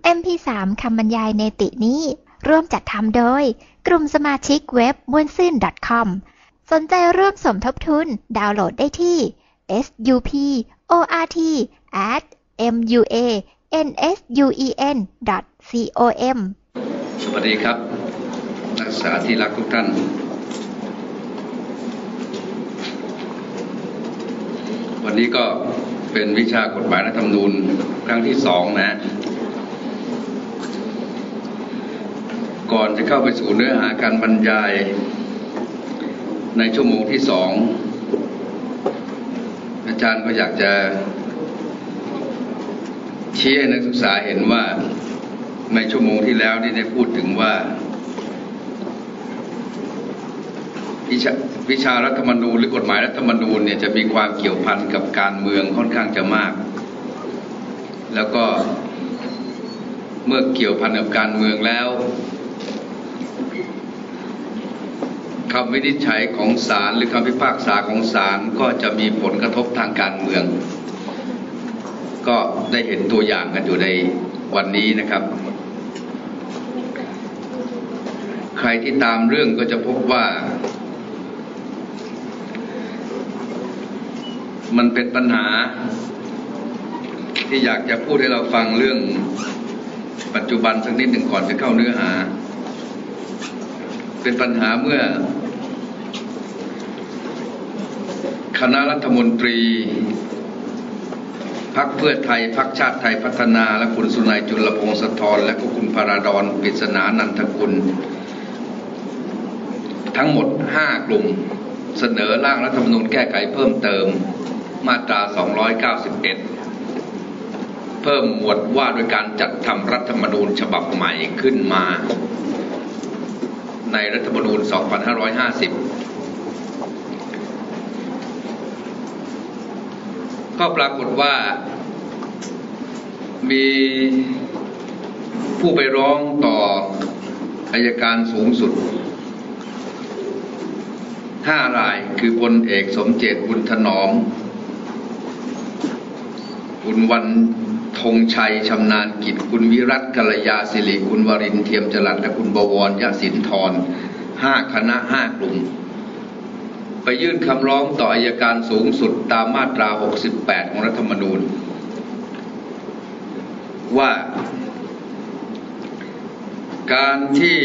MP3 คำบรรยายเนตินี้ร่วมจัดทำโดยกลุ่มสมาชิกเว็บม่วนซื่น .com สนใจร่วมสมทบทุนดาวน์โหลดได้ที่ suport@muansun.com สวัสดีครับนักศึกษาที่รักทุกท่านวันนี้ก็เป็นวิชากฎหมายรัฐธรรมนูญครั้งที่2นะก่อนจะเข้าไปสู่เนื้อหาการบรรยายในชั่วโมงที่2อาจารย์ก็อยากจะชี้ให้นักศึกษาเห็นว่าในชั่วโมงที่แล้วได้พูดถึงว่าวิชารัฐธรรมนูญหรือกฎหมายรัฐธรรมนูญเนี่ยจะมีความเกี่ยวพันกับการเมืองค่อนข้างจะมากแล้วก็เมื่อเกี่ยวพันกับการเมืองแล้วคำวินิจฉัยของศาลหรือคำพิพากษาของศาลก็จะมีผลกระทบทางการเมืองก็ได้เห็นตัวอย่างกันอยู่ในวันนี้นะครับใครที่ตามเรื่องก็จะพบว่ามันเป็นปัญหาที่อยากจะพูดให้เราฟังเรื่องปัจจุบันสักนิดหนึ่งก่อนจะเข้าเนื้อหาเป็นปัญหาเมื่อคณะรัฐมนตรีพรรคเพื่อไทยพรรคชาติไทยพัฒนาและคุณสุนัยจุลพงษ์สะทรและก็คุณพราดรปริศนานันทกุลทั้งหมด5กลุ่มเสนอร่างรัฐธรรมนูญแก้ไขเพิ่มเติมมาตรา291เพิ่มหมวดว่าโดยการจัดทำรัฐธรรมนูญฉบับใหม่ขึ้นมาในรัฐธรรมนูญ2550ก็ปรากฏว่ามีผู้ไปร้องต่ออัยการสูงสุด5 รายคือพลเอกสมเจตบุญถนอมคุณวันธงชัยชำนาญกิจคุณวิรัตกัลยาศิริคุณวรินทร์เทียมจรัสและคุณบวรยศินทร5 คณะ 5 กลุ่มไปยื่นคำร้องต่ออัยการสูงสุดตามมาตรา68ของรัฐธรรมนูญว่าการที่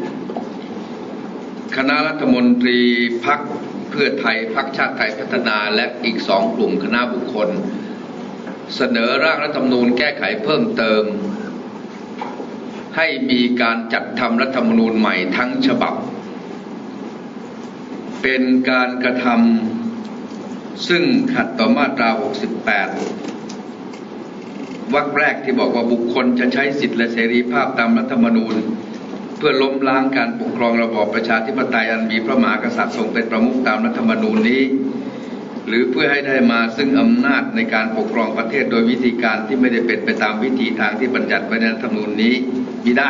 คณะรัฐมนตรีพรรคเพื่อไทยพรรคชาติไทยพัฒนาและอีก2 กลุ่มคณะบุคคลเสนอร่างรัฐธรรมนูญแก้ไขเพิ่มเติมให้มีการจัดทำรัฐธรรมนูญใหม่ทั้งฉบับเป็นการกระทำซึ่งขัดต่อมาตรา68วรรคแรกที่บอกว่าบุคคลจะใช้สิทธิและเสรีภาพตามรัฐธรรมนูญเพื่อล้มล้างการปกครองระบอบประชาธิปไตยอันมีพระมหากษัตริย์ทรงเป็นประมุขตามรัฐธรรมนูญนี้หรือเพื่อให้ได้มาซึ่งอำนาจในการปกครองประเทศโดยวิธีการที่ไม่ได้เป็นไปตามวิถีทางที่บัญญัติไว้ในรัฐธรรมนูญนี้มิได้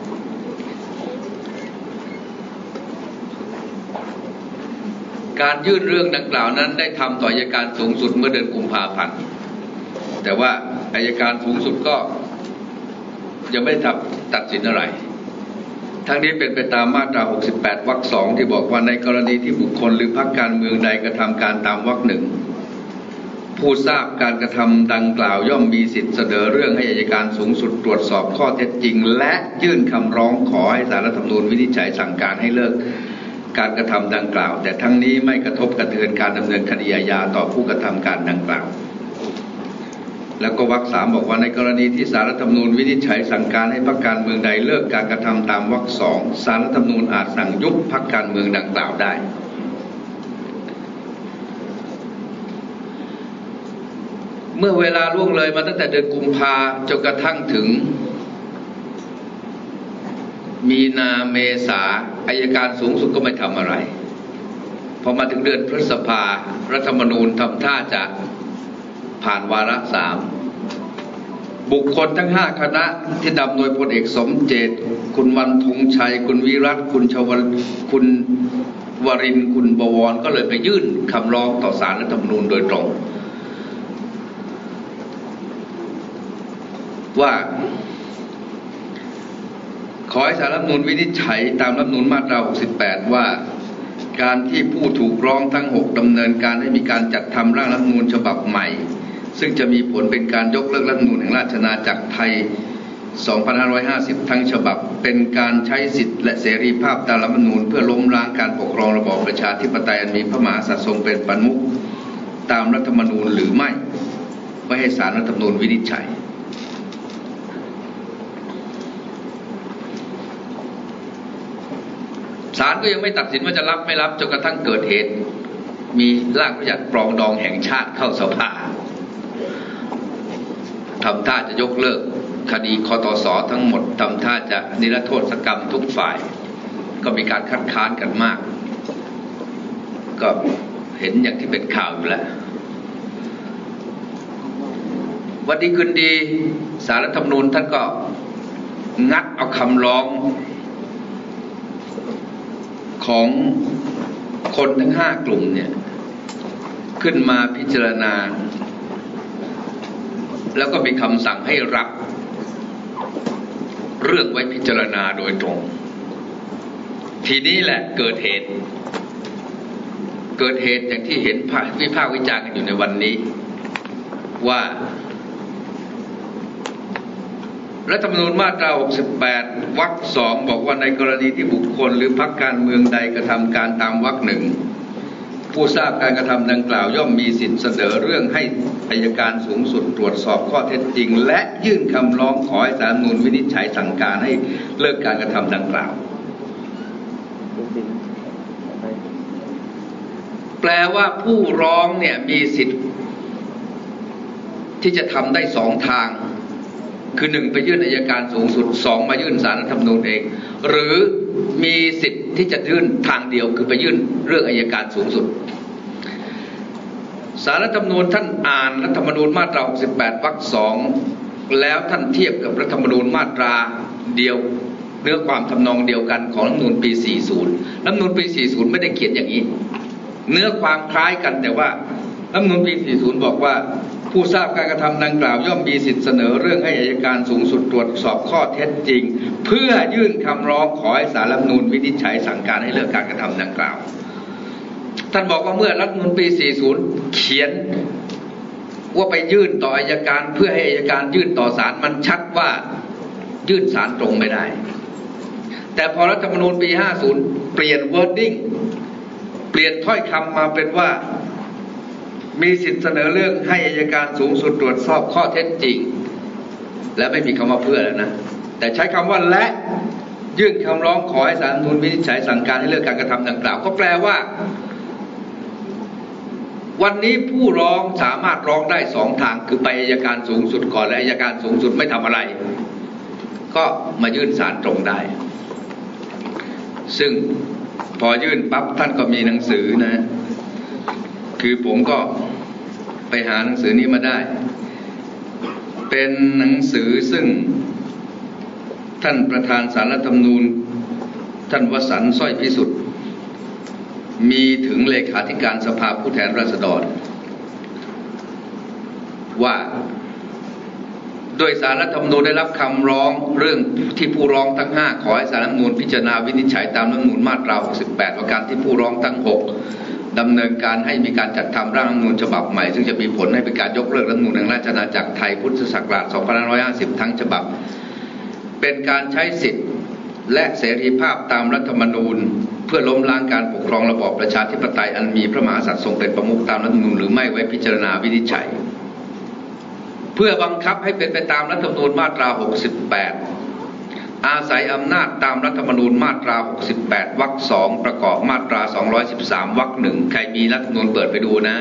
การยื่นเรื่องดังกล่าวนั้นได้ทำต่ออัยการสูงสุดเมื่อเดือนกุมภาพันธ์แต่ว่าอัยการสูงสุดก็ยังไม่ตัดสินอะไรทั้งนี้เป็นไปตามมาตรา68 วรรค 2ที่บอกว่าในกรณีที่บุคคลหรือพรรคการเมืองใดกระทำการตามวรรค 1ผู้ทราบการกระทำดังกล่าวย่อมมีสิทธิเสนอเรื่องให้อัยการสูงสุดตรวจสอบข้อเท็จจริงและยื่นคำร้องขอให้ศาลรัฐธรรมนูญวินิจฉัยสั่งการให้เลิกการกระทำดังกล่าวแต่ทั้งนี้ไม่กระทบกระเทือนการดำเนินคดีอาญาต่อผู้กระทำการดังกล่าวแล้วก็วรรค 3บอกว่าในกรณีที่ศาลรัฐธรรมนูญวินิจฉัยสั่งการให้พรรคการเมืองใดเลิกการกระทำตามวรรค 2ศาลรัฐธรรมนูญอาจสั่งยุบพรรคการเมืองดังกล่าวได้เมื่อเวลาล่วงเลยมาตั้งแต่เดือนกุมภาจนกระทั่งถึงมีนาเมษาอัยการสูงสุดก็ไม่ทำอะไรพอมาถึงเดือนพฤษภารัฐธรรมนูญทำท่าจะผ่านวาระ 3บุคคลทั้ง5 คณะที่นำโดยพลเอกสมเจตคุณวันธงชัยคุณวิรัตคุณคุณวรินทร์คุณบวรก็เลยไปยื่นคำร้องต่อศาลรัฐธรรมนูญโดยตรงว่าอให้ศาลรัฐธรรมนูญวินิจฉัยตามรัฐธรรมนูญมาตรา 68 ว่าการที่ผู้ถูกร้องทั้ง 6 ดำเนินการให้มีการจัดทำร่างรัฐธรรมนูญฉบับใหม่ซึ่งจะมีผลเป็นการยกเลิกรัฐธรรมนูญแห่งราชอาณาจักรไทย 2550 ทั้งฉบับเป็นการใช้สิทธิและเสรีภาพตามรัฐธรรมนูญเพื่อล้มล้างการปกครองระบอบประชาธิปไตยอันมีพระมหากษัตริย์ทรงเป็นประมุขตามรัฐธรรมนูญหรือไม่ไว้ให้ศาลรัฐธรรมนูญวินิจฉัยศาลก็ยังไม่ตัดสินว่าจะรับไม่รับจนกระทั่งเกิดเหตุมีร่างพระราชบัญญัติปรองดองแห่งชาติเข้าสภาทำท่าจะยกเลิกคดีคตส.ทั้งหมดทำท่าจะนิรโทษกรรมทุกฝ่ายก็มีการคัดค้านกันมากก็เห็นอย่างที่เป็นข่าวอยู่แล้ววันดีคืนดีศาลรัฐธรรมนูญท่านก็งัดเอาคำร้องของคนทั้ง5 กลุ่มเนี่ยขึ้นมาพิจารณาแล้วก็มีคำสั่งให้รับเรื่องไว้พิจารณาโดยตรงทีนี้แหละเกิดเหตุอย่างที่เห็นวิพากษ์วิจารณ์กันอยู่ในวันนี้ว่ารัฐธรรมนูญมาตรา 68 วรรค 2 บอกว่าในกรณีที่บุคคลหรือพรรคการเมืองใดกระทำการตามวรรค 1ผู้ทราบการกระทำดังกล่าวย่อมมีสิทธิเสนอเรื่องให้อัยการสูงสุดตรวจสอบข้อเท็จจริงและยื่นคำร้องขอให้ศาลรัฐธรรมนูญวินิจฉัยสั่งการให้เลิกการกระทำดังกล่าวแปลว่าผู้ร้องเนี่ยมีสิทธิ์ที่จะทำได้2 ทางคือ1ไปยื่นอัยการสูงสุด2มายื่นศาลรัฐธรรมนูญเองหรือมีสิทธิ์ที่จะยื่นทางเดียวคือไปยื่นเรื่องอัยการสูงสุดศาลรัฐธรรมนูญท่านอ่านรัฐธรรมนูญมาตรา 68 วรรค 2แล้วท่านเทียบกับรัฐธรรมนูญมาตราเดียวเนื้อความทำนองเดียวกันของรัฐธรรมนูญปี 40 รัฐธรรมนูญปี 40 ไม่ได้เขียนอย่างนี้เนื้อความคล้ายกันแต่ว่ารัฐธรรมนูญปี 40 บอกว่าผู้ทราบการกระทำดังกล่าวย่อมมีสิทธิเสนอเรื่องให้อัยการสูงสุดตรวจสอบข้อเท็จจริงเพื่อยื่นคำร้องขอให้ศาลรัฐธรรมนูญวินิจฉัยสั่งการให้เลิกการกระทำดังกล่าวท่านบอกว่าเมื่อรัฐธรรมนูญปี 40 เขียนว่าไปยื่นต่ออัยการเพื่อให้อัยการยื่นต่อศาลมันชัดว่ายื่นศาลตรงไม่ได้แต่พอรัฐธรรมนูญปี 50 เปลี่ยน wording เปลี่ยนถ้อยคำมาเป็นว่ามีสิทธิเสนอเรื่องให้อัยการสูงสุดตรวจสอบข้อเท็จจริงและไม่มีคำว่าเพื่อแล้วนะแต่ใช้คำว่าและยื่นคำร้องขอให้ศาลรัฐธรรมนูญวินิจฉัยสั่งการให้เลิกการกระทำดังกล่าวก็แปลว่าวันนี้ผู้ร้องสามารถร้องได้2 ทางคือไปอัยการสูงสุดก่อนและอัยการสูงสุดไม่ทำอะไรก็มายื่นศาลตรงได้ซึ่งพอยื่นปั๊บท่านก็มีหนังสือนะคือผมก็ไปหาหนังสือนี้มาได้เป็นหนังสือซึ่งท่านประธานศาลรัฐธรรมนูญท่านวสันต์สร้อยพิสุทธิ์มีถึงเลขาธิการสภาผู้แทนราษฎรว่าโดยศาลรัฐธรรมนูญได้รับคำร้องเรื่องที่ผู้ร้องทั้ง5ขอให้ศาลรัฐธรรมนูญพิจารณาวินิจฉัยตามรัฐธรรมนูญมาตรา 68 ประการที่ผู้ร้องทั้ง 6ดำเนินการให้มีการจัดทำร่างรัฐธรรมนูญฉบับใหม่ซึ่งจะมีผลให้เป็นการยกเลิกรัฐธรรมนูญแห่งราชอาณาจักรไทยพุทธศักราช 2550 ทั้งฉบับเป็นการใช้สิทธิและเสรีภาพตามรัฐธรรมนูญเพื่อล้มล้างการปกครองระบอบประชาธิปไตยอันมีพระมหากษัตริย์ทรงเป็นประมุขตามรัฐธรรมนูญหรือไม่ไว้พิจารณาวินิจฉัยเพื่อบังคับให้เป็นไปตามรัฐธรรมนูญมาตรา 68 อาศัยอำนาจตามรัฐธรรมนูญมาตรา 68 วรรค 2 ประกอบมาตรา 213 วรรค 1 ใครมีรัฐธรรมนูญเปิดไปดูนะ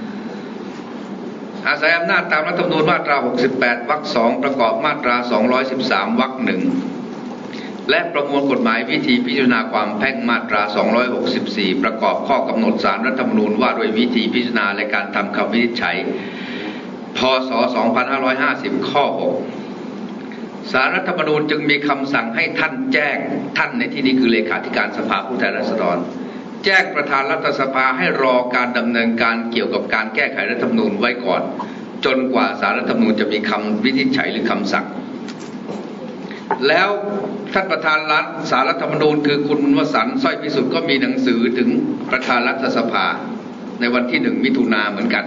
อาศัยอำนาจตามรัฐธรรมนูญมาตรา 68 วรรค 2 ประกอบมาตรา 213 วรรค 1 และประมวลกฎหมายวิธีพิจารณาความแพ่งมาตรา 264 ประกอบข้อกำหนดศาลรัฐธรรมนูญว่าด้วยวิธีพิจารณาและการทำคำวินิจฉัยพ.ศ. 2550 ข้อ 6 ศาลรัฐธรรมนูญจึงมีคำสั่งให้ท่านแจ้งท่านในที่นี้คือเลขาธิการสภาผู้แทนราษฎรแจ้งประธานรัฐสภาให้รอการดำเนินการเกี่ยวกับการแก้ไขรัฐธรรมนูญไว้ก่อนจนกว่าศาลรัฐธรรมนูญจะมีคำวินิจฉัยหรือคำสั่งแล้วท่านประธานศาลรัฐธรรมนูญคือคุณวสันต์สร้อยพิสุทธิ์ก็มีหนังสือถึงประธานรัฐสภาในวันที่1 มิถุนายนเหมือนกัน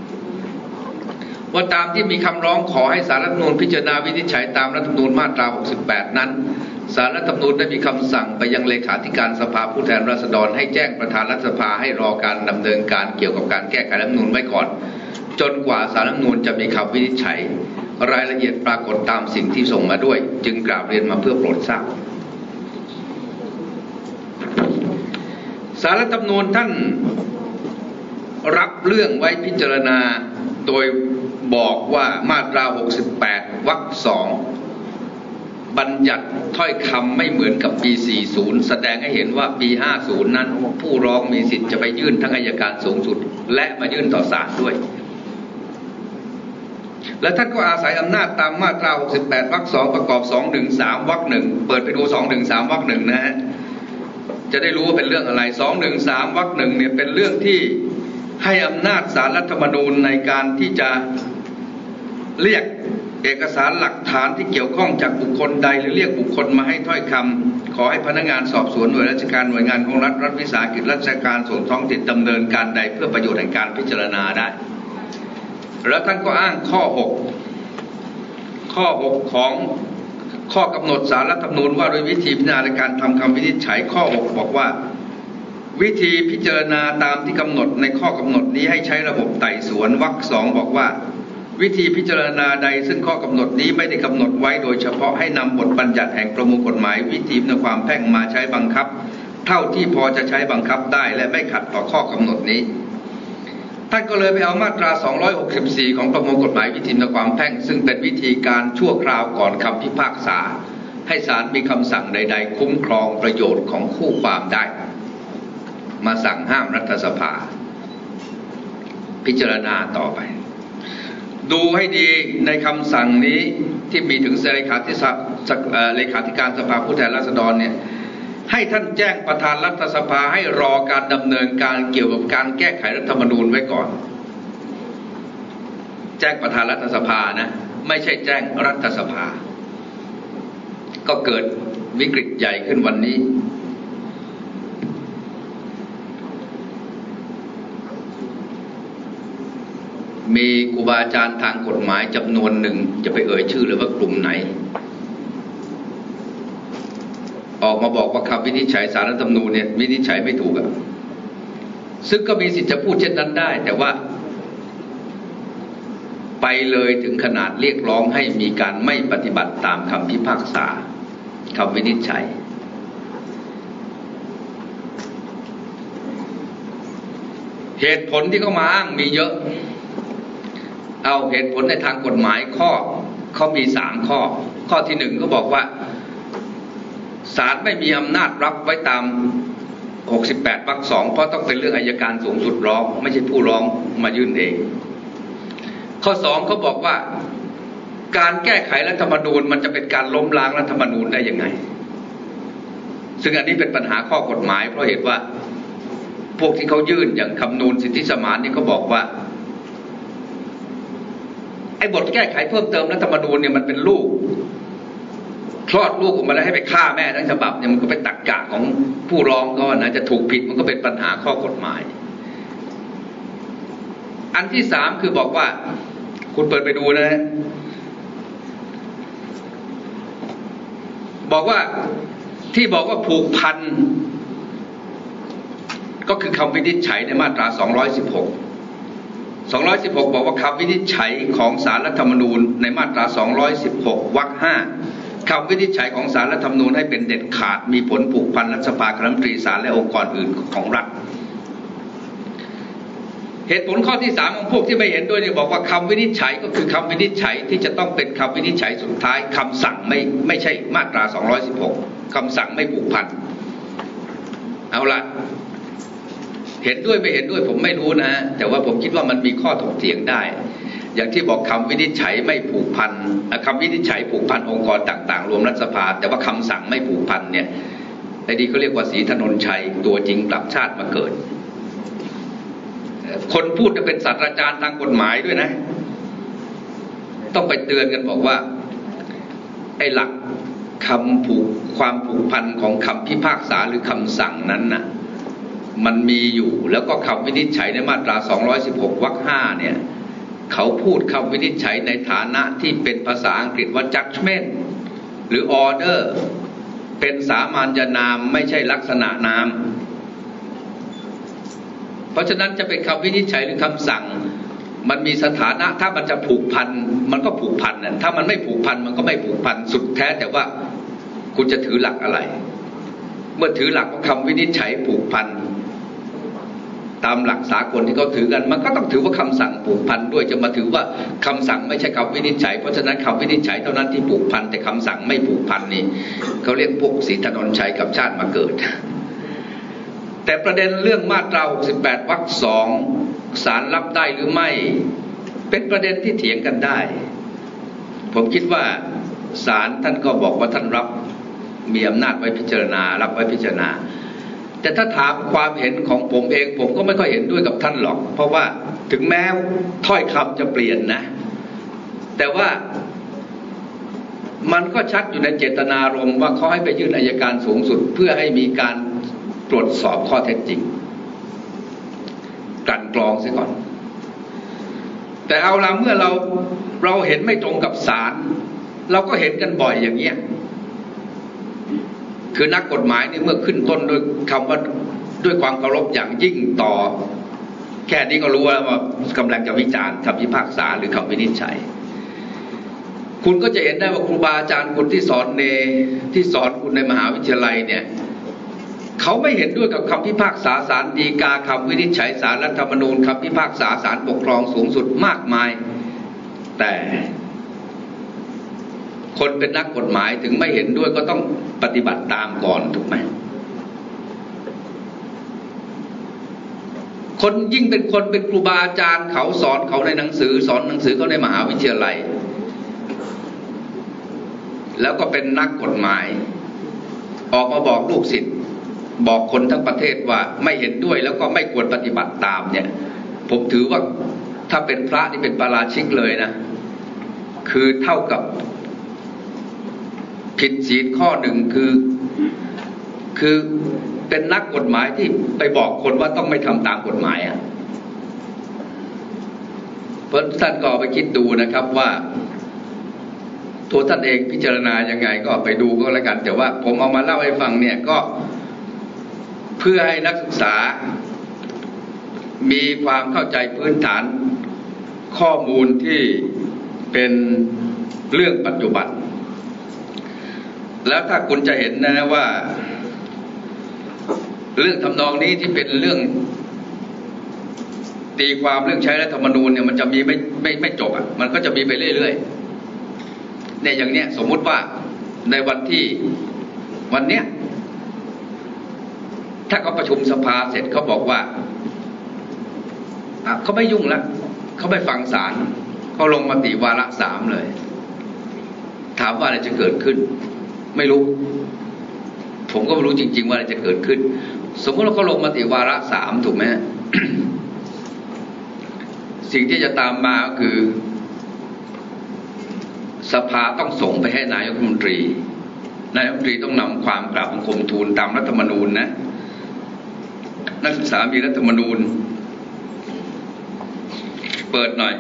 ว่าตามที่มีคำร้องขอให้ศาลรัฐธรรมนูญพิจารณาวินิจฉัยตามรัฐธรรมนูญมาตรา 68 นั้นศาลรัฐธรรมนูญได้มีคำสั่งไปยังเลขาธิการสภาผู้แทนราษฎรให้แจ้งประธานรัฐสภาให้รอการดำเนินการเกี่ยวกับการแก้ไขรัฐธรรมนูญไว้ก่อนจนกว่าศาลรัฐธรรมนูญจะมีคำวินิจฉัยรายละเอียดปรากฏตามสิ่งที่ส่งมาด้วยจึงกราบเรียนมาเพื่อโปรดทราบศาลรัฐธรรมนูญท่านรับเรื่องไว้พิจารณาโดยบอกว่ามาตรา 68 วรรค 2บัญญัติถ้อยคำไม่เหมือนกับปี 40 แสดงให้เห็นว่าปี 50 นั้นผู้ร้องมีสิทธิ์จะไปยื่นทั้งอัยการสูงสุดและมายื่นต่อศาลด้วยและท่านก็อาศัยอำนาจตามมาตรา 68 วรรค 2ประกอบ 213 วรรค 1เปิดไปดู 213 วรรค 1นะฮะจะได้รู้ว่าเป็นเรื่องอะไร 213 วรรค 1เนี่ยเป็นเรื่องที่ให้อำนาจศาลรัฐธรรมนูญในการที่จะเรียกเอกสารหลักฐานที่เกี่ยวข้องจากบุคคลใดหรือเรียกบุคคลมาให้ถ้อยคำขอให้พนักงานสอบสวนหน่วยราชการหน่วยงานของรัฐรัฐวิสาหกิจราชการส่วนท้องถิ่นดำเนินการใดเพื่อประโยชน์แห่งการพิจารณาได้แล้วท่านก็อ้างข้อ 6ของข้อกำหนดศาลรัฐธรรมนูญว่าโดยวิธีพิจารณาในการทำคำวินิจฉัยข้อ 6บอกว่าวิธีพิจารณาตามที่กำหนดในข้อกำหนดนี้ให้ใช้ระบบไต่สวนวรรค 2บอกว่าวิธีพิจารณาใดซึ่งข้อกำหนดนี้ไม่ได้กำหนดไว้โดยเฉพาะให้นำบทบัญญัติแห่งประมวลกฎหมายวิธีในความแพ่งมาใช้บังคับเท่าที่พอจะใช้บังคับได้และไม่ขัดต่อข้อกำหนดนี้ท่านก็เลยไปเอามาตรา 264 ของประมวลกฎหมายวิธีในความแพ่งซึ่งเป็นวิธีการชั่วคราวก่อนคำพิพากษาให้ศาลมีคำสั่งใดๆคุ้มครองประโยชน์ของคู่ความได้มาสั่งห้ามรัฐสภาพิจารณาต่อไปดูให้ดีในคำสั่งนี้ที่มีถึงเลขาธิการสภาผู้แทนราษฎรเนี่ยให้ท่านแจ้งประธานรัฐสภาให้รอการดำเนินการเกี่ยวกับการแก้ไขรัฐธรรมนูญไว้ก่อนแจ้งประธานรัฐสภานะไม่ใช่แจ้งรัฐสภาก็เกิดวิกฤตใหญ่ขึ้นวันนี้มีครูบาอาจารย์ทางกฎหมายจำนวนหนึ่งจะไปเอ่ยชื่อเลยว่ากลุ่มไหนออกมาบอกว่าคำวินิจฉัยศาลรัฐธรรมนูญเนี่ยวินิจฉัยไม่ถูกซึ่งก็มีสิทธิ์จะพูดเช่นนั้นได้แต่ว่าไปเลยถึงขนาดเรียกร้องให้มีการไม่ปฏิบัติตามคำพิพากษาคำวินิจฉัยเหตุผลที่เขามาอ้างมีเยอะเอาเหตุผลในทางกฎหมายเขามี3ข้อที่1ก็บอกว่าศาลไม่มีอำนาจรับไว้ตาม68 วรรค 2เพราะต้องเป็นเรื่องอัยการสูงสุดร้องไม่ใช่ผู้ร้องมายื่นเองข้อ2เขาบอกว่าการแก้ไขรัฐธรรมนูญมันจะเป็นการล้มล้างรัฐธรรมนูญได้ยังไงซึ่งอันนี้เป็นปัญหาข้อกฎหมายเพราะเหตุว่าพวกที่เขายื่นอย่างคำนูนสิทธิสมานนี่เขาบอกว่าไอ้บทแก้ไขเพิ่มเติมรัฐธรรมนูญเนี่ยมันเป็นลูกคลอดลูกออกมาแล้วให้ไปฆ่าแม่ทั้งฉบับเนี่ยมันก็เป็นตรรกะของผู้ร้องก็นะจะถูกผิดมันก็เป็นปัญหาข้อกฎหมายอันที่3คือบอกว่าคุณเปิดไปดูนะบอกว่าที่บอกว่าผูกพันก็คือคำวินิจฉัยในมาตรา216บอกว่าคำวินิจฉัยของศาลรัฐธรรมนูญในมาตรา216 วรรค 5คำวินิจฉัยของศาลรัฐธรรมนูญให้เป็นเด็ดขาดมีผลผูกพันรัฐสภาคณะรัฐมนตรีศาลและองค์กรอื่นของรัฐเหตุผลข้อที่3ของพวกที่ไม่เห็นด้วยเนี่ยบอกว่าคำวินิจฉัยก็คือคำวินิจฉัยที่จะต้องเป็นคำวินิจฉัยสุดท้ายคำสั่งไม่ใช่มาตรา216คำสั่งไม่ผูกพันเอาละเห็นด้วยไม่เห็นด้วยผมไม่รู้นะแต่ว่าผมคิดว่ามันมีข้อถกเถียงได้อย่างที่บอกคำวินิจฉัยไม่ผูกพันคำวินิจฉัยผูกพันองค์กรต่างๆรวมรัฐสภาแต่ว่าคำสั่งไม่ผูกพันเนี่ยไอ้นี่เขาเรียกว่าศรีถนนชัยตัวจริงกลับชาติมาเกิดคนพูดจะเป็นศาสตราจารย์ทางกฎหมายด้วยนะต้องไปเตือนกันบอกว่าไอ้หลักความผูกพันของคำพิพากษาหรือคำสั่งนั้นน่ะมันมีอยู่แล้วก็คำวินิจฉัยในมาตรา216 วรรค 5เนี่ยเขาพูดคำวินิจฉัยในฐานะที่เป็นภาษาอังกฤษว่า judgment หรือ order เป็นสามัญนามไม่ใช่ลักษณะนามเพราะฉะนั้นจะเป็นคำวินิจฉัยหรือคำสั่งมันมีสถานะถ้ามันจะผูกพันมันก็ผูกพันน่ะถ้ามันไม่ผูกพันมันก็ไม่ผูกพันสุดแท้แต่ว่าคุณจะถือหลักอะไรเมื่อถือหลักว่าคำวินิจฉัยผูกพันตามหลักสากลที่เขาถือกันมันก็ต้องถือว่าคำสั่งผูกพันด้วยจะมาถือว่าคำสั่งไม่ใช่คำวินิจฉัยเพราะฉะนั้นคำวินิจฉัยเท่านั้นที่ผูกพันแต่คำสั่งไม่ผูกพันนี่เขาเรียกพวกศรีถนนชัยกับชาติมาเกิดแต่ประเด็นเรื่องมาตรา68 วรรค 2ศาลรับได้หรือไม่เป็นประเด็นที่เถียงกันได้ผมคิดว่าศาลท่านก็บอกว่าท่านรับมีอำนาจไว้พิจารณารับไว้พิจารณาแต่ถ้าถามความเห็นของผมเองผมก็ไม่ค่อยเห็นด้วยกับท่านหรอกเพราะว่าถึงแม้ถ้อยคำจะเปลี่ยนนะแต่ว่ามันก็ชัดอยู่ในเจตนารมณ์ว่าเขาให้ไปยื่นอัยการสูงสุดเพื่อให้มีการตรวจสอบข้อเท็จจริงกลั่นกรองเสียก่อนแต่เอาละเมื่อเราเห็นไม่ตรงกับศาลเราก็เห็นกันบ่อยอย่างเงี้ยคือนักกฎหมายนี่เมื่อขึ้นต้นด้วยคำว่าด้วยความเคารพอย่างยิ่งต่อแค่นี้ก็รู้แล้วว่ากำลังจะวิจารณ์คำพิพากษาหรือคำวินิจฉัยคุณก็จะเห็นได้ว่าครูบาอาจารย์คุณที่สอนคุณในมหาวิทยาลัยเนี่ยเขาไม่เห็นด้วยกับคำพิพากษาศาลฎีกาคำวินิจฉัยศาลรัฐธรรมนูญคำพิพากษาศาลปกครองสูงสุดมากมายแต่คนเป็นนักกฎหมายถึงไม่เห็นด้วยก็ต้องปฏิบัติตามก่อนถูกไหมคนยิ่งเป็นคนเป็นครูบาอาจารย์เขาสอนเขาในหนังสือสอนหนังสือเขาในมหาวิทยาลัยแล้วก็เป็นนักกฎหมายออกมาบอกลูกศิษย์บอกคนทั้งประเทศว่าไม่เห็นด้วยแล้วก็ไม่ควรปฏิบัติตามเนี่ยผมถือว่าถ้าเป็นพระนี่เป็นปาราชิกเลยนะคือเท่ากับผิดศีลข้อหนึ่งคือเป็นนักกฎหมายที่ไปบอกคนว่าต้องไม่ทำตามกฎหมายอ่ะเพราะท่านก็ไปคิดดูนะครับว่าตัวท่านเองพิจารณายังไงก็ไปดูก็แล้วกันแต่ว่าผมเอามาเล่าให้ฟังเนี่ยก็เพื่อให้นักศึกษามีความเข้าใจพื้นฐานข้อมูลที่เป็นเรื่องปัจจุบันแล้วถ้าคุณจะเห็นนะว่าเรื่องทำนองนี้ที่เป็นเรื่องตีความเรื่องใช้รัฐธรรมนูญเนี่ยมันจะมีไม่จบอ่ะมันก็จะมีไปเรื่อยๆเนี่ยอย่างเนี้ยสมมุติว่าในวันเนี้ยถ้าเขาประชุมสภาเสร็จเขาบอกว่าเขาไม่ยุ่งละเขาไม่ฟังศาลเขาลงมติวาระ 3เลยถามว่าอะไรจะเกิดขึ้นไม่รู้ผมก็ไม่รู้จริงๆว่าอะไรจะเกิดขึ้นสมมติว่าเขาลงมติวาระ 3ถูกไหม สิ่งที่จะตามมาก็คือสภาต้องส่งไปให้นายกรัฐมนตรีต้องนำความกราบบังคมทูลตามรัฐธรรมนูญนะนักศึกษามีรัฐธรรมนูญเปิดหน่อย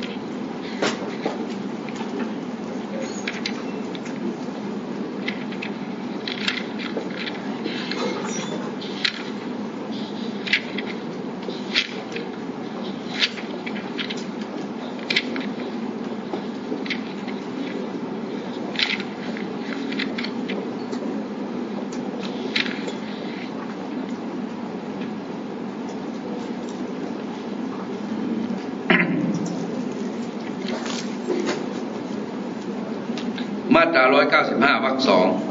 มาตรา195 วรรค 2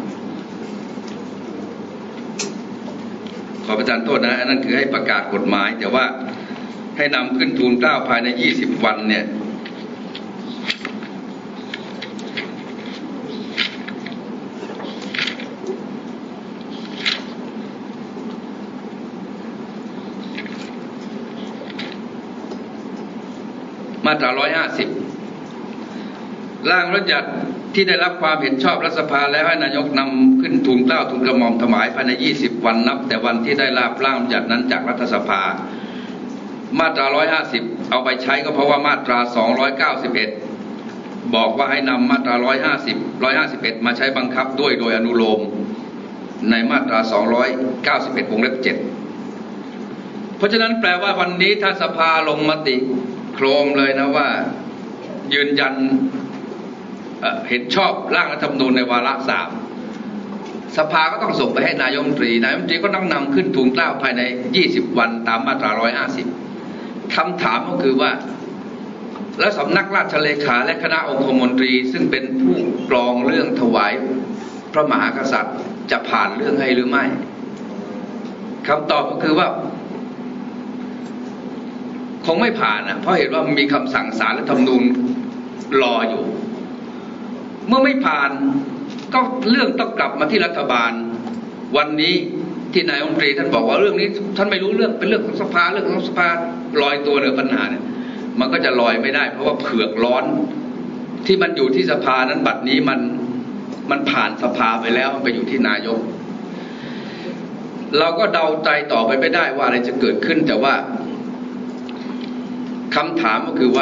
ขอประทานโทษนะอันนั้นคือให้ประกาศกฎหมายแต่ว่าให้นำขึ้นทูลเกล้าภายใน20 วันเนี่ยมาตรา150ร่างรัฐบัญญัติที่ได้รับความเห็นชอบรัฐสภาแล้วให้นายกนำขึ้นทูลเกล้าทูลกระหม่อมถวายภายใน20 วันนับแต่วันที่ได้รับร่างบัญญัตินั้นจากรัฐสภามาตรา150เอาไปใช้ก็เพราะว่ามาตรา291บอกว่าให้นำมาตรา151มาใช้บังคับด้วยโดยอนุโลมในมาตรา291วงเล็บ7เพราะฉะนั้นแปลว่าวันนี้ถ้าสภาลงมติโครมเลยนะว่ายืนยันเห็นชอบร่างรัฐธรรมนูญในวาระ3สภาก็ต้องส่งไปให้นายกรัฐมนตรีก็ต้องนำขึ้นทูลเกล้าภายใน20 วันตามมาตรา150คำถามก็คือว่าแล้วสำนักราชเลขาและคณะองคมนตรีซึ่งเป็นผู้กรองเรื่องถวายพระมหากษัตริย์จะผ่านเรื่องให้หรือไม่คำตอบก็คือว่าคงไม่ผ่านนะเพราะเห็นว่ามีคำสั่งศาลรัฐธรรมนูญรออยู่เมื่อไม่ผ่านก็เรื่องต้องกลับมาที่รัฐบาลวันนี้ที่นายกรัฐมนตรีท่านบอกว่าเรื่องนี้ท่านไม่รู้เรื่องเป็นเรื่องของสภาเรื่องของสภาลอยตัวเหนือปัญหาเนี่ยมันก็จะลอยไม่ได้เพราะว่าเผือกร้อนที่มันอยู่ที่สภานั้นบัดนี้มันผ่านสภาไปแล้วมันไปอยู่ที่นายกเราก็เดาใจต่อไปไม่ได้ว่าอะไรจะเกิดขึ้นแต่ว่าคำถามก็คือว่า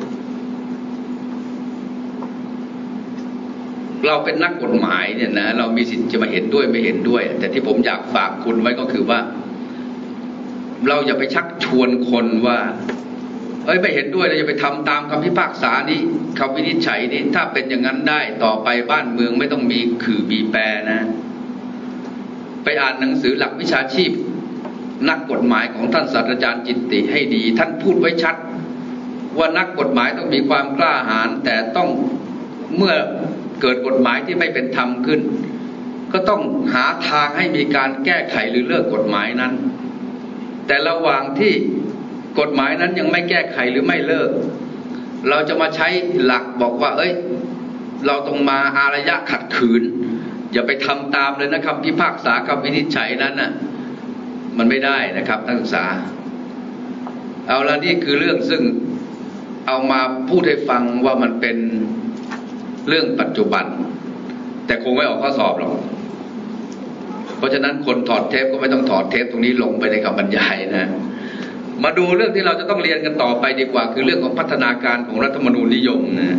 เราเป็นนักกฎหมายเนี่ยนะเรามีสิทธิ์จะมาเห็นด้วยไม่เห็นด้วยแต่ที่ผมอยากฝากคุณไว้ก็คือว่าเราอย่าไปชักชวนคนว่าไม่เห็นด้วยเราจะไปทำตามคำพิพากษานี้คำวินิจฉัยนี้ถ้าเป็นอย่างนั้นได้ต่อไปบ้านเมืองไม่ต้องมีขื่อบีแปรนะไปอ่านหนังสือหลักวิชาชีพนักกฎหมายของท่านศาสตราจารย์จิตติให้ดีท่านพูดไว้ชัดว่านักกฎหมายต้องมีความกล้าหาญแต่ต้องเมื่อเกิดกฎหมายที่ไม่เป็นธรรมขึ้นก็ต้องหาทางให้มีการแก้ไขหรือเลิกกฎหมายนั้นแต่ระหว่างที่กฎหมายนั้นยังไม่แก้ไขหรือไม่เลิกเราจะมาใช้หลักบอกว่าเราต้องมาอารยะขัดขืนอย่าไปทำตามเลยนะครับพิพากษาคำวินิจฉัยนั้นน่ะมันไม่ได้นะครับนักศึกษาเอาละนี่คือเรื่องซึ่งเอามาพูดให้ฟังว่ามันเป็นเรื่องปัจจุบันแต่คงไม่ออกข้อสอบหรอกเพราะฉะนั้นคนถอดเทปก็ไม่ต้องถอดเทปตรงนี้ลงไปในคำบรรยายนะมาดูเรื่องที่เราจะต้องเรียนกันต่อไปดีกว่าคือเรื่องของพัฒนาการของรัฐธรรมนูญนิยมนะ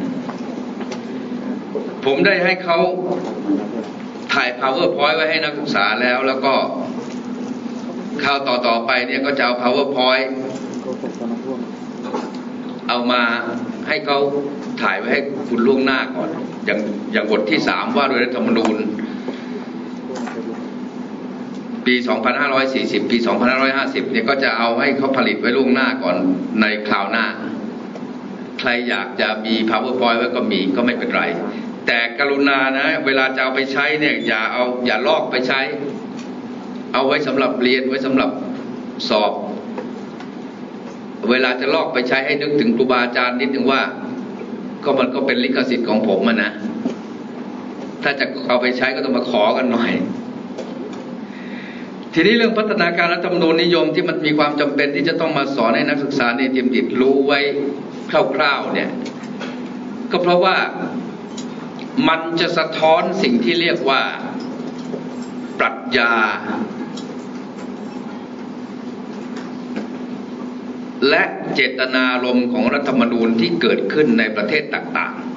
ผมได้ให้เขาถ่าย PowerPoint ไว้ให้นักศึกษาแล้วก็คราวต่อไปเนี่ยก็จะเอา PowerPoint เอามาให้เขาถ่ายไว้ให้คุณล่วงหน้าก่อนอย่างบทที่3ว่าโดยรัฐธรรมนูญปี2540ปี2550เนี่ยก็จะเอาให้เขาผลิตไว้ล่วงหน้าก่อนในคราวหน้าใครอยากจะมี PowerPoint ไว้ก็มีก็ไม่เป็นไรแต่กรุณานะเวลาจะเอาไปใช้เนี่ยอย่าลอกไปใช้เอาไว้สำหรับเรียนไว้สำหรับสอบเวลาจะลอกไปใช้ให้นึกถึงครูบาอาจารย์นิดนึงว่ามันก็เป็นลิขสิทธิ์ของผมนะถ้าจะเอาไปใช้ก็ต้องมาขอกันหน่อยทีนี้เรื่องพัฒนาการรัฐธรรมนูญนิยมที่มันมีความจำเป็นที่จะต้องมาสอนให้นักศึกษาในเตรียมดิตรู้ไว้คร่าวๆเนี่ยก็เพราะว่ามันจะสะท้อนสิ่งที่เรียกว่าปรัชญาและเจตนารมณ์ของรัฐธรรมนูญที่เกิดขึ้นในประเทศต่าง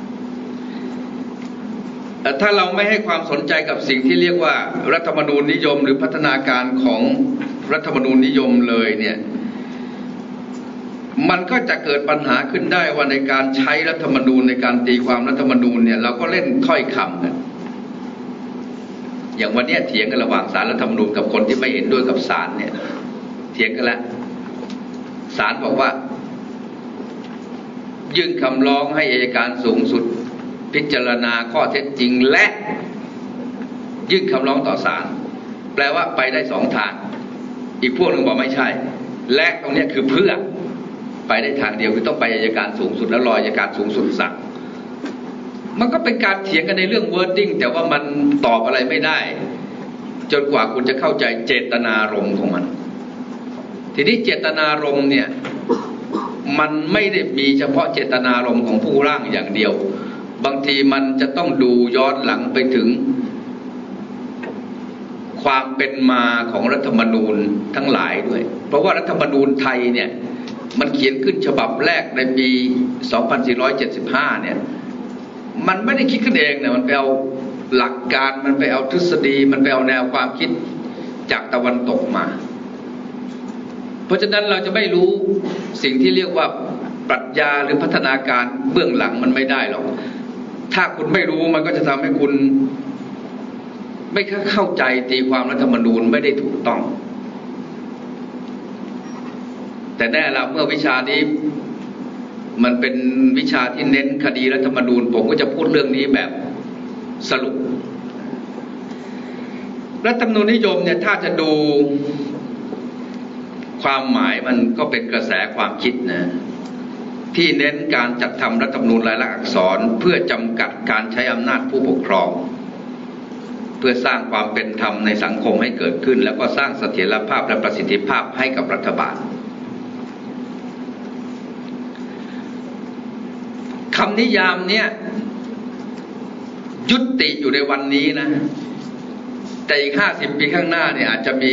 ๆถ้าเราไม่ให้ความสนใจกับสิ่งที่เรียกว่ารัฐธรรมนูญนิยมหรือพัฒนาการของรัฐธรรมนูญนิยมเลยเนี่ยมันก็จะเกิดปัญหาขึ้นได้ว่าในการใช้รัฐธรรมนูญในการตีความรัฐธรรมนูญเนี่ยเราก็เล่นถ้อยคำกันอย่างวันนี้เถียงกันระหว่างศาลรัฐธรรมนูญกับคนที่ไม่เห็นด้วยกับศาลเนี่ยเถียงกันแล้วศาลบอกว่ายื่นคำร้องให้อัยการสูงสุดพิจารณาข้อเท็จจริงและยื่นคำร้องต่อศาลแปลว่าไปได้2ทางอีกพวกหนึ่งบอกไม่ใช่และตรงนี้คือเพื่อไปได้ทางเดียวคือต้องไปอัยการสูงสุดแล้วรออัยการสูงสุดสั่งมันก็เป็นการเถียงกันในเรื่อง wording แต่ว่ามันตอบอะไรไม่ได้จนกว่าคุณจะเข้าใจเจตนารมณ์ของมันทีนี้เจตนารมณ์เนี่ยมันไม่ได้มีเฉพาะเจตนารมณ์ของผู้ร่างอย่างเดียวบางทีมันจะต้องดูย้อนหลังไปถึงความเป็นมาของรัฐธรรมนูญทั้งหลายด้วยเพราะว่ารัฐธรรมนูญไทยเนี่ยมันเขียนขึ้นฉบับแรกในปี 2475 เนี่ยมันไม่ได้คิดขึ้นเองนะมันไปเอาหลักการมันไปเอาทฤษฎีมันไปเอาแนวความคิดจากตะวันตกมาเพราะฉะนั้นเราจะไม่รู้สิ่งที่เรียกว่าปรัชญาหรือพัฒนาการเบื้องหลังมันไม่ได้หรอกถ้าคุณไม่รู้มันก็จะทำให้คุณไม่เข้าใจตีความรัฐธรรมนูญไม่ได้ถูกต้องแต่แน่ละเมื่อวิชานี้มันเป็นวิชาที่เน้นคดีรัฐธรรมนูญผมก็จะพูดเรื่องนี้แบบสรุปรัฐธรรมนูญนิยมเนี่ยถ้าจะดูความหมายมันก็เป็นกระแสความคิดนะที่เน้นการจัดทำรัฐธรรมนูญลายลักษณ์อักษรเพื่อจำกัดการใช้อำนาจผู้ปกครองเพื่อสร้างความเป็นธรรมในสังคมให้เกิดขึ้นแล้วก็สร้างเสถียรภาพและประสิทธิภาพให้กับรัฐบาลคำนิยามเนี่ยยุติอยู่ในวันนี้นะแต่อีก50 ปีข้างหน้าเนี่ยอาจจะมี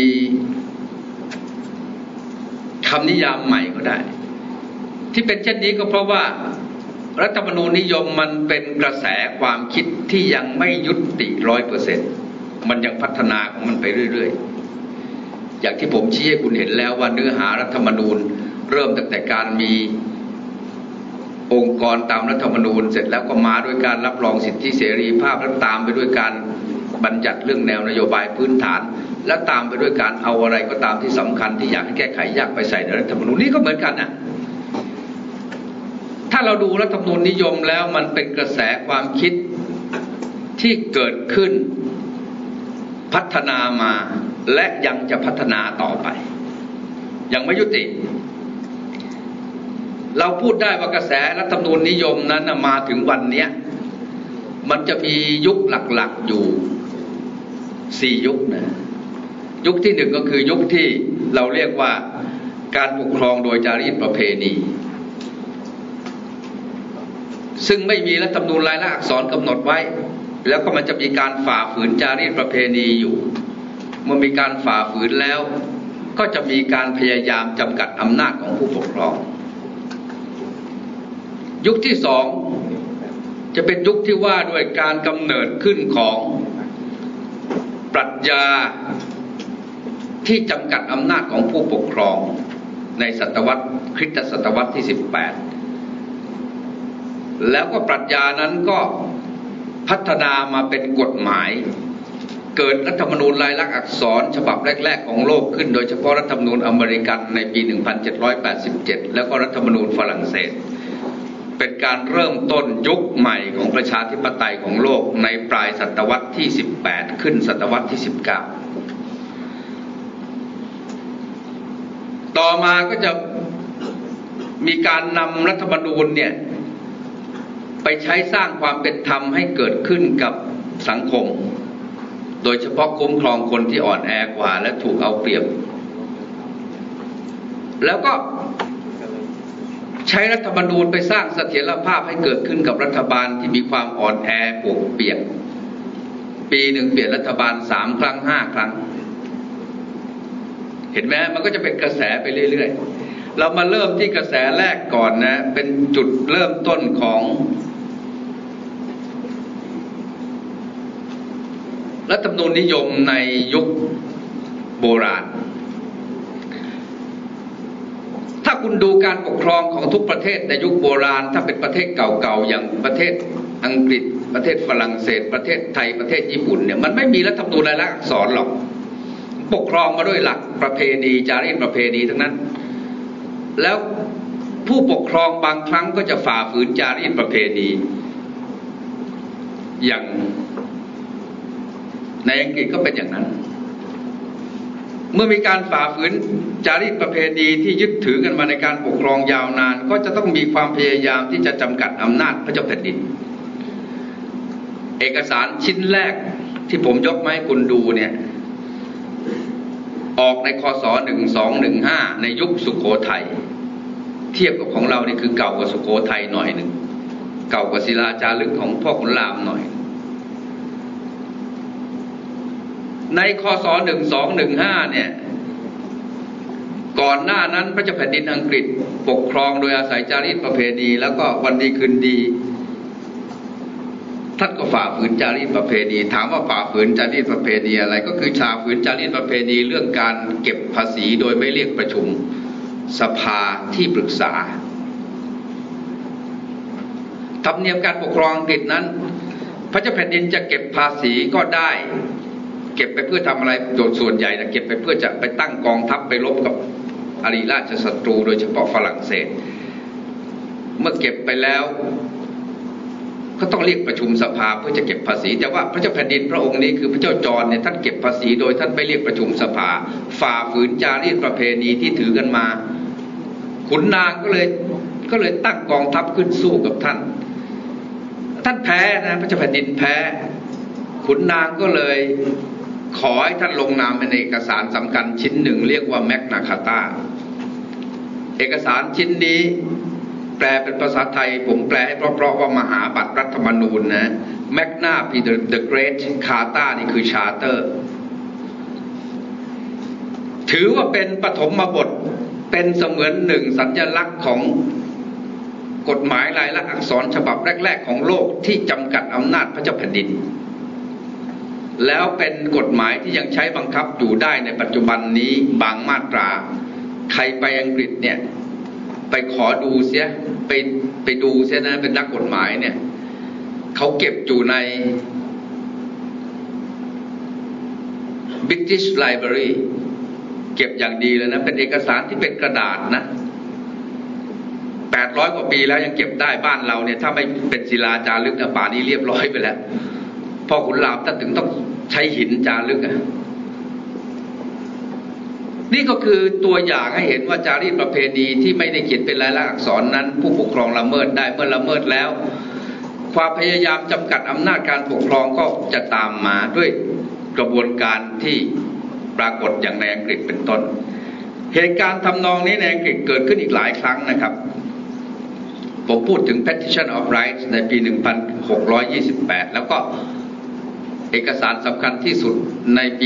คำนิยามใหม่ก็ได้ที่เป็นเช่นนี้ก็เพราะว่ารัฐธรรมนูญนิยมมันเป็นกระแสความคิดที่ยังไม่ยุติ 100% มันยังพัฒนาของมันไปเรื่อยๆอย่างที่ผมชี้ให้คุณเห็นแล้วว่าเนื้อหารัฐธรรมนูญเริ่มตั้งแต่การมีองค์กรตามรัฐธรรมนูญเสร็จแล้วก็มาด้วยการรับรองสิทธิเสรีภาพและตามไปด้วยการบัญญัติเรื่องแนวนโยบายพื้นฐานและตามไปด้วยการเอาอะไรก็ตามที่สำคัญที่อยากให้แก้ไขยากไปใส่ในรัฐธรรมนูญนี่ก็เหมือนกันนะถ้าเราดูรัฐธรรมนูญนิยมแล้วมันเป็นกระแสความคิดที่เกิดขึ้นพัฒนามาและยังจะพัฒนาต่อไปยังไม่ยุติเราพูดได้ว่ากระแสรัฐธรรมนูญนิยมนั้นมาถึงวันนี้มันจะมียุคหลักๆอยู่4ยุคนะยุคที่1ก็คือยุคที่เราเรียกว่าการปกครองโดยจารีตประเพณีซึ่งไม่มีรัฐธรรมนูญลายลักษณ์อักษรกำหนดไว้แล้วก็มันจะมีการฝ่าฝืนจารีตประเพณีอยู่เมื่อมีการฝ่าฝืนแล้วก็จะมีการพยายามจำกัดอำนาจของผู้ปกครองยุคที่2จะเป็นยุคที่ว่าด้วยการกำเนิดขึ้นของปรัชญาที่จำกัดอำนาจของผู้ปกครองในศตวรรษคริสตศตวรรษที่18แล้วก็ปรัชญานั้นก็พัฒนามาเป็นกฎหมายเกิดรัฐธรรมนูญลายลักษณ์อักษรฉบับแรกๆของโลกขึ้นโดยเฉพาะรัฐธรรมนูญอเมริกันในปี 1787 แล้วก็รัฐธรรมนูญฝรั่งเศสเป็นการเริ่มต้นยุคใหม่ของประชาธิปไตยของโลกในปลายศตวรรษที่18ขึ้นศตวรรษที่19ต่อมาก็จะมีการนำรัฐธรรมนูญเนี่ยไปใช้สร้างความเป็นธรรมให้เกิดขึ้นกับสังคมโดยเฉพาะคุ้มครองคนที่อ่อนแอกว่าและถูกเอาเปรียบแล้วก็ใช้รัฐธรรมนูญไปสร้างเสถียรภาพให้เกิดขึ้นกับรัฐบาลที่มีความอ่อนแอปวกเปียกปีหนึ่งเปลี่ยนรัฐบาล3 ครั้ง 5 ครั้งเห็นไหมมันก็จะเป็นกระแสไปเรื่อยๆเรามาเริ่มที่กระแสแรกก่อนนะเป็นจุดเริ่มต้นของรัฐธรรมนูญนิยมในยุคโบราณถ้าคุณดูการปกครองของทุกประเทศในยุคโบราณถ้าเป็นประเทศเก่าๆอย่างประเทศอังกฤษประเทศฝรั่งเศสประเทศไทยประเทศญี่ปุ่นเนี่ยมันไม่มีรัฐธรรมนูญลายลักษณ์อักษรหรอกปกครองมาด้วยหลักประเพณีจารีตประเพณีทั้งนั้นแล้วผู้ปกครองบางครั้งก็จะฝ่าฝืนจารีตประเพณีอย่างในอังกฤษก็เป็นอย่างนั้นเมื่อมีการฝ่าฝืนจารีตประเพณีที่ยึดถือกันมาในการปกครองยาวนานก็จะต้องมีความพยายามที่จะจำกัดอำนาจพระเจ้าแผ่นดินเอกสารชิ้นแรกที่ผมยกมาให้คุณดูเนี่ยออกในคศ1215ในยุคสุโขทัยเทียบกับของเรานี่คือเก่ากว่าสุโขทัยหน่อยหนึ่งเก่ากว่าศิลาจารึกของพ่อขุนรามหน่อยในคศ1215เนี่ยก่อนหน้านั้นพระเจ้าแผ่นดินอังกฤษปกครองโดยอาศัยจารีตประเพณีแล้วก็วันดีคืนดีท่านก็ฝ่าฝืนจารีตประเพณีถามว่าฝ่าฝืนจารีตประเพณีอะไรก็คือฝ่าฝืนจารีตประเพณีเรื่องการเก็บภาษีโดยไม่เรียกประชุมสภาที่ปรึกษาธรรมเนียมการปกครองอังกฤษนั้นพระเจ้าแผ่นดินจะเก็บภาษีก็ได้เก็บไปเพื่อทำอะไรโดยส่วนใหญ่นะเก็บไปเพื่อจะไปตั้งกองทัพไปรบกับอริราชศัตรูโดยเฉพาะฝรั่งเศสเมื่อเก็บไปแล้วก็ต้องเรียกประชุมสภาเพื่อจะเก็บภาษีแต่ว่าพระเจ้าแผ่นดินพระองค์นี้คือพระเจ้าจอร์จเนี่ยท่านเก็บภาษีโดยท่านไม่เรียกประชุมสภาฝ่าฝืนจารีตประเพณีที่ถือกันมาขุนนางก็เลยตั้งกองทัพขึ้นสู้กับท่านแพ้นะพระเจ้าแผ่นดินแพ้ขุนนางก็เลยขอให้ท่านลงนามในเอกสารสำคัญชิ้นหนึ่งเรียกว่าแมกนาคาตาเอกสารชิ้นนี้แปลเป็นภาษาไทยผมแปลให้เพราะว่ามหาบัตรรัฐธรรมนูญนะแมกนาพีเดอะเกรทคาตานี่คือชาร์เตอร์ถือว่าเป็นปฐมบทเป็นเสมือนหนึ่งสัญลักษณ์ของกฎหมายลายลักษณ์อักษรฉบับแรกๆของโลกที่จำกัดอำนาจพระเจ้าแผ่นดินแล้วเป็นกฎหมายที่ยังใช้บังคับอยู่ได้ในปัจจุบันนี้บางมาตราใครไปอังกฤษเนี่ยไปขอดูเสียไปดูเสียนะเป็นนักกฎหมายเนี่ยเขาเก็บอยู่ใน British Library เก็บอย่างดีเลยนะเป็นเอกสารที่เป็นกระดาษนะ800 กว่าปีแล้วยังเก็บได้บ้านเราเนี่ยถ้าไม่เป็นศิลาจารึกป่านนี้เรียบร้อยไปแล้วพ่อขุนรามท่านถึงต้องใช้หินจารึกนี่ก็คือตัวอย่างให้เห็นว่าจารีตประเพณีที่ไม่ได้เขียนเป็นลายลักษณ์อักษรนั้นผู้ปกครองละเมิดได้เมื่อละเมิดแล้วความพยายามจำกัดอำนาจการปกครองก็จะตามมาด้วยกระบวนการที่ปรากฏอย่างในอังกฤษเป็นต้นเหตุการณ์ทำนองนี้ในอังกฤษเกิดขึ้นอีกหลายครั้งนะครับผมพูดถึง Petition of Rights ในปี 1628 แล้วก็เอกสารสำคัญที่สุดในปี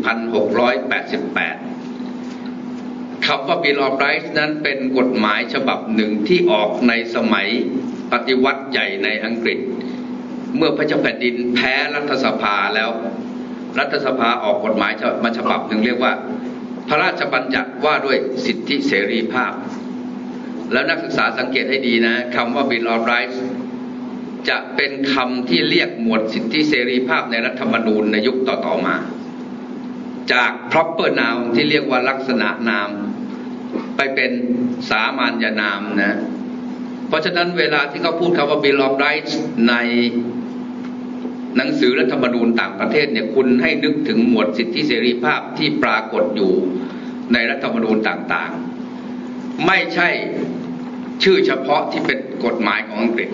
1688 คำว่า Bill of Rights นั้นเป็นกฎหมายฉบับหนึ่งที่ออกในสมัยปฏิวัติใหญ่ในอังกฤษเมื่อพระเจ้าแผ่นดินแพ้รัฐสภาแล้วรัฐสภาออกกฎหมายมาฉบับหนึ่งเรียกว่าพระราชบัญญัติว่าด้วยสิทธิเสรีภาพแล้วนักศึกษาสังเกตให้ดีนะคำว่า Bill of Rights จะเป็นคำที่เรียกหมวดสิทธิเสรีภาพในรัฐธรรมนูญในยุคต่อๆมาจาก proper noun ที่เรียกว่าลักษณะนามไปเป็นสามัญนามนะเพราะฉะนั้นเวลาที่เขาพูดคำว่า Bill of Rights ในหนังสือรัฐธรรมนูญต่างประเทศเนี่ยคุณให้นึกถึงหมวดสิทธิเสรีภาพที่ปรากฏอยู่ในรัฐธรรมนูญต่างๆไม่ใช่ชื่อเฉพาะที่เป็นกฎหมายของอังกฤษ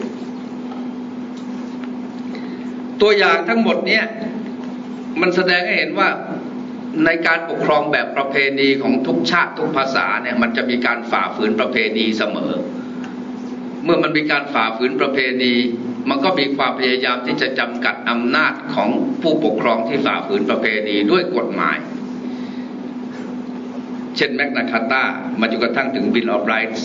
ตัวอย่างทั้งหมดเนี่ยมันแสดงให้เห็นว่าในการปกครองแบบประเพณีของทุกชาติทุกภาษาเนี่ยมันจะมีการฝ่าฝืนประเพณีเสมอเมื่อมันมีการฝ่าฝืนประเพณีมันก็มีความพยายามที่จะจำกัดอำนาจของผู้ปกครองที่ฝ่าฝืนประเพณีด้วยกฎหมายเช่นแมกนาคาตามาจนกระทั่งถึง Bill of Rights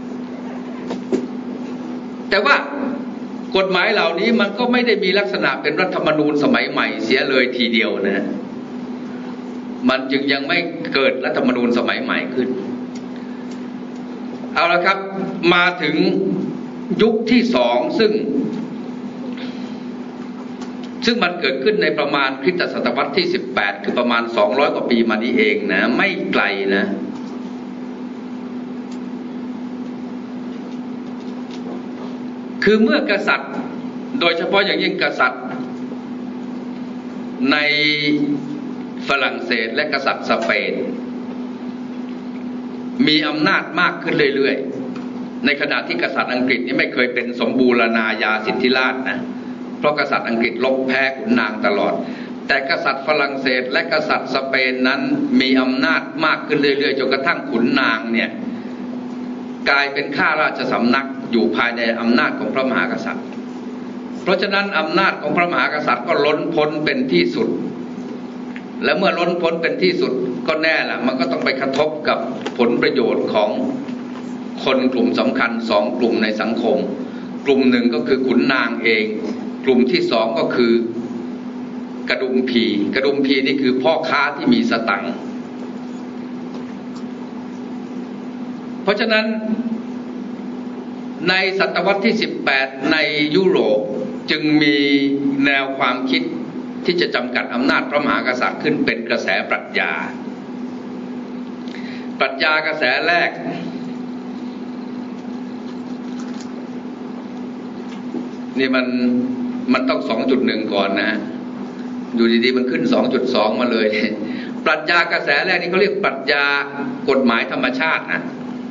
แต่ว่ากฎหมายเหล่านี้มันก็ไม่ได้มีลักษณะเป็นรัฐธรรมนูญสมัยใหม่เสียเลยทีเดียวนะมันจึงยังไม่เกิดรัฐธรรมนูญสมัยใหม่ขึ้นเอาละครับมาถึงยุคที่สองซึ่งมันเกิดขึ้นในประมาณคริสตศตวรรษที่18คือประมาณ200 กว่าปีมานี้เองนะไม่ไกลนะคือเมื่อกษัตริย์โดยเฉพาะอย่างยิ่งกษัตริย์ในฝรั่งเศสและกษัตริย์สเปนมีอำนาจมากขึ้นเรื่อยๆในขณะที่กษัตริย์อังกฤษนี่ไม่เคยเป็นสมบูรณาญาสิทธิราชนะเพราะกษัตริย์อังกฤษลบแพ้ขุนนางตลอดแต่กษัตริย์ฝรั่งเศสและกษัตริย์สเปนนั้นมีอำนาจมากขึ้นเรื่อยๆจนกระทั่งขุนนางเนี่ยกลายเป็นข้าราชสำนักอยู่ภายในอำนาจของพระมหากษัตริย์เพราะฉะนั้นอำนาจของพระมหากษัตริย์ก็ล้นพ้นเป็นที่สุดและเมื่อล้นพ้นเป็นที่สุดก็แน่ละมันก็ต้องไปกระทบกับผลประโยชน์ของคนกลุ่มสำคัญสองกลุ่มในสังคมกลุ่มหนึ่งก็คือขุนนางเองกลุ่มที่สองก็คือกระดุมพีนี่คือพ่อค้าที่มีสตังค์เพราะฉะนั้นในศตวรรษที่18ในยุโรปจึงมีแนวความคิดที่จะจำกัดอำนาจพระมหากษัตริย์ขึ้นเป็นกระแสปรัชญากระแสแรกนี่มันต้อง 2.1 ก่อนนะอยู่ดีๆมันขึ้น 2.2 มาเลยปรัชญากระแสแรกนี่เขาเรียกปรัชญากฎหมายธรรมชาตินะ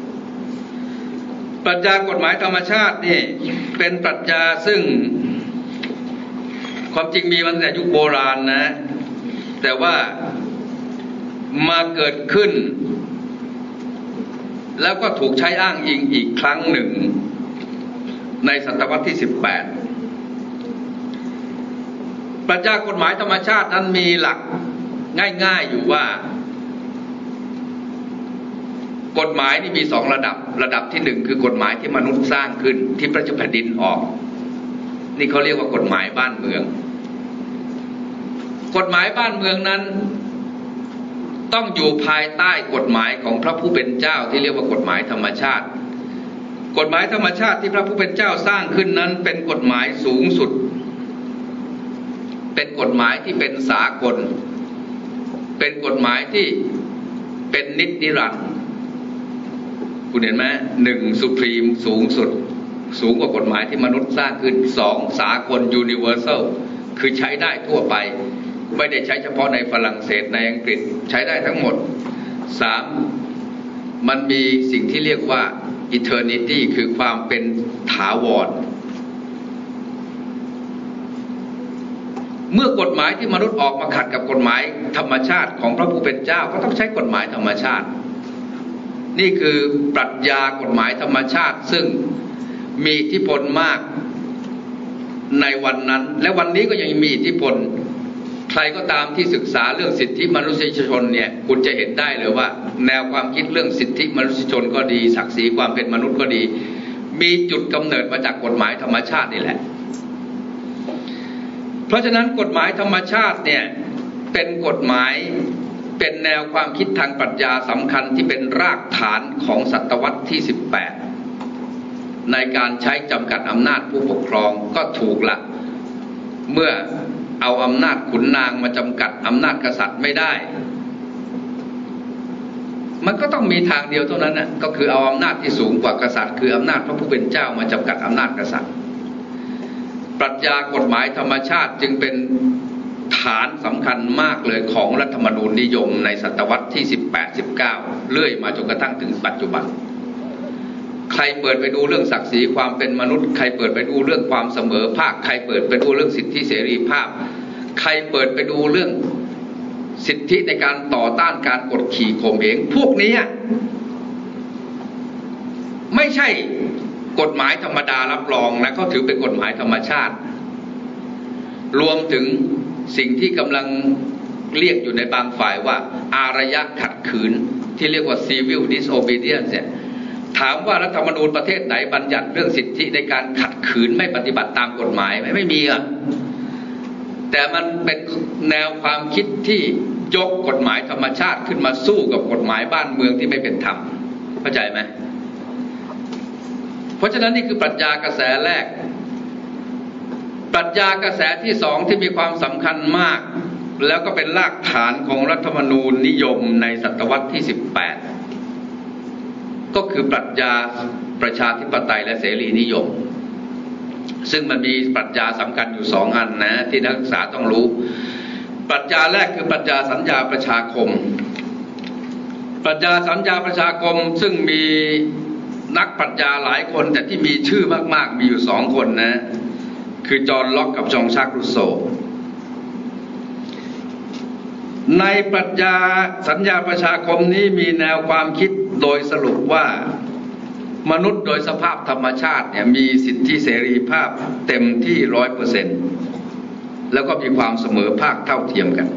ปรัชญากฎหมายธรรมชาตินี่เป็นปรัชญาซึ่งความจริงมีมาตั้งแต่ยุคโบราณนะแต่ว่ามาเกิดขึ้นแล้วก็ถูกใช้อ้างอิงอีกครั้งหนึ่งในศตวรรษที่18ปรัชญากฎหมายธรรมชาตินั้นมีหลักง่ายๆอยู่ว่ากฎหมายนี่มี2ระดับที่1คือกฎหมายที่มนุษย์สร้างขึ้นที่พระเจ้าแผ่นดินออกนี่เขาเรียกว่ากฎหมายบ้านเมืองกฎหมายบ้านเมืองนั้นต้องอยู่ภายใต้กฎหมายของพระผู้เป็นเจ้าที่เรียกว่ากฎหมายธรรมชาติกฎหมายธรรมชาติที่พระผู้เป็นเจ้าสร้างขึ้นนั้นเป็นกฎหมายสูงสุดเป็นกฎหมายที่เป็นสากลเป็นกฎหมายที่เป็นนิรันดร์คุณเห็นไหม1สุพรีมสูงสุดสูงกว่ากฎหมายที่มนุษย์สร้างขึ้น2สากล universal คือใช้ได้ทั่วไปไม่ได้ใช้เฉพาะในฝรั่งเศสในอังกฤษใช้ได้ทั้งหมด3มันมีสิ่งที่เรียกว่า eternity คือความเป็นถาวรเมื่อกฎหมายที่มนุษย์ออกมาขัดกับกฎหมายธรรมชาติของพระผู้เป็นเจ้าก็ต้องใช้กฎหมายธรรมชาตินี่คือปรัชญากฎหมายธรรมชาติซึ่งมีอิทธิพลมากในวันนั้นและวันนี้ก็ยังมีอิทธิพลใครก็ตามที่ศึกษาเรื่องสิทธิมนุษยชนเนี่ยคุณจะเห็นได้เลยว่าแนวความคิดเรื่องสิทธิมนุษยชนก็ดีศักดิ์ศรีความเป็นมนุษย์ก็ดีมีจุดกำเนิดมาจากกฎหมายธรรมชาตินี่แหละเพราะฉะนั้นกฎหมายธรรมชาติเนี่ยเป็นกฎหมายเป็นแนวความคิดทางปรัชญาสำคัญที่เป็นรากฐานของศตวรรษที่18ในการใช้จำกัดอำนาจผู้ปกครองก็ถูกละเมื่อเอาอำนาจขุนนางมาจำกัดอำนาจกษัตริย์ไม่ได้มันก็ต้องมีทางเดียวเท่านั้นนะก็คือเอาอำนาจที่สูงกว่ากษัตริย์คืออำนาจพระผู้เป็นเจ้ามาจำกัดอำนาจกษัตริย์ปรัชญากฎหมายธรรมชาติจึงเป็นฐานสำคัญมากเลยของรัฐธรรมนูญนิยมในศตวรรษที่18-19เรื่อยมาจนกระทั่งถึงปัจจุบันใครเปิดไปดูเรื่องศักดิ์ศรีความเป็นมนุษย์ใครเปิดไปดูเรื่องความเสมอภาคใครเปิดไปดูเรื่องสิทธิเสรีภาพใครเปิดไปดูเรื่องสิทธิในการต่อต้านการกดขี่ข่มเหงพวกนี้ไม่ใช่กฎหมายธรรมดารับรองนะเขาถือเป็นกฎหมายธรรมชาติรวมถึงสิ่งที่กำลังเรียกอยู่ในบางฝ่ายว่าอารยะขัดขืนที่เรียกว่า civil disobedience เนี่ยถามว่ารัฐธรรมนูญประเทศไหนบัญญัติเรื่องสิทธิในการขัดขืนไม่ปฏิบัติตามกฎหมายไม่มีอ่ะแต่มันเป็นแนวความคิดที่ยกกฎหมายธรรมชาติขึ้นมาสู้กับกฎหมายบ้านเมืองที่ไม่เป็นธรรมเข้าใจไหมเพราะฉะนั้นนี่คือปรัชญากระแสแรกปรัชญากระแสที่2ที่มีความสำคัญมากแล้วก็เป็นรากฐานของรัฐธรรมนูญนิยมในศตวรรษที่18ก็คือปรัชญาประชาธิปไตยและเสรีนิยมซึ่งมันมีปรัชญาสำคัญอยู่2อันนะที่นักศึกษาต้องรู้ปรัชญาแรกคือปรัชญาสัญญาประชาคมปรัชญาสัญญาประชาคมซึ่งมีนักปรัชญาหลายคนแต่ที่มีชื่อมากๆมีอยู่2คนนะคือจอห์นล็อกกับจองชากรูโซในปรัชญาสัญญาประชาคมนี้มีแนวความคิดโดยสรุปว่ามนุษย์โดยสภาพธรรมชาติเนี่ยมีสิทธิเสรีภาพเต็มที่ 100% แล้วก็มีความเสมอภาคเท่าเทียมกัน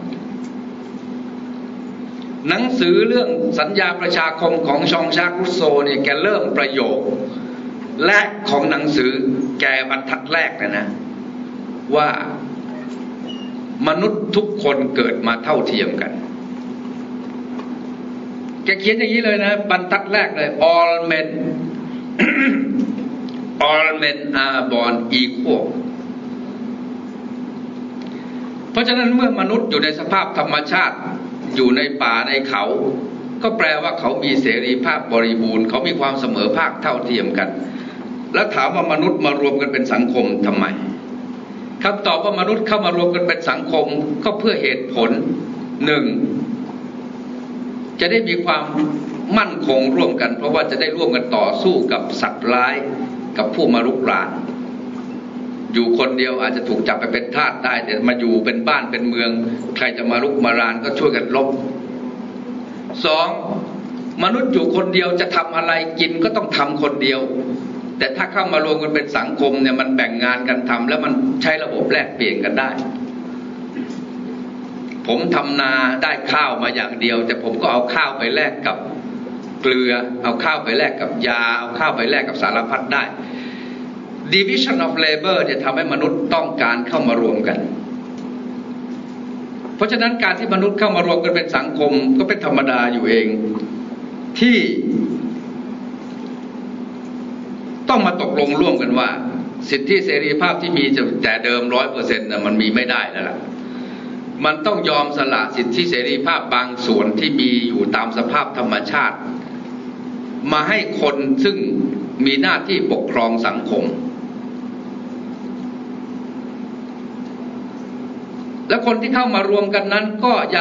หนังสือเรื่องสัญญาประชาคมของชองชากรูโซเนี่ยแกเริ่มประโยคแรกของหนังสือแกบรรทัดแรกนะว่ามนุษย์ทุกคนเกิดมาเท่าเทียมกันแกเขียนอย่างนี้เลยนะบรรทัดแรกเลย all men all men are born equal เพราะฉะนั้นเมื่อมนุษย์อยู่ในสภาพธรรมชาติอยู่ในป่าในเขาก็แปลว่าเขามีเสรีภาพบริบูรณ์เขามีความเสมอภาคเท่าเทียมกันแล้วถามว่ามนุษย์มารวมกันเป็นสังคมทำไมคำตอบว่ามนุษย์เข้ามารวมกันเป็นสังคมก็เพื่อเหตุผลหนึ่งจะได้มีความมั่นคงร่วมกันเพราะว่าจะได้ร่วมกันต่อสู้กับสัตว์ร้ายกับผู้มารุกรานอยู่คนเดียวอาจจะถูกจับไปเป็นทาสได้แต่มาอยู่เป็นบ้านเป็นเมืองใครจะมารุกมารานก็ช่วยกันลบสองมนุษย์อยู่คนเดียวจะทำอะไรกินก็ต้องทำคนเดียวแต่ถ้าเข้ามารวมกันเป็นสังคมเนี่ยมันแบ่งงานกันทำแล้วมันใช้ระบบแลกเปลี่ยนกันได้ผมทำนาได้ข้าวมาอย่างเดียวแต่ผมก็เอาข้าวไปแลกกับเกลือเอาข้าวไปแลกกับยาเอาข้าวไปแลกกับสารพัดได้ division of labor เนี่ยทำให้มนุษย์ต้องการเข้ามารวมกันเพราะฉะนั้นการที่มนุษย์เข้ามารวมกันเป็นสังคมก็เป็นธรรมดาอยู่เองที่ต้องมาตกลงร่วมกันว่าสิทธิเสรีภาพที่มีแต่เดิม 100% น่ะมันมีไม่ได้แล้วล่ะมันต้องยอมสละสิทธิเสรีภาพบางส่วนที่มีอยู่ตามสภาพธรรมชาติมาให้คนซึ่งมีหน้าที่ปกครองสังคมและคนที่เข้ามารวมกันนั้นก็ยัง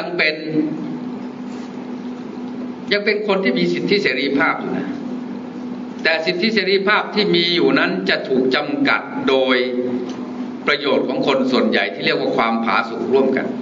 เป็นคนที่มีสิทธิเสรีภาพอยู่นะแต่สิทธิเสรีภาพที่มีอยู่นั้นจะถูกจำกัดโดยประโยชน์ของคนส่วนใหญ่ที่เรียกว่าความผาสุกร่วมกัน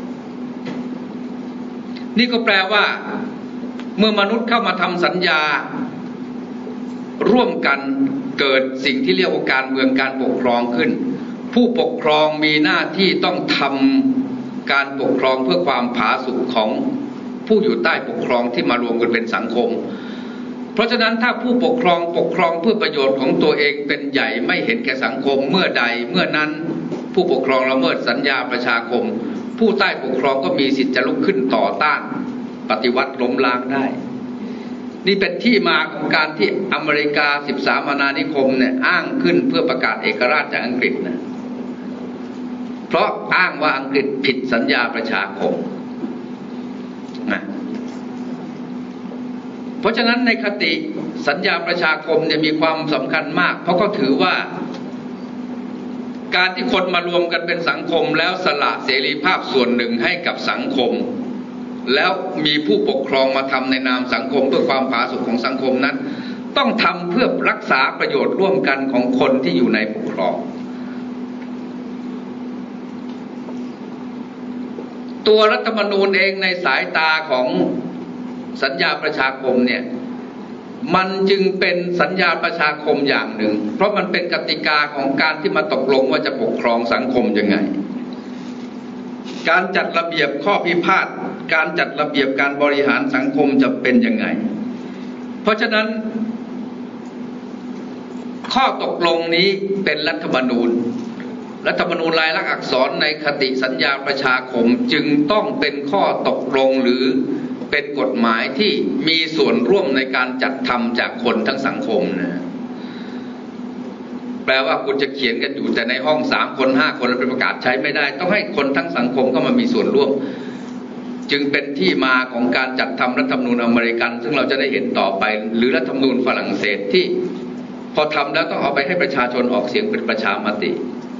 นี่ก็แปลว่าเมื่อมนุษย์เข้ามาทำสัญญาร่วมกันเกิดสิ่งที่เรียกว่าการเมืองการปกครองขึ้นผู้ปกครองมีหน้าที่ต้องทำการปกครองเพื่อความผาสุกของผู้อยู่ใต้ปกครองที่มารวมกันเป็นสังคมเพราะฉะนั้นถ้าผู้ปกครองเพื่อประโยชน์ของตัวเองเป็นใหญ่ไม่เห็นแก่สังคมเมื่อใดเมื่อนั้นผู้ปกครองละเมิดสัญญาประชาคมผู้ใต้ปกครองก็มีสิทธิ์จะลุกขึ้นต่อต้านปฏิวัติล้มล้างได้นี่เป็นที่มาของการที่อเมริกา13อาณานิคมเนี่ยอ้างขึ้นเพื่อประกาศเอกราชจากอังกฤษนะเพราะอ้างว่าอังกฤษผิดสัญญาประชาคมนะเพราะฉะนั้นในคติสัญญาประชาคมเนี่ยมีความสำคัญมากเพราะเขาถือว่าการที่คนมารวมกันเป็นสังคมแล้วสละเสรีภาพส่วนหนึ่งให้กับสังคมแล้วมีผู้ปกครองมาทำในนามสังคมเพื่อความผาสุกของสังคมนั้นต้องทำเพื่อรักษาประโยชน์ร่วมกันของคนที่อยู่ในปกครองตัวรัฐธรรมนูญเองในสายตาของสัญญาประชาคมเนี่ยมันจึงเป็นสัญญาประชาคมอย่างหนึ่งเพราะมันเป็นกติกาของการที่มาตกลงว่าจะปกครองสังคมยังไงการจัดระเบียบข้อพิพาทการจัดระเบียบการบริหารสังคมจะเป็นยังไงเพราะฉะนั้นข้อตกลงนี้เป็นรัฐธรรมนูญลายลักษณ์อักษรในคติสัญญาประชาคมจึงต้องเป็นข้อตกลงหรือเป็นกฎหมายที่มีส่วนร่วมในการจัดทำจากคนทั้งสังคมนะแปลว่าคุณจะเขียนกันอยู่แต่ในห้อง3 คน 5 คนแล้วเป็นประกาศใช้ไม่ได้ต้องให้คนทั้งสังคมเข้ามามีส่วนร่วมจึงเป็นที่มาของการจัดทำรัฐธรรมนูญอเมริกันซึ่งเราจะได้เห็นต่อไปหรือรัฐธรรมนูญฝรั่งเศสที่พอทำแล้วต้องเอาไปให้ประชาชนออกเสียงเป็นประชามติ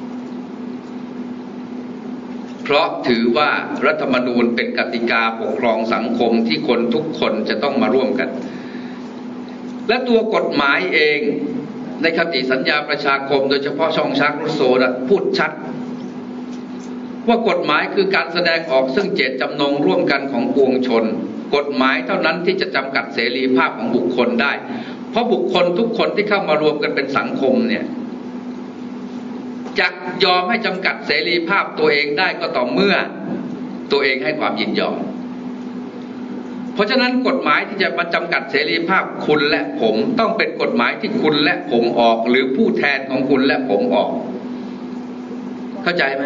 เพราะถือว่ารัฐธรรมนูญเป็นกติกาปกครองสังคมที่คนทุกคนจะต้องมาร่วมกันและตัวกฎหมายเองในคติสัญญาประชาคมโดยเฉพาะชองชากรูโซพูดชัดว่ากฎหมายคือการแสดงออกซึ่งเจตจำนงร่วมกันของปวงชนกฎหมายเท่านั้นที่จะจำกัดเสรีภาพของบุคคลได้เพราะบุคคลทุกคนที่เข้ามารวมกันเป็นสังคมเนี่ยจะยอมให้จำกัดเสรีภาพตัวเองได้ก็ต่อเมื่อตัวเองให้ความยินยอมเพราะฉะนั้นกฎหมายที่จะมาจำกัดเสรีภาพคุณและผมต้องเป็นกฎหมายที่คุณและผมออกหรือผู้แทนของคุณและผมออกเข้าใจไหม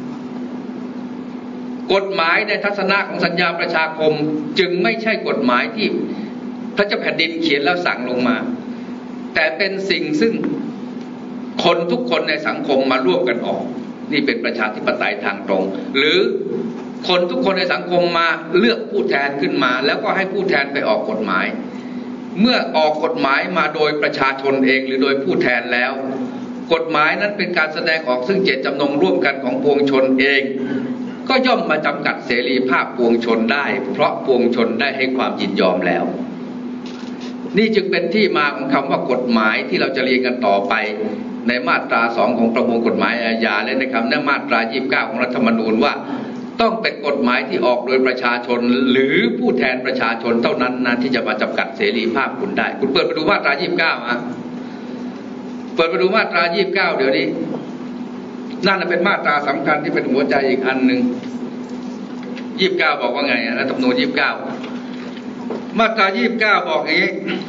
กฎหมายในทัศนะของสัญญาประชาคมจึงไม่ใช่กฎหมายที่พระเจ้าแผ่นดินเขียนแล้วสั่งลงมาแต่เป็นสิ่งซึ่งคนทุกคนในสังคมมาร่วมกันออกนี่เป็นประชาธิปไตยทางตรงหรือคนทุกคนในสังคมมาเลือกผู้แทนขึ้นมาแล้วก็ให้ผู้แทนไปออกกฎหมายเมื่อออกกฎหมายมาโดยประชาชนเองหรือโดยผู้แทนแล้วกฎหมายนั้นเป็นการแสดงออกซึ่งเจตจำนงร่วมกันของปวงชนเองก็ย่อมมาจำกัดเสรีภาพปวงชนได้เพราะปวงชนได้ให้ความยินยอมแล้วนี่จึงเป็นที่มาของคำว่ากฎหมายที่เราจะเรียนกันต่อไปในมาตรา2ของประมวลกฎหมายอาญาและในคำในมาตรา29ของรัฐธรรมนูญว่าต้องเป็นกฎหมายที่ออกโดยประชาชนหรือผู้แทนประชาชนเท่านั้นนะที่จะมาจำกัดเสรีภาพคุณได้คุณเปิดไปดูมาตรา29มาเปิดไปดูมาตรา29เดี๋ยวนี้นั่นเป็นมาตราสำคัญที่เป็นหัวใจอีกอันหนึ่ง29บอกว่าไงรัฐธรรมนูญ29มาตรา29บอกอย่างนี้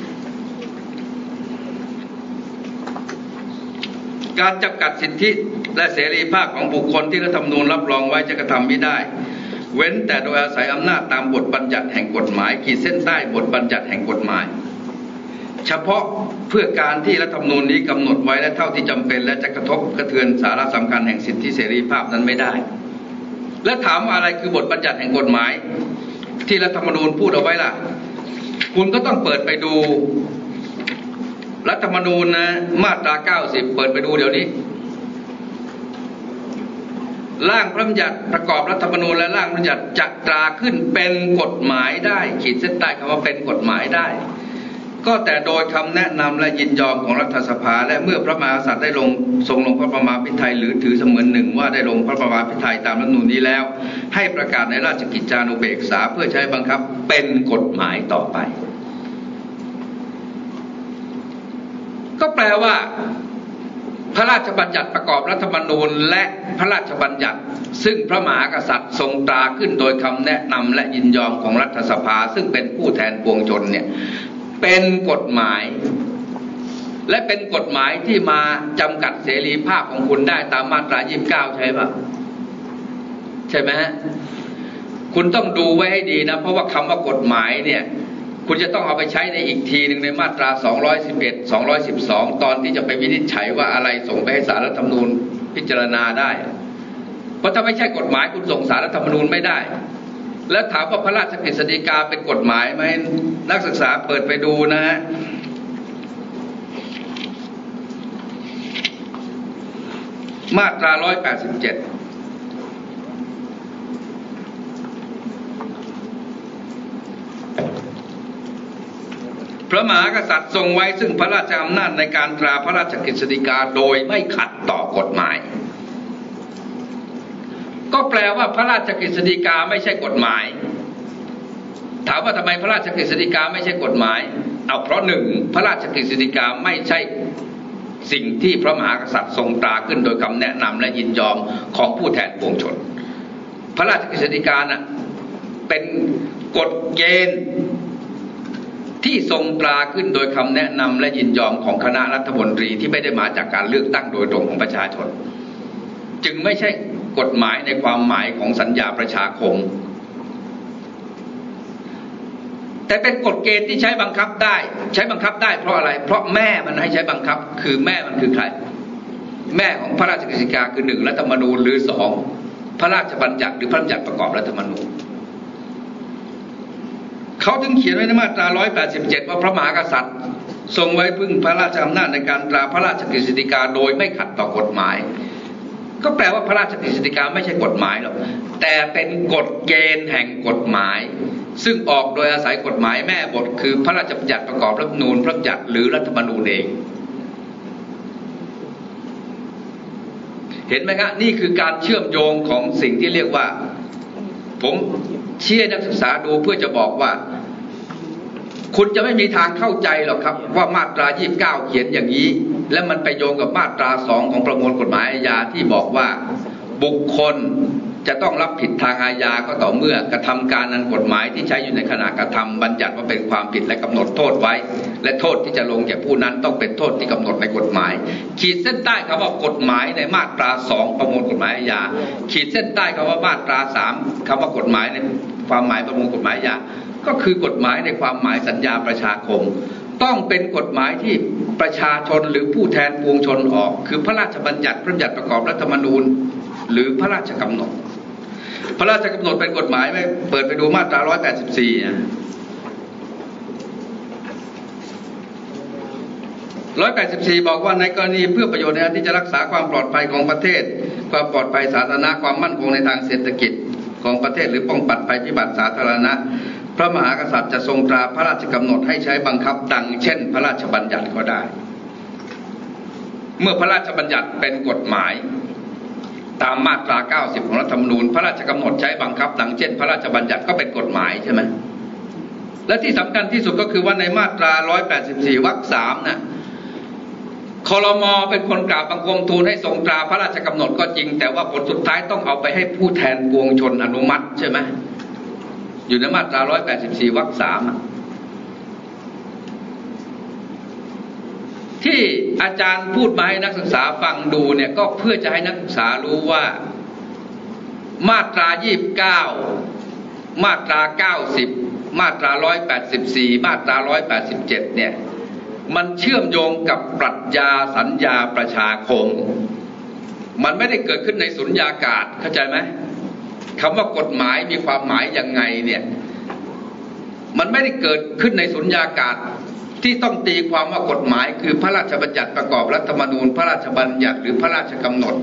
การจำกัดสิทธิและเสรีภาพของบุคคลที่รัฐธรรมนูญรับรองไว้จะกระทำไม่ได้เว้นแต่โดยอาศัยอำนาจตามบทบัญญัติแห่งกฎหมายขีดเส้นใต้บทบัญญัติแห่งกฎหมายเฉพาะเพื่อการที่รัฐธรรมนูญนี้กำหนดไว้และเท่าที่จำเป็นและจะกระทบกระเทือนสาระสำคัญแห่งสิทธิเสรีภาพนั้นไม่ได้และถามว่าอะไรคือบทบัญญัติแห่งกฎหมายที่รัฐธรรมนูญพูดเอาไว้ล่ะคุณก็ต้องเปิดไปดูรัฐธรรมนูญนะมาตรา90เปิดไปดูเดี๋ยวนี้ร่างพระบัญญัติประกอบรัฐธรรมนูญและร่างพระบัญญัติจะตราขึ้นเป็นกฎหมายได้ขีดเส้นใต้คำว่าเป็นกฎหมายได้ก็แต่โดยคำแนะนำและยินยอมของรัฐสภาและเมื่อพระมหากษัตริย์ได้ทรงลงพระประมาพิไทยหรือถือเสมือนหนึ่งว่าได้ลงพระประมาพิไทยตามรัฐธรรมนูญนี้แล้วให้ประกาศในราชกิจจานุเบกษาเพื่อใช้บังคับเป็นกฎหมายต่อไปก็แปลว่าพระราชบัญญัติประกอบรัฐธรรมนูญและพระราชบัญญัติซึ่งพระมหากษัตริย์ทรงตราขึ้นโดยคำแนะนำและยินยอมของรัฐสภาซึ่งเป็นผู้แทนปวงชนเนี่ยเป็นกฎหมายและเป็นกฎหมายที่มาจำกัดเสรีภาพของคุณได้ตามมาตรา29ใช่ป่ะใช่ไหมฮะคุณต้องดูไว้ให้ดีนะเพราะว่าคำว่ากฎหมายเนี่ยคุณจะต้องเอาไปใช้ในอีกทีหนึ่งในมาตรา211 212ตอนที่จะไปวินิจฉัยว่าอะไรส่งไปให้ศาลรัฐธรรมนูญพิจารณาได้เพราะถ้าไม่ใช่กฎหมายคุณส่งศาลรัฐธรรมนูญไม่ได้แล้วถามว่าพระราชกฤษฎีกาเป็นกฎหมายไหมนักศึกษาเปิดไปดูนะฮะมาตรา187พระมหากษัตริย์ทรงไว้ซึ่งพระราชอำนาจในการตราพระราชกฤษฎีกาโดยไม่ขัดต่อกฎหมายก็แปลว่าพระราชกฤษฎีกาไม่ใช่กฎหมายถามว่าทำไมพระราชกฤษฎีกาไม่ใช่กฎหมายเอาเพราะหนึ่งพระราชกฤษฎีกาไม่ใช่สิ่งที่พระมหากษัตริย์ทรงตราขึ้นโดยคำแนะนำและยินยอมของผู้แทนปวงชนพระราชกฤษฎีกาน่ะเป็นกฎเกณฑ์ที่ทรงตราขึ้นโดยคำแนะนำและยินยอมของคณะรัฐมนตรีที่ไม่ได้มาจากการเลือกตั้งโดยตรงของประชาชนจึงไม่ใช่กฎหมายในความหมายของสัญญาประชาคมแต่เป็นกฎเกณฑ์ที่ใช้บังคับได้เพราะอะไรเพราะแม่มันให้ใช้บังคับคือแม่มันคือใครแม่ของพระราชกฤษฎีกาคือ1รัฐธรรมนูญหรือ2พระราชบัญญัติหรือพระบัญญัติประกอบรัฐธรรมนูญเขาถึงเขียนไว้ในมาตรา187ว่าพระมหากษัตริย์ทรงไว้พึ่งพระราชอำนาจในการตราพระราชกฤษฎีกาโดยไม่ขัดต่อกฎหมายก็แปลว่าพระราชกฤษฎีกาไม่ใช่กฎหมายหรอกแต่เป็นกฎเกณฑ์แห่งกฎหมายซึ่งออกโดยอาศัยกฎหมายแม่บทคือพระราชบัญญัติประกอบรัฐธรรมนูญพระบัญญัติหรือรัฐธรรมนูญเองเห็นไหมครับนี่คือการเชื่อมโยงของสิ่งที่เรียกว่าผมชี้ให้นักศึกษาดูเพื่อจะบอกว่าคุณจะไม่มีทางเข้าใจหรอกครับว่ามาตรา29เขียนอย่างนี้และมันไปโยงกับมาตรา2ของประมวลกฎหมายอาญาที่บอกว่าบุคคลจะต้องรับผิดทางอาญาก็ต่อเมื่อกระทำการอันกฎหมายที่ใช้อยู่ในขณะกระทำบัญญัติว่าเป็นความผิดและกำหนดโทษไว้และโทษที่จะลงแก่ผู้นั้นต้องเป็นโทษที่กำหนดในกฎหมายขีดเส้นใต้คำว่ากฎหมายในมาตรา2ประมวลกฎหมายอาญาขีดเส้นใต้คำว่ามาตรา3คำว่ากฎหมายในความหมายประมวลกฎหมายอาญาก็คือกฎหมายในความหมายสัญญาประชาคมต้องเป็นกฎหมายที่ประชาชนหรือผู้แทนปวงชนออกคือพระราชบัญญัติพระบัญญัติประกอบรัฐธรรมนูญหรือพระราชกำหนดพระราชกำหนดเป็นกฎหมายไหมเปิดไปดูมาตรา184นะ184บอกว่าในกรณีเพื่อประโยชน์ในการที่จะรักษาความปลอดภัยของประเทศความปลอดภัยสาธารณะความมั่นคงในทางเศรษฐกิจของประเทศหรือป้องกันภัยพิบัติสาธารณะพระมหากษัตริย์จะทรงตราพระราชกำหนดให้ใช้บังคับดังเช่นพระราชบัญญัติก็ได้เมื่อพระราชบัญญัติเป็นกฎหมายตามมาตรา90ของรัฐธรรมนูญพระราชกำหนดใช้บังคับดังเช่นพระราชบัญญัติก็เป็นกฎหมายใช่ไหมและที่สำคัญที่สุดก็คือว่าในมาตรา184วรรค3นะครม.เป็นคนกราบบังคมทูลให้ทรงตราพระราชกำหนดก็จริงแต่ว่าผลสุดท้ายต้องเอาไปให้ผู้แทนปวงชนอนุมัติใช่ไหมอยู่ในมาตรา184วรรค3ที่อาจารย์พูดมาให้นักศึกษาฟังดูเนี่ยก็เพื่อจะให้นักศึกษารู้ว่ามาตรา29มาตรา90มาตรา184มาตรา187เนี่ยมันเชื่อมโยงกับปรัชญาสัญญาประชาคมมันไม่ได้เกิดขึ้นในสุญญากาศเข้าใจไหมคำว่ากฎหมายมีความหมายยังไงเนี่ยมันไม่ได้เกิดขึ้นในสุญญากาศที่ต้องตีความว่ากฎหมายคือพระราชบัญญัติประกอบรัฐธรรมนูญพระราชบัญญัติหรือพระราชกำหนด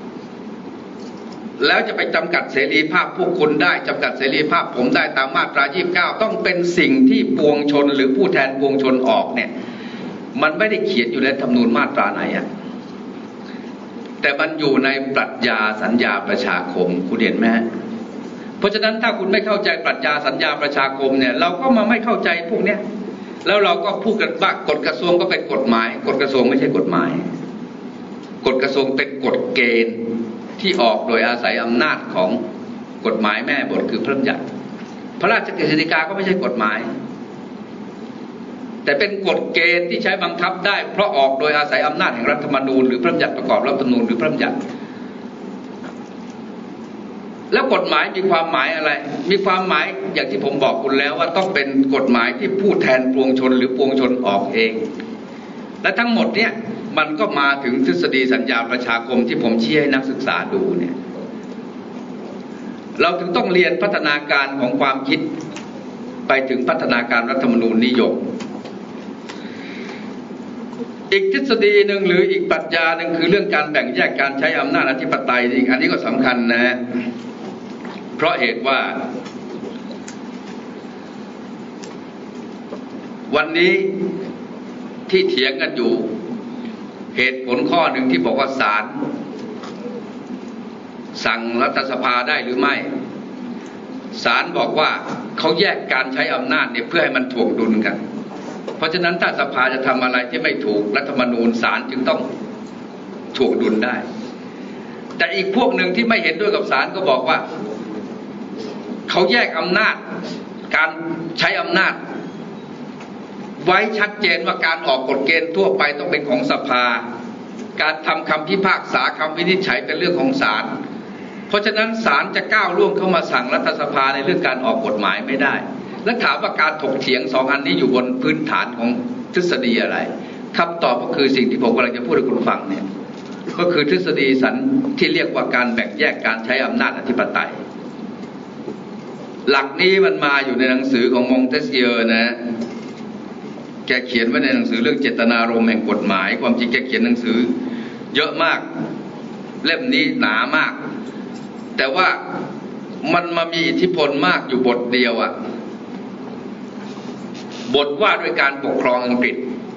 แล้วจะไปจำกัดเสรีภาพพวกคุณได้จำกัดเสรีภาพผมได้ตามมาตรา29ต้องเป็นสิ่งที่ปวงชนหรือผู้แทนปวงชนออกเนี่ยมันไม่ได้เขียนอยู่ในรัฐธรรมนูญมาตราไหนอ่ะแต่มันอยู่ในปรัชญาสัญญาประชาคมคุณเห็นไหมเพราะฉะนั้นถ้าคุณไม่เข้าใจปรัชญาสัญญาประชาคมเนี่ยเราก็มาไม่เข้าใจพวกเนี้ยแล้วเราก็พูดกันว่ากฎกระทรวงก็เป็นกฎหมายกฎกระทรวงไม่ใช่กฎหมายกฎกระทรวงเป็นกฎเกณฑ์ที่ออกโดยอาศัยอำนาจของกฎหมายแม่บทคือพระบัญญัติพระราชกฤษฎีกาก็ไม่ใช่กฎหมายแต่เป็นกฎเกณฑ์ที่ใช้บังคับได้เพราะออกโดยอาศัยอำนาจแห่งรัฐธรรมนูญหรือพระบัญญัติประกอบรัฐธรรมนูญหรือพระบัญญัติแล้วกฎหมายมีความหมายอะไรมีความหมายอย่างที่ผมบอกคุณแล้วว่าต้องเป็นกฎหมายที่ผู้แทนปวงชนหรือปวงชนออกเองและทั้งหมดเนี่ยมันก็มาถึงทฤษฎีสัญญาประชาคมที่ผมชี้ให้นักศึกษาดูเนี่ยเราถึงต้องเรียนพัฒนาการของความคิดไปถึงพัฒนาการรัฐธรรมนูญนิยมอีกทฤษฎีหนึ่งหรืออีกปรัชญาหนึ่งคือเรื่องการแบ่งแยกการใช้อำนาจอธิปไตยอันนี้ก็สำคัญนะเพราะเหตุว่าวันนี้ที่เถียงกันอยู่เหตุผลข้อหนึ่งที่บอกว่าศาลสั่งรัฐสภาได้หรือไม่ศาลบอกว่าเขาแยกการใช้อำนาจเนี่ยเพื่อให้มันถ่วงดุลกันเพราะฉะนั้นถ้าสภาจะทำอะไรที่ไม่ถูกรัฐธรรมนูญศาลจึงต้องถ่วงดุลได้แต่อีกพวกหนึ่งที่ไม่เห็นด้วยกับศาลก็บอกว่าเขาแยกอำนาจการใช้อำนาจไว้ชัดเจนว่าการออกกฎเกณฑ์ทั่วไปต้องเป็นของสภาการทำคำพิพากษาคำวินิจฉัยเป็นเรื่องของศาลเพราะฉะนั้นศาลจะก้าวล่วงเข้ามาสั่งรัฐสภาในเรื่องการออกกฎหมายไม่ได้และถามว่าการถกเถียงสองอันนี้อยู่บนพื้นฐานของทฤษฎีอะไรคำตอบก็คือสิ่งที่ผมกำลังจะพูดให้คุณฟังเนี่ยก็คือทฤษฎีสันที่เรียกว่าการแบ่งแยกการใช้อำนาจอธิปไตยหลักนี้มันมาอยู่ในหนังสือของมองเตสเกียร์นะแกเขียนไว้ในหนังสือเรื่องเจตนารมณ์แห่งกฎหมายความจริงแกเขียนหนังสือเยอะมากเล่มนี้หนามากแต่ว่ามันมามีอิทธิพลมากอยู่บทเดียวอะบทว่าด้วยการปกครองอังกฤษ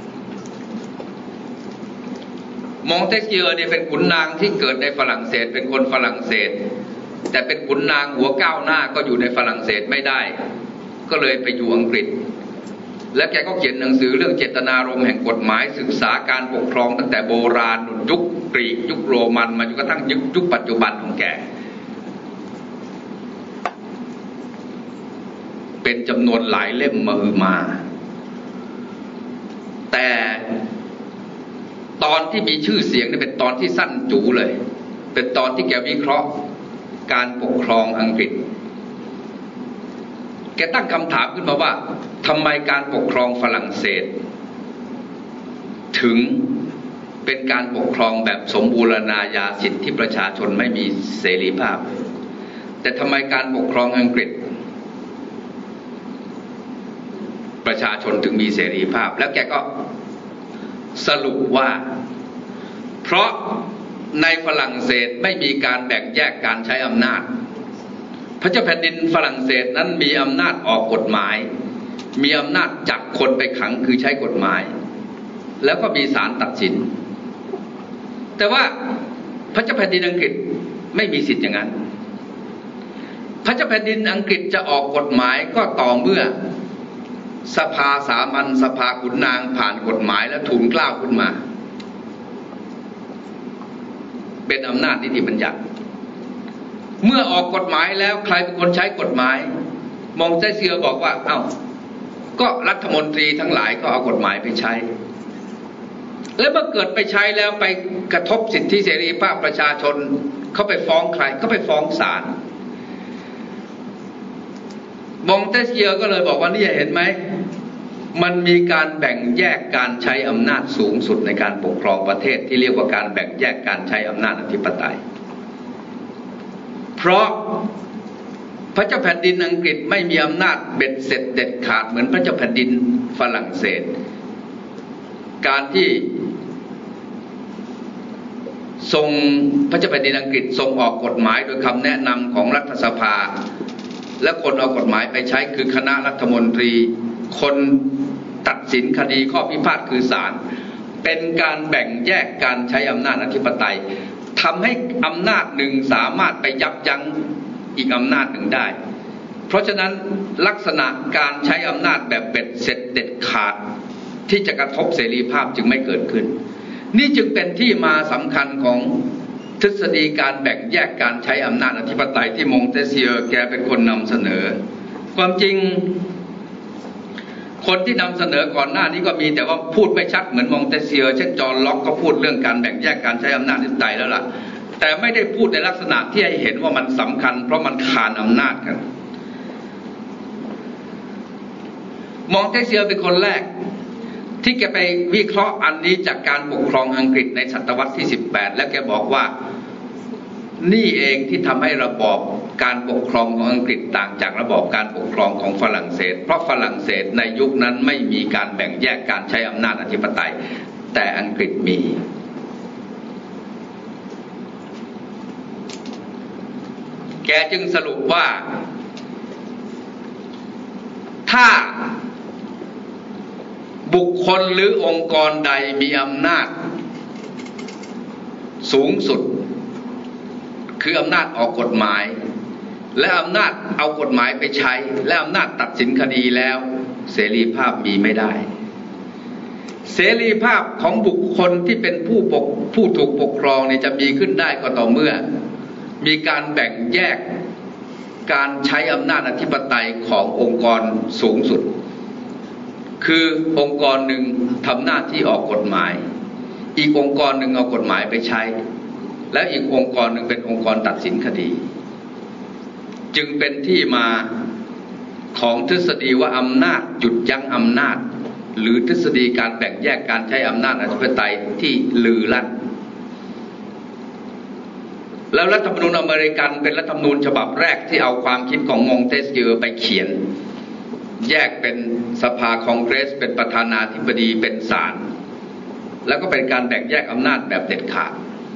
มองเตสเกียร์เนี่ยเป็นขุนนางที่เกิดในฝรั่งเศสเป็นคนฝรั่งเศสแต่เป็นขุนนางหัวก้าวหน้าก็อยู่ในฝรั่งเศสไม่ได้ก็เลยไปอยู่อังกฤษและแกก็เขียนหนังสือเรื่องเจตนารมณ์แห่งกฎหมายศึกษาการปกครองตั้งแต่โบราณยุคกรีกยุคโรมันมาจนกระทั่งยุคปัจจุบันของแกเป็นจำนวนหลายเล่มมาแต่ตอนที่มีชื่อเสียงนี่เป็นตอนที่สั้นจู๋เลยเป็นตอนที่แกวิเคราะห์การปกครองอังกฤษแกตั้งคำถามขึ้นมาว่าทำไมการปกครองฝรั่งเศสถึงเป็นการปกครองแบบสมบูรณาญาสิทธิที่ประชาชนไม่มีเสรีภาพแต่ทำไมการปกครองอังกฤษประชาชนถึงมีเสรีภาพแล้วแกก็สรุปว่าเพราะในฝรั่งเศสไม่มีการแบ่งแยกการใช้อำนาจพระเจ้าแผ่นดินฝรั่งเศสนั้นมีอำนาจออกกฎหมายมีอำนาจจับคนไปขังคือใช้กฎหมายแล้วก็มีศาลตัดสินแต่ว่าพระเจ้าแผ่นดินอังกฤษไม่มีสิทธิ์อย่างนั้นพระเจ้าแผ่นดินอังกฤษจะออกกฎหมายก็ต่อเมื่อสภาสามัญสภาขุนนางผ่านกฎหมายและทูลเกล้าขึ้นมาเป็นอำนาจนิติบัญญัติเมื่อออกกฎหมายแล้วใครเป็นคนใช้กฎหมายมองใจเสือบอกว่าเอ้าก็รัฐมนตรีทั้งหลายก็เอากฎหมายไปใช้แล้วเมื่อเกิดไปใช้แล้วไปกระทบสิทธิเสรีภาพประชาชนเขาไปฟ้องใครเขาไปฟ้องศาลมองเตสเกียก็เลยบอกว่านี่เห็นไหมมันมีการแบ่งแยกการใช้อำนาจสูงสุดในการปกครองประเทศที่เรียกว่าการแบ่งแยกการใช้อำนาจอธิปไตยเพราะพระเจ้าแผ่นดินอังกฤษไม่มีอำนาจเบ็ดเสร็จเด็ดขาดเหมือนพระเจ้าแผ่นดินฝรั่งเศสการที่ทรงพระเจ้าแผ่นดินอังกฤษทรงออกกฎหมายโดยคำแนะนำของรัฐสภาและคนเอากฎหมายไปใช้คือคณะรัฐมนตรีคนตัดสินคดีข้อพิพาทคือศาลเป็นการแบ่งแยกการใช้อำนาจอธิปไตยทำให้อำนาจหนึ่งสามารถไปยับยั้งอีกอำนาจหนึ่งได้เพราะฉะนั้นลักษณะการใช้อำนาจแบบเบ็ดเสร็จเด็ดขาดที่จะกระทบเสรีภาพจึงไม่เกิดขึ้นนี่จึงเป็นที่มาสำคัญของทฤษฎีการแบ่งแยกการใช้อำนาจอธิปไตยที่มงเตสเซียแกเป็นคนนำเสนอความจริงคนที่นำเสนอก่อนหน้านี้ก็มีแต่ว่าพูดไม่ชัดเหมือนมงเตสเซียเช่นจอห์นล็อกก็พูดเรื่องการแบ่งแยกการใช้อำนาจอธิปไตยแล้วล่ะแต่ไม่ได้พูดในลักษณะที่ให้เห็นว่ามันสำคัญเพราะมันขานอำนาจกันมงเตสเซียเป็นคนแรกที่แกไปวิเคราะห์อันนี้จากการปกครองอังกฤษในศตวรรษที่18และแกบอกว่านี่เองที่ทำให้ระบอบการปกครองของอังกฤษต่างจากระบอบการปกครองของฝรั่งเศสเพราะฝรั่งเศสในยุคนั้นไม่มีการแบ่งแยกการใช้อำนาจอธิปไตยแต่อังกฤษมีแกจึงสรุปว่าถ้าบุคคลหรือองค์กรใดมีอำนาจสูงสุดคืออำนาจออกกฎหมายและอำนาจเอากฎหมายไปใช้และอำนาจตัดสินคดีแล้วเสรีภาพมีไม่ได้เสรีภาพของบุคคลที่เป็นผู้ถูกปกครองเนี่ยจะมีขึ้นได้ก็ต่อเมื่อมีการแบ่งแยกการใช้อำนาจอธิปไตยขององค์กรสูงสุดคือองค์กรหนึ่งทำหน้าที่ออกกฎหมายอีกองค์กรหนึ่งเอากฎหมายไปใช้และอีกองค์กรหนึ่งเป็นองค์กรตัดสินคดีจึงเป็นที่มาของทฤษฎีว่าอำนาจหยุดยั้งอำนาจหรือทฤษฎีการแบ่งแยกการใช้อำนาจอธิปไตยที่ลือลั่นแล้วรัฐธรรมนูญอเมริกันเป็นรัฐธรรมนูญฉบับแรกที่เอาความคิดของมงเตสเกียไปเขียนแยกเป็นสภาคองเกรสเป็นประธานาธิบดีเป็นศาลแล้วก็เป็นการแบ่งแยกอำนาจแบบเด็ดขาด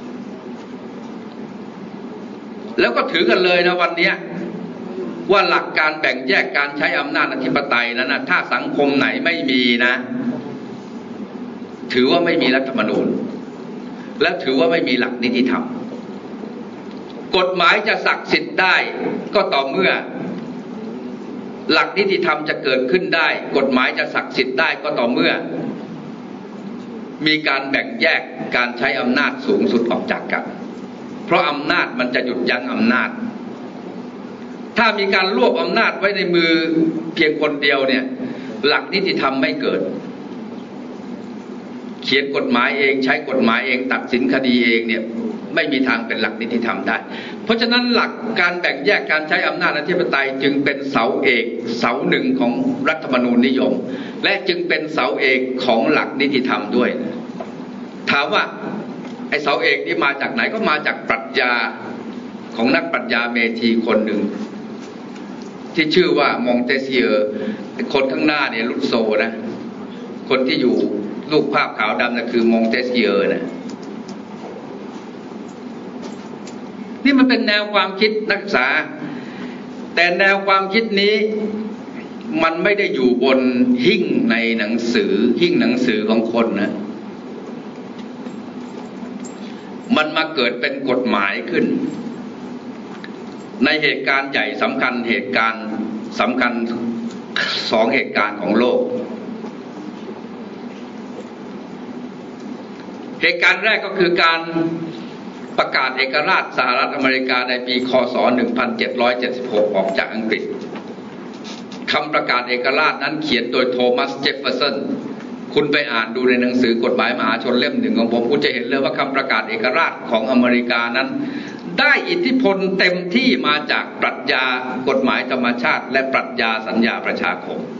แล้วก็ถือกันเลยนะวันนี้ว่าหลักการแบ่งแยกการใช้อำนาจอธิปไตยนั้นนะถ้าสังคมไหนไม่มีนะถือว่าไม่มีรัฐธรรมนูญและถือว่าไม่มีหลักนิติธรรมกฎหมายจะศักดิ์สิทธิ์ได้ก็ต่อเมื่อหลักนิติธรรมจะเกิดขึ้นได้กฎหมายจะศักดิ์สิทธิ์ได้ก็ต่อเมื่อมีการแบ่งแยกการใช้อำนาจสูงสุดออกจากกันเพราะอำนาจมันจะหยุดยั้งอำนาจถ้ามีการรวบอำนาจไว้ในมือเพียงคนเดียวเนี่ยหลักนิติธรรมไม่เกิดเขียนกฎหมายเองใช้กฎหมายเองตัดสินคดีเองเนี่ยไม่มีทางเป็นหลักนิติธรรมได้เพราะฉะนั้นหลักการแบ่งแยกการใช้อำนาจอธิปไตยจึงเป็นเสาเอกเสาหนึ่งของรัฐธรรมนูญนิยมและจึงเป็นเสาเอกของหลักนิติธรรมด้วยถามว่าไอ้เสาเอกนี่มาจากไหนก็มาจากปรัชญาของนักปรัชญาเมธีคนหนึ่งที่ชื่อว่ามองเตเซียร์คนข้างหน้าเนี่ยลุตโซนะคนที่อยู่รูปภาพขาวดำนะคือมองเตเซียร์นะนี่มันเป็นแนวความคิดนักศึกษาแต่แนวความคิดนี้มันไม่ได้อยู่บนหิ้งในหนังสือหิ้งหนังสือของคนนะมันมาเกิดเป็นกฎหมายขึ้นในเหตุการณ์ใหญ่สำคัญเหตุการณ์สำคัญ2เหตุการณ์ของโลกเหตุการณ์แรกก็คือการประกาศเอกราชสหรัฐอเมริกาในปีค.ศ. 1776 ออกจากอังกฤษคำประกาศเอกราชนั้นเขียนโดยโทมัสเจฟเฟอร์สันคุณไปอ่านดูในหนังสือกฎหมายมหาชนเล่ม 1ของผมคุณจะเห็นเลยว่าคำประกาศเอกราชของอเมริกานั้นได้อิทธิพลเต็มที่มาจากปรัชญากฎหมายธรรมชาติและปรัชญาสัญญาประชาคม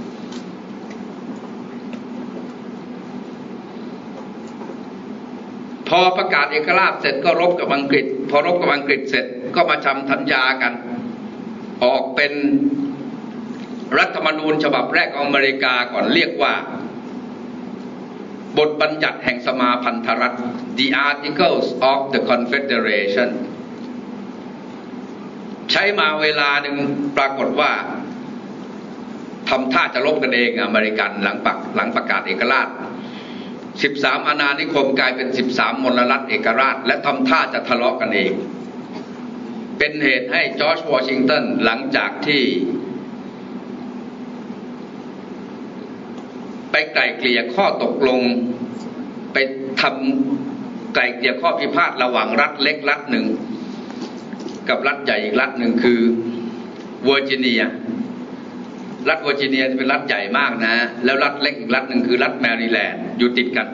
พอประกาศเอกราชเสร็จก็รบกับอังกฤษพอรบกับอังกฤษเสร็จก็มาทำสัญญากันออกเป็นรัฐธรรมนูญฉบับแรกของอเมริกาก่อนเรียกว่าบทบัญญัติแห่งสมาพันธรัฐ The Articles of the Confederation ใช้มาเวลาหนึ่งปรากฏว่าทำท่าจะลบกันเองอเมริกันหลังประกาศเอกราช13อาณานิคมกลายเป็น13มลรัฐเอกราชและทำท่าจะทะเลาะกันเองเป็นเหตุให้จอร์จวอชิงตันหลังจากที่ไปไกล่เกลี่ยข้อตกลงไปทำไกล่เกลี่ยข้อพิพาทระหว่างรัฐเล็กรัฐหนึ่งกับรัฐใหญ่อีกรัฐหนึ่งคือเวอร์จิเนียรัฐเวอร์จิเนียเป็นรัฐใหญ่มากนะแล้วรัฐเล็กอีกรัฐหนึ่งคือรัฐแมริแลนด์อยู่ติดกัน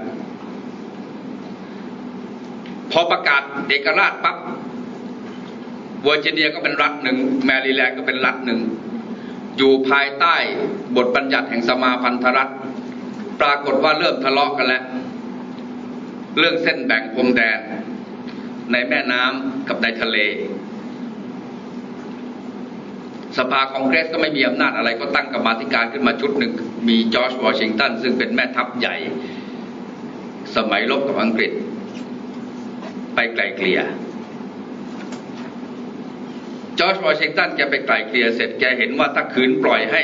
พอประกาศเอกราชปั๊บเวอร์จิเนียก็เป็นรัฐหนึ่งแมริแลนด์ก็เป็นรัฐหนึ่งอยู่ภายใต้บทบัญญัติแห่งสมาพันธรัฐปรากฏว่าเริ่มทะเลาะกันแล้วเรื่องเส้นแบ่งพรมแดนในแม่น้ำกับในทะเลสภาคองเกรสก็ไม่มีอำนาจอะไรก็ตั้งกรรมาธิการขึ้นมาชุดหนึ่งมีจอร์จวอชิงตันซึ่งเป็นแม่ทัพใหญ่สมัยรบกับอังกฤษไปไกล่เกลี่ยจอร์จวอชิงตันแกไปไกล่เกลี่ยเสร็จแกเห็นว่าถ้าขืนปล่อยให้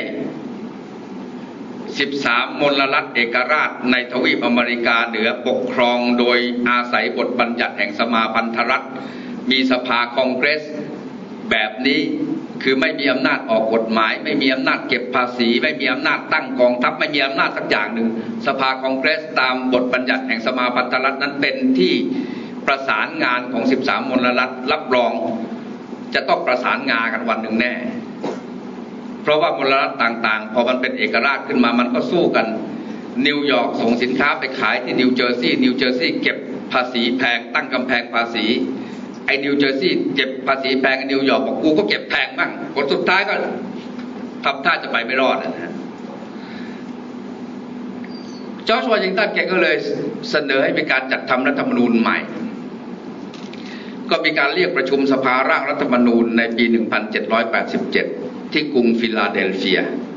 13มลรัฐเอกราชในทวีปอเมริกาเหนือปกครองโดยอาศัยบทบัญญัติแห่งสมาพันธรัฐมีสภาคองเกรสแบบนี้คือไม่มีอำนาจออกกฎหมายไม่มีอำนาจเก็บภาษีไม่มีอำนาจตั้งกองทัพไม่มีอำนาจสักอย่างหนึ่งสภาคองเกรสตามบทบัญญัติแห่งสมาพันธรัฐนั้นเป็นที่ประสานงานของ13มลรัฐรับรองจะต้องประสานงานกันวันหนึ่งแน่เพราะว่ามลรัฐต่างๆพอมันเป็นเอกราชขึ้นมามันก็สู้กันนิวยอร์กส่งสินค้าไปขายที่นิวเจอร์ซีย์เก็บภาษีแพงตั้งกำแพงภาษีไอ้นิวเจอร์ซีย์เก็บภาษีแพงไอ้นิวยอร์กบอกกูก็เก็บแพงบ้างผลสุดท้ายก็ทำท่าจะไปไม่รอดนะฮะจอร์จวอชิงตันแกก็เลยเสนอให้มีการจัดทำรัฐธรรมนูญใหม่ก็มีการเรียกประชุมสภาร่างรัฐธรรมนูญในปี 1787 ที่กรุงฟิลาเดลเฟีย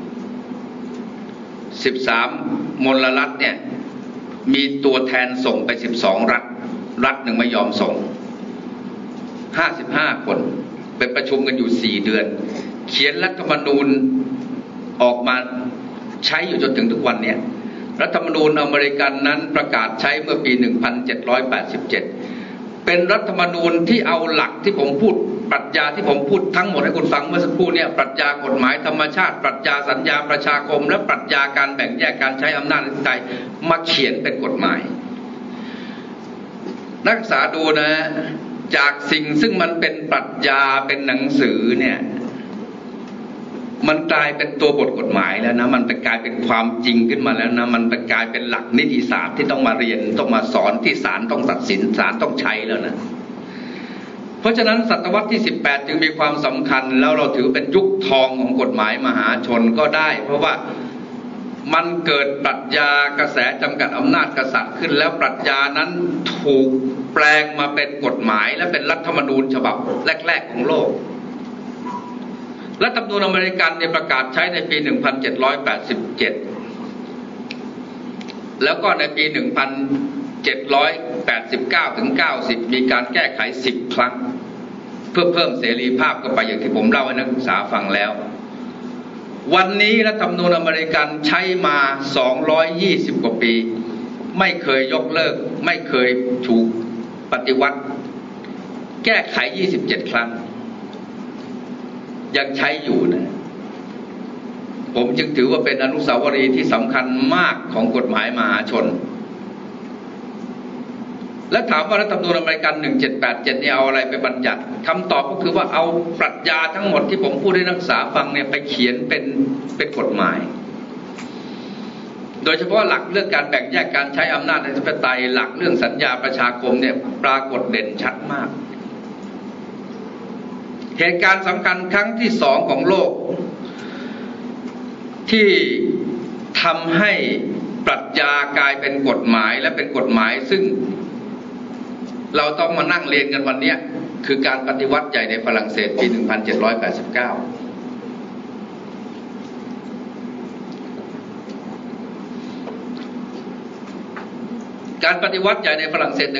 13มลรัฐเนี่ยมีตัวแทนส่งไป12รัฐหนึ่งไม่ยอมส่ง55คนเป็นประชุมกันอยู่4เดือนเขียนรัฐธรรมนูญออกมาใช้อยู่จนถึงทุกวันเนี่ยรัฐธรรมนูญอเมริกันนั้นประกาศใช้เมื่อปี 1787 เป็นรัฐธรรมนูญที่เอาหลักที่ผมพูดปรัชญาที่ผมพูดทั้งหมดให้คุณฟังเมื่อสักครู่เนี่ยปรัชญากฎหมายธรรมชาติปรัชญาสัญญาประชาคมและปรัชญาการแบ่งแยกการใช้อำนาจอธิปไตยมาเขียนเป็นกฎหมายนักศึกษาดูนะจากสิ่งซึ่งมันเป็นปรัชญาเป็นหนังสือเนี่ยมันกลายเป็นตัวบทกฎหมายแล้วนะมันไปกลายเป็นความจริงขึ้นมาแล้วนะมันไปกลายเป็นหลักนิติศาสตร์ที่ต้องมาเรียนต้องมาสอนที่ศาลต้องตัดสินศาลต้องใช้แล้วนะเพราะฉะนั้นศตวรรษที่18จึงมีความสำคัญแล้วเราถือเป็นยุคทองของกฎหมายมหาชนก็ได้เพราะว่ามันเกิดปรัชญากระแสจำกัดอำนาจกษัตริย์ขึ้นแล้วปรัชญานั้นถูกแปลงมาเป็นกฎหมายและเป็นรัฐธรรมนูญฉบับแรกๆของโลกรัฐธรรมนูญอเมริกันเนี่ยประกาศใช้ในปี 1787 แล้วก็ในปี 1789 ถึง 90 มีการแก้ไข 10 ครั้งเพื่อเพิ่มเสรีภาพเข้าไปอย่างที่ผมเล่าให้นักศึกษาฟังแล้ววันนี้รัฐธรรมนูญอเมริกันใช้มา220 กว่าปีไม่เคยยกเลิกไม่เคยถูกปฏิวัติแก้ไข27 ครั้งยังใช้อยู่นะผมจึงถือว่าเป็นอนุสาวรีย์ที่สำคัญมากของกฎหมายมหาชนและถามว่ารัฐธรรมนูญอเมริกัน1787เนี่ยเอาอะไรไปบัญญัติคำตอบก็คือว่าเอาปรัชญาทั้งหมดที่ผมพูดให้นักศึกษาฟังเนี่ยไปเขียนเป็นกฎหมายโดยเฉพาะหลักเรื่องการแบ่งแยกการใช้อำนาจอธิปไตยหลักเรื่องสัญญาประชาคมเนี่ยปรากฏเด่นชัดมากเหตุการณ์สำคัญครั้งที่2ของโลกที่ทำให้ปรัชญากลายเป็นกฎหมายและเป็นกฎหมายซึ่งเราต้องมานั่งเรียนกันวันนี้คือการปฏิวัติใหญ่ในฝรั่งเศสปี 1789การปฏิวัติใหญ่ในฝรั่งเศส 1789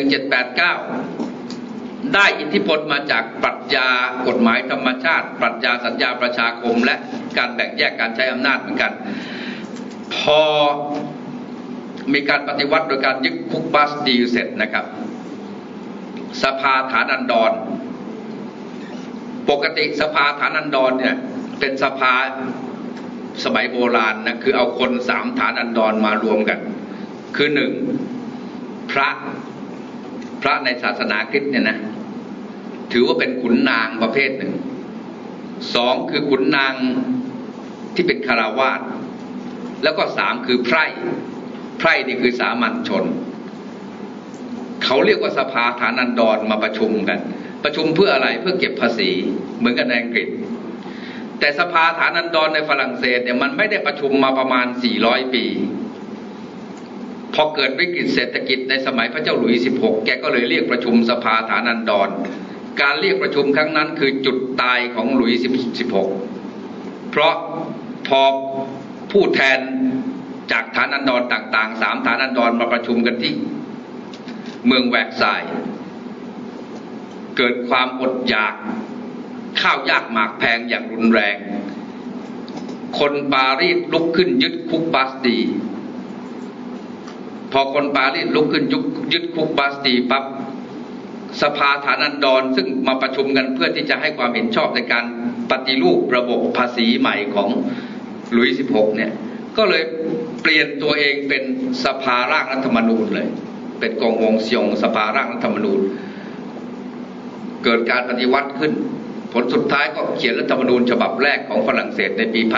ได้อิทธิพลมาจากปรัชญากฎหมายธรรมชาติปรัชญาสัญญาประชาคมและการแบ่งแยกการใช้อำนาจเหมือนกันพอมีการปฏิวัติโดยการยึดคุกบาสตีลเสร็จนะครับสภาฐานันดรปกติสภาฐานันดรเนี่ยเป็นสภาสมัยโบราณนะคือเอาคน3ฐานันดรมารวมกันคือ1พระในศาสนาคริสต์เนี่ยนะถือว่าเป็นขุนนางประเภทหนึ่ง2คือขุนนางที่เป็นคฤหัสถ์แล้วก็3คือไพร่นี่คือสามัญชนเขาเรียกว่าสภาฐานันดรมาประชุมกันประชุมเพื่ออะไรเพื่อเก็บภาษีเหมือนกันในอังกฤษแต่สภาฐานันดรในฝรั่งเศสเนี่ยมันไม่ได้ประชุมมาประมาณ400 ปีพอเกิดวิกฤตเศรษฐกิจในสมัยพระเจ้าหลุยส์16แกก็เลยเรียกประชุมสภาฐานันดรการเรียกประชุมครั้งนั้นคือจุดตายของหลุยส์16เพราะพอผู้แทนจากฐานันดรต่างๆ3ฐานันดรมาประชุมกันที่เมืองแวร์ซายน์เกิดความอดอยากข้าวยากหมากแพงอย่างรุนแรงคนปารีสลุกขึ้นยึดคุกบาสตีลพอคนปารีสลุกขึ้นยึดคุกบาสตีลปั๊บสภาฐานันดรซึ่งมาประชุมกันเพื่อที่จะให้ความเห็นชอบในการปฏิรูประบบภาษีใหม่ของหลุยส์16เนี่ยก็เลยเปลี่ยนตัวเองเป็นสภาร่างรัฐธรรมนูญเลยเป็นกองวงเซียงสภาร่างรัฐธรรมนูญเกิดการปฏิวัติขึ้นผลสุดท้ายก็เขียนรัฐธรรมนูญฉบับแรกของฝรั่งเศสในปี 1791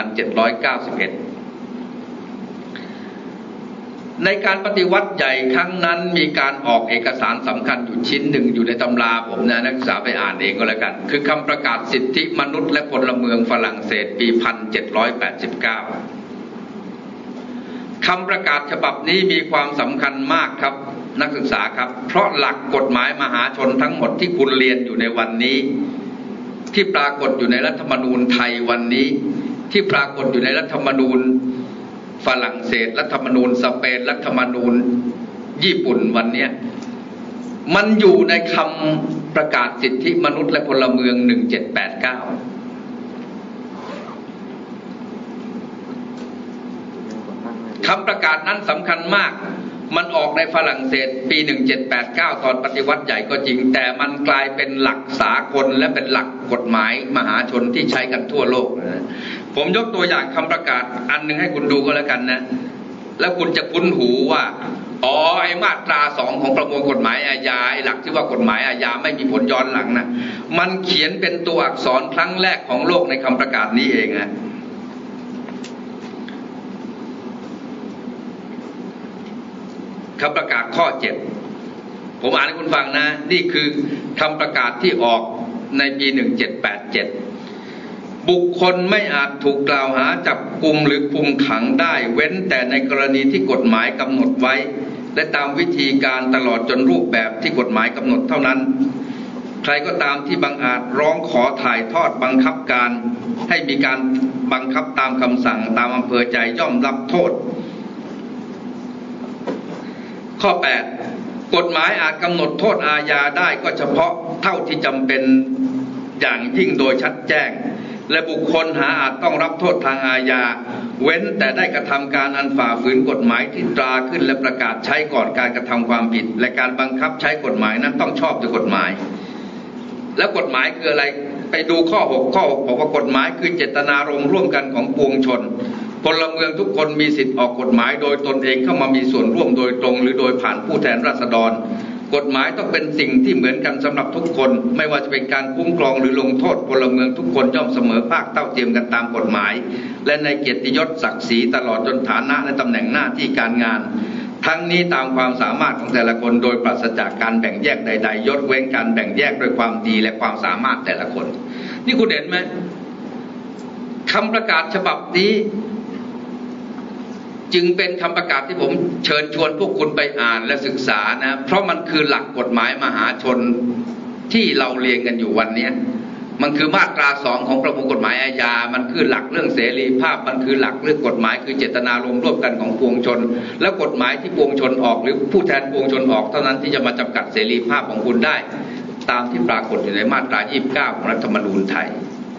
ในการปฏิวัติใหญ่ครั้งนั้นมีการออกเอกสารสำคัญอยู่ชิ้นหนึ่งอยู่ในตำราผมนะนักศึกษาไปอ่านเองก็แล้วกันคือคำประกาศสิทธิมนุษย์และพลเมืองฝรั่งเศสปี 1789คำประกาศฉบับนี้มีความสำคัญมากครับนักศึกษาครับเพราะหลักกฎหมายมหาชนทั้งหมดที่คุณเรียนอยู่ในวันนี้ที่ปรากฏอยู่ในรัฐธรรมนูญไทยวันนี้ที่ปรากฏอยู่ในรัฐธรรมนูญฝรั่งเศสรัฐธรรมนูญสเปนรัฐธรรมนูญญี่ปุ่นวันนี้มันอยู่ในคำประกาศสิทธิมนุษย์และพลเมือง1789คำประกาศนั้นสำคัญมากมันออกในฝรั่งเศสปี1789ตอนปฏิวัติใหญ่ก็จริงแต่มันกลายเป็นหลักสากลและเป็นหลักกฎหมายมหาชนที่ใช้กันทั่วโลกนะผมยกตัวอย่างคำประกาศอันนึงให้คุณดูก็แล้วกันนะแล้วคุณจะคุ้นหูว่าไอ้มาตรา2ของประมวลกฎหมายอาญาไอ้หลักที่ว่ากฎหมายอาญาไม่มีผลย้อนหลังนะมันเขียนเป็นตัวอักษรครั้งแรกของโลกในคำประกาศนี้เองนะคำประกาศข้อ7ผมอ่านให้คุณฟังนะนี่คือคำประกาศที่ออกในปี1787บุคคลไม่อาจถูกกล่าวหาจับกุมหรือคุมขังได้เว้นแต่ในกรณีที่กฎหมายกำหนดไว้และตามวิธีการตลอดจนรูปแบบที่กฎหมายกำหนดเท่านั้นใครก็ตามที่บังอาจร้องขอถ่ายทอดบังคับการให้มีการบังคับตามคำสั่งตามอำเภอใจย่อมรับโทษข้อ8กฎหมายอาจกำหนดโทษอาญาได้ก็เฉพาะเท่าที่จำเป็นอย่างยิ่งโดยชัดแจ้งและบุคคลอาจต้องรับโทษทางอาญาเว้นแต่ได้กระทำการอันฝ่าฝืนกฎหมายที่ตราขึ้นและประกาศใช้ก่อนการกระทำความผิดและการบังคับใช้กฎหมายนั้นต้องชอบด้วยกฎหมายแล้วกฎหมายคืออะไรไปดูข้อ6บอกว่ากฎหมายคือเจตนารมณ์ร่วมกันของปวงชนพลเมืองทุกคนมีสิทธิออกกฎหมายโดยตนเองเข้ามามีส่วนร่วมโดยตรงหรือโดยผ่านผู้แทนราษฎรกฎหมายต้องเป็นสิ่งที่เหมือนกันสำหรับทุกคนไม่ว่าจะเป็นการคุ้มครองหรือลงโทษพลเมืองทุกคนย่อมเสมอภาคเท่าเทียมกันตามกฎหมายและในเกียรติยศศักดิ์ศรีตลอดจนฐานะและตำแหน่งหน้าที่การงานทั้งนี้ตามความสามารถของแต่ละคนโดยปราศจากการแบ่งแยกใดๆยกเว้นการแบ่งแยกโดยความดีและความสามารถแต่ละคนนี่คุณเห็นไหมคำประกาศฉบับนี้จึงเป็นคำประกาศที่ผมเชิญชวนพวกคุณไปอ่านและศึกษานะเพราะมันคือหลักกฎหมายมหาชนที่เราเรียนกันอยู่วันนี้มันคือมาตรา2ของประมวลกฎหมายอาญามันคือหลักเรื่องเสรีภาพมันคือหลักเรื่องกฎหมายคือเจตนารมณ์ร่วมกันของปวงชนและกฎหมายที่ปวงชนออกหรือผู้แทนปวงชนออกเท่านั้นที่จะมาจำกัดเสรีภาพของคุณได้ตามที่ปรากฏอยู่ในมาตรา29ของรัฐธรรมนูญไทย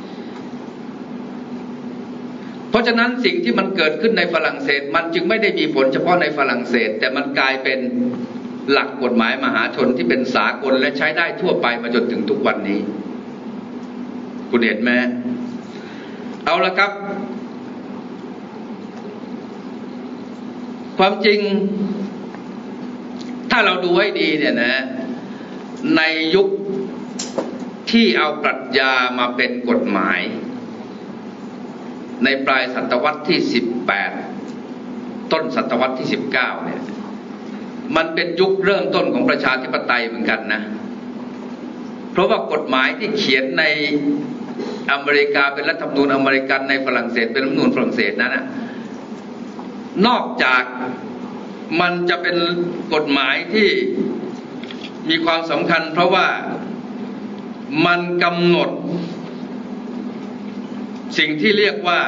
เพราะฉะนั้นสิ่งที่มันเกิดขึ้นในฝรั่งเศสมันจึงไม่ได้มีผลเฉพาะในฝรั่งเศสแต่มันกลายเป็นหลักกฎหมายมหาชนที่เป็นสากลและใช้ได้ทั่วไปมาจนถึงทุกวันนี้คุณเห็นไหมเอาละครับความจริงถ้าเราดูให้ดีเนี่ยนะในยุคที่เอาปรัชญามาเป็นกฎหมายในปลายศตวรรษที่18ต้นศตวรรษที่19เนี่ยมันเป็นยุคเริ่มต้นของประชาธิปไตยเหมือนกันนะเพราะว่ากฎหมายที่เขียนในอเมริกาเป็นรัฐธรรมนูญอเมริกันในฝรั่งเศสเป็นรัฐธรรมนูญฝรั่งเศสนั้นนะนอกจากมันจะเป็นกฎหมายที่มีความสำคัญเพราะว่ามันกำหนดสิ่งที่เรียกว่า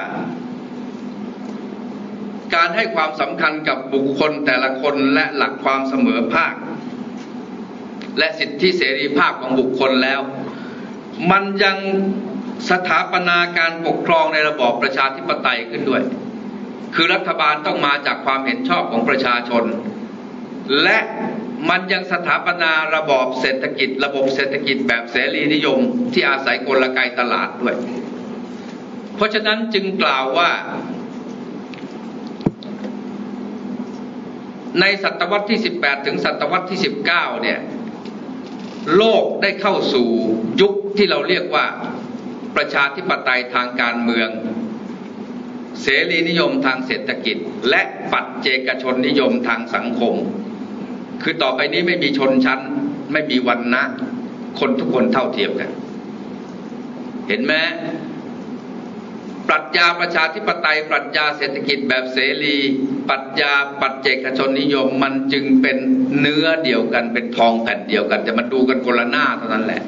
การให้ความสำคัญกับบุคคลแต่ละคนและหลักความเสมอภาคและสิทธิเสรีภาพของบุคคลแล้วมันยังสถาปนาการปกครองในระบอบประชาธิปไตยขึ้นด้วยคือรัฐบาลต้องมาจากความเห็นชอบของประชาชนและมันยังสถาปนาระบอบเศรษฐกิจระบบเศรษฐกิจแบบเสรีนิยมที่อาศัยกลไกตลาดด้วยเพราะฉะนั้นจึงกล่าวว่าในศตวรรษที่18ถึงศตวรรษที่19เนี่ยโลกได้เข้าสู่ยุคที่เราเรียกว่าประชาธิปไตยทางการเมืองเสรีนิยมทางเศรษฐกิจและปัจเจกชนนิยมทางสังคมคือต่อไปนี้ไม่มีชนชั้นไม่มีวรรณะคนทุกคนเท่าเทียมกันเห็นไหมปรัชญาประชาธิปไตยปรัชญาเศรษฐกิจแบบเสรีปรัชญาปัจเจกชนนิยมมันจึงเป็นเนื้อเดียวกันเป็นทองแผ่นเดียวกันแต่มันดูกันคนละหน้าเท่านั้นแหละ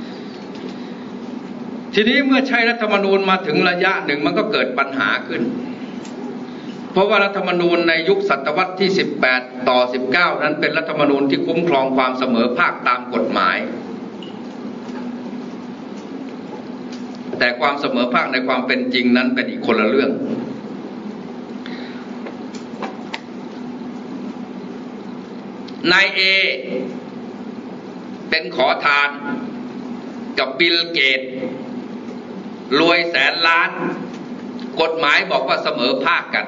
ทีนี้เมื่อใช้รัฐธรรมนูญมาถึงระยะหนึ่งมันก็เกิดปัญหาขึ้นเพราะว่ารัฐธรรมนูญในยุคศตวรรษที่18ต่อ19นั้นเป็นรัฐธรรมนูญที่คุ้มครองความเสมอภาคตามกฎหมายแต่ความเสมอภาคในความเป็นจริงนั้นเป็นอีกคนละเรื่องนายเอเป็นขอทานกับบิลเกตส์รวยแสนล้านกฎหมายบอกว่าเสมอภาคกัน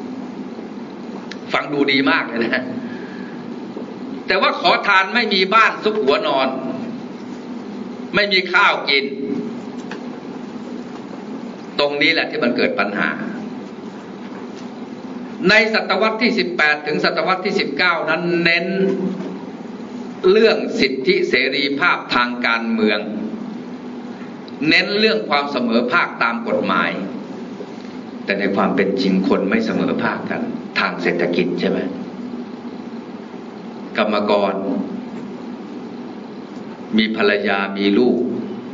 ฟังดูดีมากเลยนะแต่ว่าขอทานไม่มีบ้านซุกหัวนอนไม่มีข้าวกินตรงนี้แหละที่มันเกิดปัญหาในศตวรรษที่18ถึงศตวรรษที่19นั้นเน้นเรื่องสิทธิเสรีภาพทางการเมืองเน้นเรื่องความเสมอภาคตามกฎหมายแต่ในความเป็นจริงคนไม่เสมอภาคกันทางเศรษฐกิจใช่ไหมกรรมกรมีภรรยามีลูก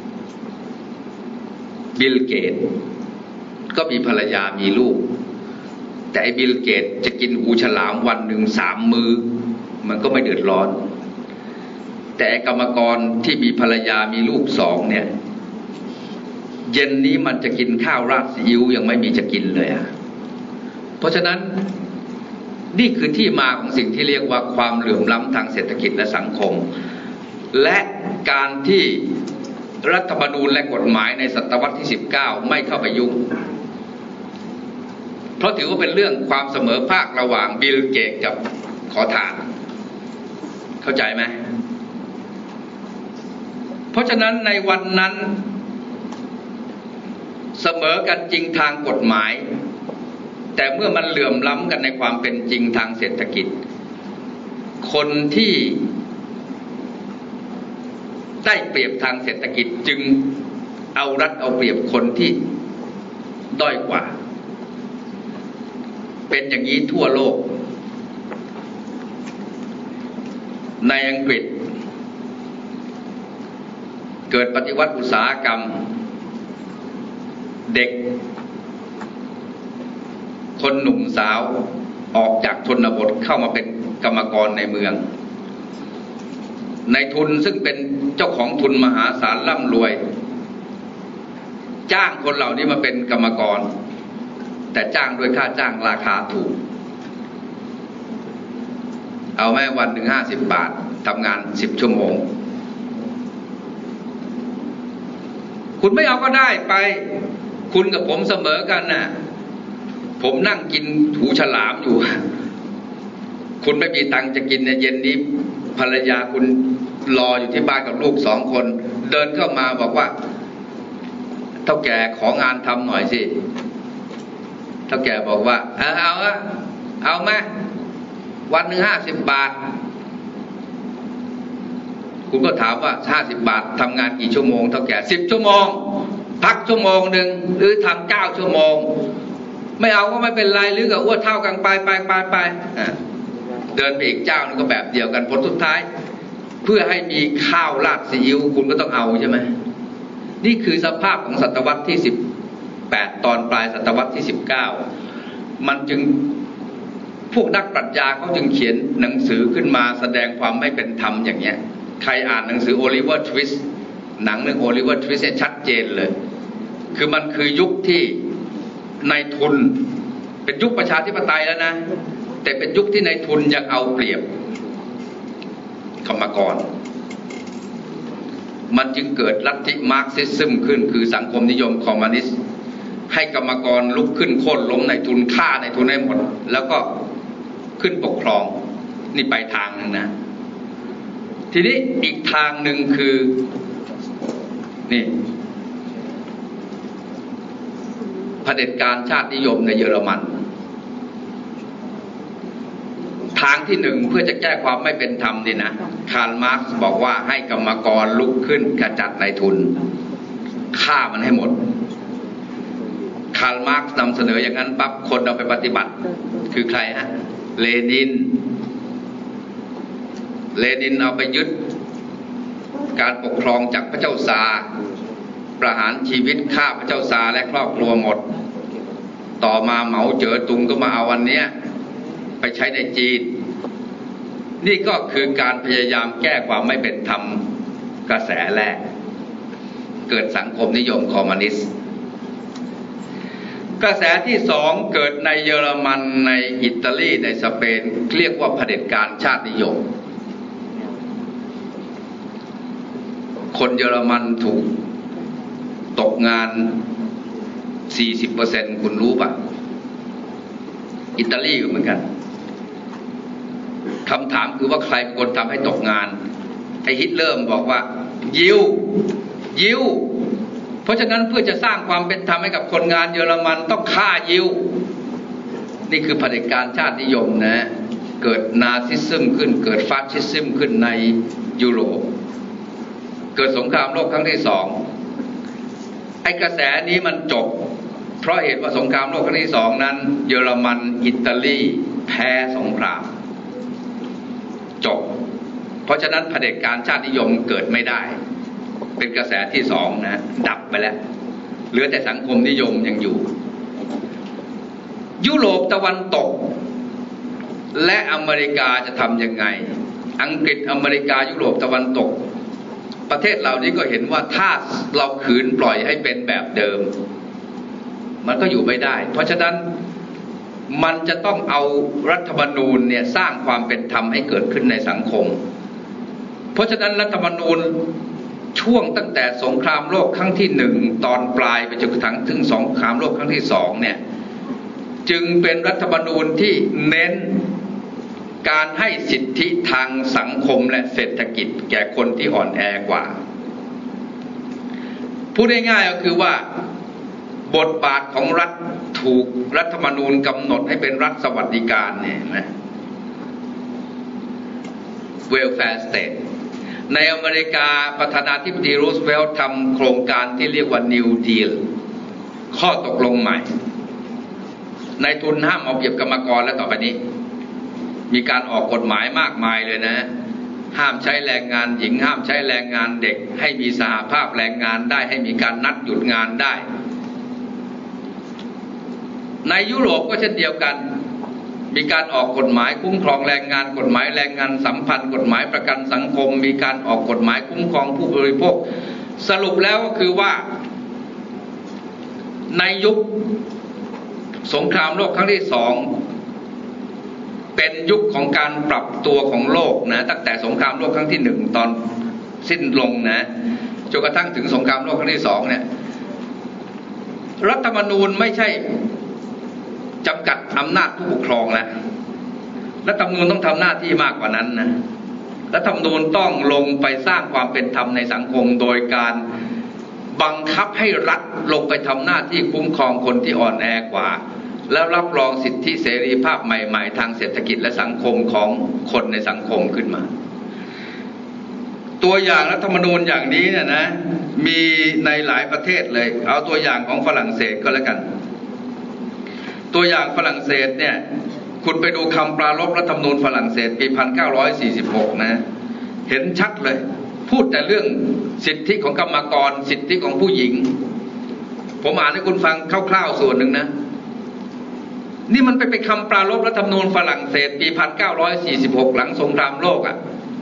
บิลเกตส์ก็มีภรรยามีลูกแต่ไอ้บิลเกตส์จะกินหูฉลามวันหนึ่ง3 มื้อมันก็ไม่เดือดร้อนแต่กรรมกรที่มีภรรยามีลูก2เนี่ยเย็นนี้มันจะกินข้าวราดซีอิ๊วยังไม่มีจะกินเลยอ่ะเพราะฉะนั้นนี่คือที่มาของสิ่งที่เรียกว่าความเหลื่อมล้ำทางเศรษฐกิจและสังคมและการที่รัฐธรรมนูญและกฎหมายในศตวรรษที่19ไม่เข้าไปยุ่งเพราะถือว่าเป็นเรื่องความเสมอภาคระหว่างบิลเกตส์กับขอทานเข้าใจไหมเพราะฉะนั้นในวันนั้นเสมอกันจริงทางกฎหมายแต่เมื่อมันเหลื่อมล้ำกันในความเป็นจริงทางเศรษฐกิจคนที่ได้เปรียบทางเศรษฐกิจจึงเอารัดเอาเปรียบคนที่ด้อยกว่าเป็นอย่างนี้ทั่วโลกในอังกฤษเกิดปฏิวัติอุตสาหกรรมเด็กคนหนุ่มสาวออกจากชนบทเข้ามาเป็นกรรมกรในเมืองนายทุนซึ่งเป็นเจ้าของทุนมหาศาลร่ำรวยจ้างคนเหล่านี้มาเป็นกรรมกรแต่จ้างด้วยค่าจ้างราคาถูกเอาแม่วันหนึ่ง50 บาททำงาน10 ชั่วโมงคุณไม่เอาก็ได้ไปคุณกับผมเสมอกันน่ะผมนั่งกินหูฉลามอยู่คุณไม่มีตังค์จะกินในเย็นนี้ภรรยาคุณรออยู่ที่บ้านกับลูก2 คนเดินเข้ามาบอกว่าเท่าแก่ของานทำหน่อยสิเท่าแก่บอกว่าเอาไหมวันหนึ่ง50 บาทคุณก็ถามว่า50 บาททำงานกี่ชั่วโมงเท่าแก่10 ชั่วโมงพักชั่วโมงหนึ่งหรือทำ9 ชั่วโมงไม่เอาก็ไม่เป็นไรหรือกับอ้วนเท่ากันไปเดินไปอีกเจ้านึงก็แบบเดียวกันผลสุดท้ายเพื่อให้มีข้าวราดซีอิ๊วคุณก็ต้องเอาใช่ไหมนี่คือสภาพของศตวรรษที่18ตอนปลายศตวรรษที่19มันจึงพวกนักปรัชญาเขาจึงเขียนหนังสือขึ้นมาแสดงความไม่เป็นธรรมอย่างเงี้ยใครอ่านหนังสือโอลิเวอร์ทวิสต์หนังเรื่องโอลิเวอร์ทวิสต์ชัดเจนเลยคือมันคือยุคที่นายทุนเป็นยุคประชาธิปไตยแล้วนะแต่เป็นยุคที่นายทุนยังเอาเปรียบกรรมกรมันจึงเกิดลัทธิมาร์กซิสซึมขึ้นคือสังคมนิยมคอมมิวนิสต์ให้กรรมกรลุกขึ้นโค่นล้มนายทุนฆ่านายทุนให้หมดแล้วก็ขึ้นปกครองนี่ไปทางนึงนะทีนี้อีกทางหนึ่งคือนี่เผด็จการชาตินิยมในเยอรมันทางที่1เพื่อจะแก้ความไม่เป็นธรรมนี่นะคาร์ลมาร์กซ์บอกว่าให้กรรมกรลุกขึ้นขจัดนายทุนฆ่ามันให้หมดคาร์ลมาร์กซ์นำเสนออย่างนั้นปั๊บคนเอาไปปฏิบัติคือใครฮะเลนินเอาไปยึดการปกครองจากพระเจ้าซาร์ประหารชีวิตฆ่าพระเจ้าซาร์และครอบครัวหมดต่อมาเหมาเจ๋อตุงก็มาเอาวันนี้ไปใช้ในจีนนี่ก็คือการพยายามแก้ความไม่เป็นธรรมกระแสแรกเกิดสังคมนิยมคอมมิวนิสต์กระแสที่2เกิดในเยอรมันในอิตาลีในสเปนเรียกว่าเผด็จการชาตินิยมคนเยอรมันถูกตกงาน 40% คุณรู้ป่ะอิตาลีก็เหมือนกันคำถามคือว่าใครเป็นคนทำให้ตกงานไอ้ฮิตเลอร์บอกว่ายิวเพราะฉะนั้นเพื่อจะสร้างความเป็นธรรมให้กับคนงานเยอรมันต้องฆ่ายิวนี่คือเผด็จการชาตินิยมนะเกิดนาซิซึมขึ้นเกิดฟาสซิซึมขึ้นในยุโรปเกิดสงครามโลกครั้งที่สองไอ้กระแสนี้มันจบเพราะเหตุว่าสงครามโลกครั้งที่สองนั้นเยอรมันอิตาลีแพ้สงครามจบเพราะฉะนั้นเผด็จการชาตินิยมเกิดไม่ได้เป็นกระแสที่สองนะดับไปแล้วเหลือแต่สังคมนิยมยังอยู่ยุโรปตะวันตกและอเมริกาจะทำยังไงอังกฤษอเมริกายุโรปตะวันตกประเทศเหล่านี้ก็เห็นว่าถ้าเราขืนปล่อยให้เป็นแบบเดิมมันก็อยู่ไม่ได้เพราะฉะนั้นมันจะต้องเอารัฐธรรมนูญเนี่ยสร้างความเป็นธรรมให้เกิดขึ้นในสังคมเพราะฉะนั้นรัฐธรรมนูญช่วงตั้งแต่สงครามโลกครั้งที่หนึ่งตอนปลายไปจนกระทั่งถึงสงครามโลกครั้งที่สองเนี่ยจึงเป็นรัฐธรรมนูญที่เน้นการให้สิทธิทางสังคมและเศรษฐกิจแก่คนที่อ่อนแอกว่าพูดง่ายๆก็คือว่าบทบาทของรัฐถูกรัฐธรรมนูญกำหนดให้เป็นรัฐสวัสดิการเนี่ยนะ welfare state ในอเมริกาประธานาธิบดีรูสเวลต์ทำโครงการที่เรียกว่า New Deal ข้อตกลงใหม่นายทุนห้ามเอาเปรียบกรรมกรและต่อไปนี้มีการออกกฎหมายมากมายเลยนะห้ามใช้แรงงานหญิงห้ามใช้แรงงานเด็กให้มีสหภาพแรงงานได้ให้มีการนัดหยุดงานได้ในยุโรปก็เช่นเดียวกันมีการออกกฎหมายคุ้มครองแรงงานกฎหมายแรงงานสัมพันธ์กฎหมายประกันสังคมมีการออกกฎหมายคุ้มครองผู้บริโภคสรุปแล้วก็คือว่าในยุคสงครามโลกครั้งที่สองเป็นยุคของการปรับตัวของโลกนะตั้งแต่สงครามโลกครั้งที่หนึ่งตอนสิ้นลงนะจนกระทั่งถึงสงครามโลกครั้งที่สองเนี่ยรัฐธรรมนูญไม่ใช่จำกัดอำนาจผู้ปกครองแล้วรัฐธรรมนูญต้องทำหน้าที่มากกว่านั้นนะรัฐธรรมนูญต้องลงไปสร้างความเป็นธรรมในสังคมโดยการบังคับให้รัฐลงไปทำหน้าที่คุ้มครองคนที่อ่อนแอกว่าแล้วรับรองสิทธิเสรีภาพใหม่ๆทางเศรษฐกิจและสังคมของคนในสังคมขึ้นมาตัวอย่างรัฐธรรมนูญอย่างนี้เนี่ยนะมีในหลายประเทศเลยเอาตัวอย่างของฝรั่งเศสก็แล้วกันตัวอย่างฝรั่งเศสเนี่ยคุณไปดูคำปรารภรัฐธรรมนูญฝรั่งเศสปี 1946 นะเห็นชัดเลยพูดแต่เรื่องสิทธิของกรรมกรสิทธิของผู้หญิงผมอ่านให้คุณฟังคร่าวๆส่วนหนึ่งนะนี่มันเป็นคำปรารภรัฐธรรมนูญฝรั่งเศสปี 1946 หลังสงครามโลกอ่ะ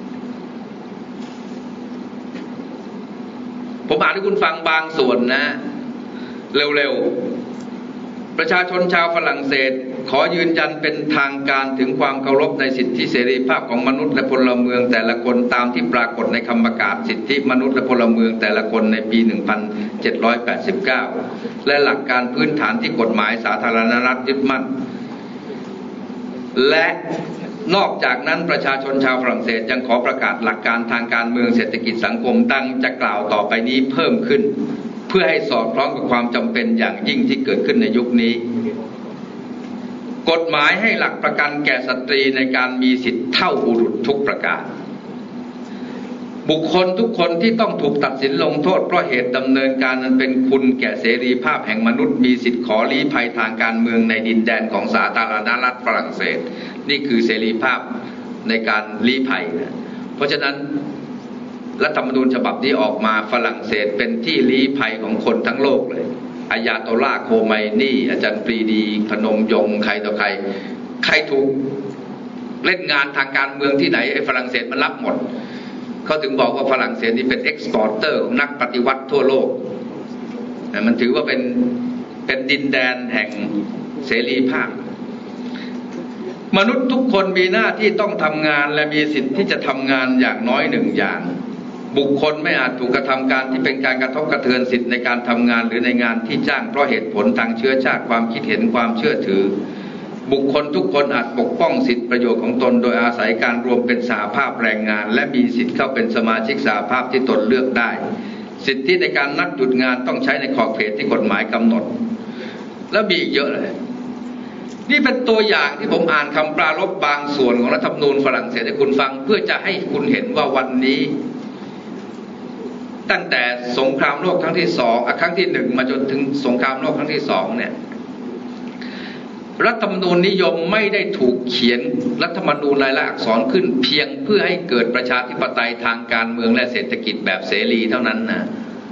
ผมอ่านให้คุณฟังบางส่วนนะเร็วๆประชาชนชาวฝรั่งเศสขอยืนยันเป็นทางการถึงความเคารพในสิทธิเสรีภาพของมนุษย์และพลเมืองแต่ละคนตามที่ปรากฏในคำประกาศสิทธิมนุษย์และพลเมืองแต่ละคนในปี 1789 และหลักการพื้นฐานที่กฎหมายสาธารณรัฐยึดมั่นและนอกจากนั้นประชาชนชาวฝรั่งเศสยังขอประกาศหลักการทางการเมืองเศรษฐกิจสังคมดังจะกล่าวต่อไปนี้เพิ่มขึ้นเพื่อให้สอดคล้องกับความจำเป็นอย่างยิ่งที่เกิดขึ้นในยุคนี้กฎหมายให้หลักประกันแก่สตรีในการมีสิทธิเท่าบุรุษทุกประการบุคคลทุกคนที่ต้องถูกตัดสินลงโทษเพราะเหตุดำเนินการนั้นเป็นคุณแก่เสรีภาพแห่งมนุษย์มีสิทธิขอลี้ภัยทางการเมืองในดินแดนของสาธารณรัฐฝรั่งเศสนี่คือเสรีภาพในการลี้ภัยนะเพราะฉะนั้นรัฐธรรมนูญฉบับนี้ออกมาฝรั่งเศสเป็นที่ลี้ภัยของคนทั้งโลกเลยอายาโตลาโคไมนี่อาจารย์ปรีดีพนมยงค์ใครต่อใครถูกเล่นงานทางการเมืองที่ไหนไอ้ฝรั่งเศสมันรับหมดเขาถึงบอกว่าฝรั่งเศสนี่เป็นเอ็กซ์พอร์เตอร์ของนักปฏิวัติทั่วโลกมันถือว่าเป็นดินแดนแห่งเสรีภาพมนุษย์ทุกคนมีหน้าที่ต้องทำงานและมีสิทธิ์ที่จะทำงานอย่างน้อยหนึ่งอย่างบุคคลไม่อาจถูกกระทำการที่เป็นการกระทบกระเทือนสิทธิในการทำงานหรือในงานที่จ้างเพราะเหตุผลทางเชื้อชาติความคิดเห็นความเชื่อถือบุคคลทุกคนอาจปกป้องสิทธิประโยชน์ของตนโดยอาศัยการรวมเป็นสหภาพแรงงานและมีสิทธิเข้าเป็นสมาชิกสหภาพที่ตนเลือกได้สิทธิในการนัดหยุดงานต้องใช้ในขอบเขตที่กฎหมายกำหนดและมีอีกเยอะเลยนี่เป็นตัวอย่างที่ผมอ่านคำปรารภบางส่วนของรัฐธรรมนูญฝรั่งเศสให้คุณฟังเพื่อจะให้คุณเห็นว่าวันนี้ตั้งแต่สงครามโลกครั้งที่2ครั้งที่1มาจนถึงสงครามโลกครั้งที่2เนี่ยรัฐธรรมนูญนิยมไม่ได้ถูกเขียนรัฐธรรมนูญลายลักษณ์อักษรขึ้นเพียงเพื่อให้เกิดประชาธิปไตยทางการเมืองและเศรษฐกิจแบบเสรีเท่านั้นนะ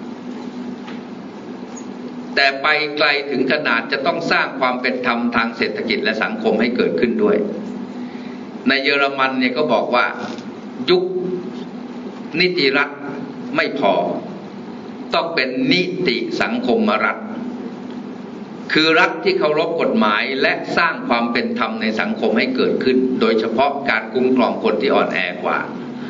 แต่ไปไกลถึงขนาดจะต้องสร้างความเป็นธรรมทางเศรษฐกิจและสังคมให้เกิดขึ้นด้วยในเยอรมันเนี่ยก็บอกว่ายุคนิติรัฐไม่พอต้องเป็นนิติสังคมรัฐคือรัฐที่เคารพกฎหมายและสร้างความเป็นธรรมในสังคมให้เกิดขึ้นโดยเฉพาะการคุ้มครองคนที่อ่อนแอกว่า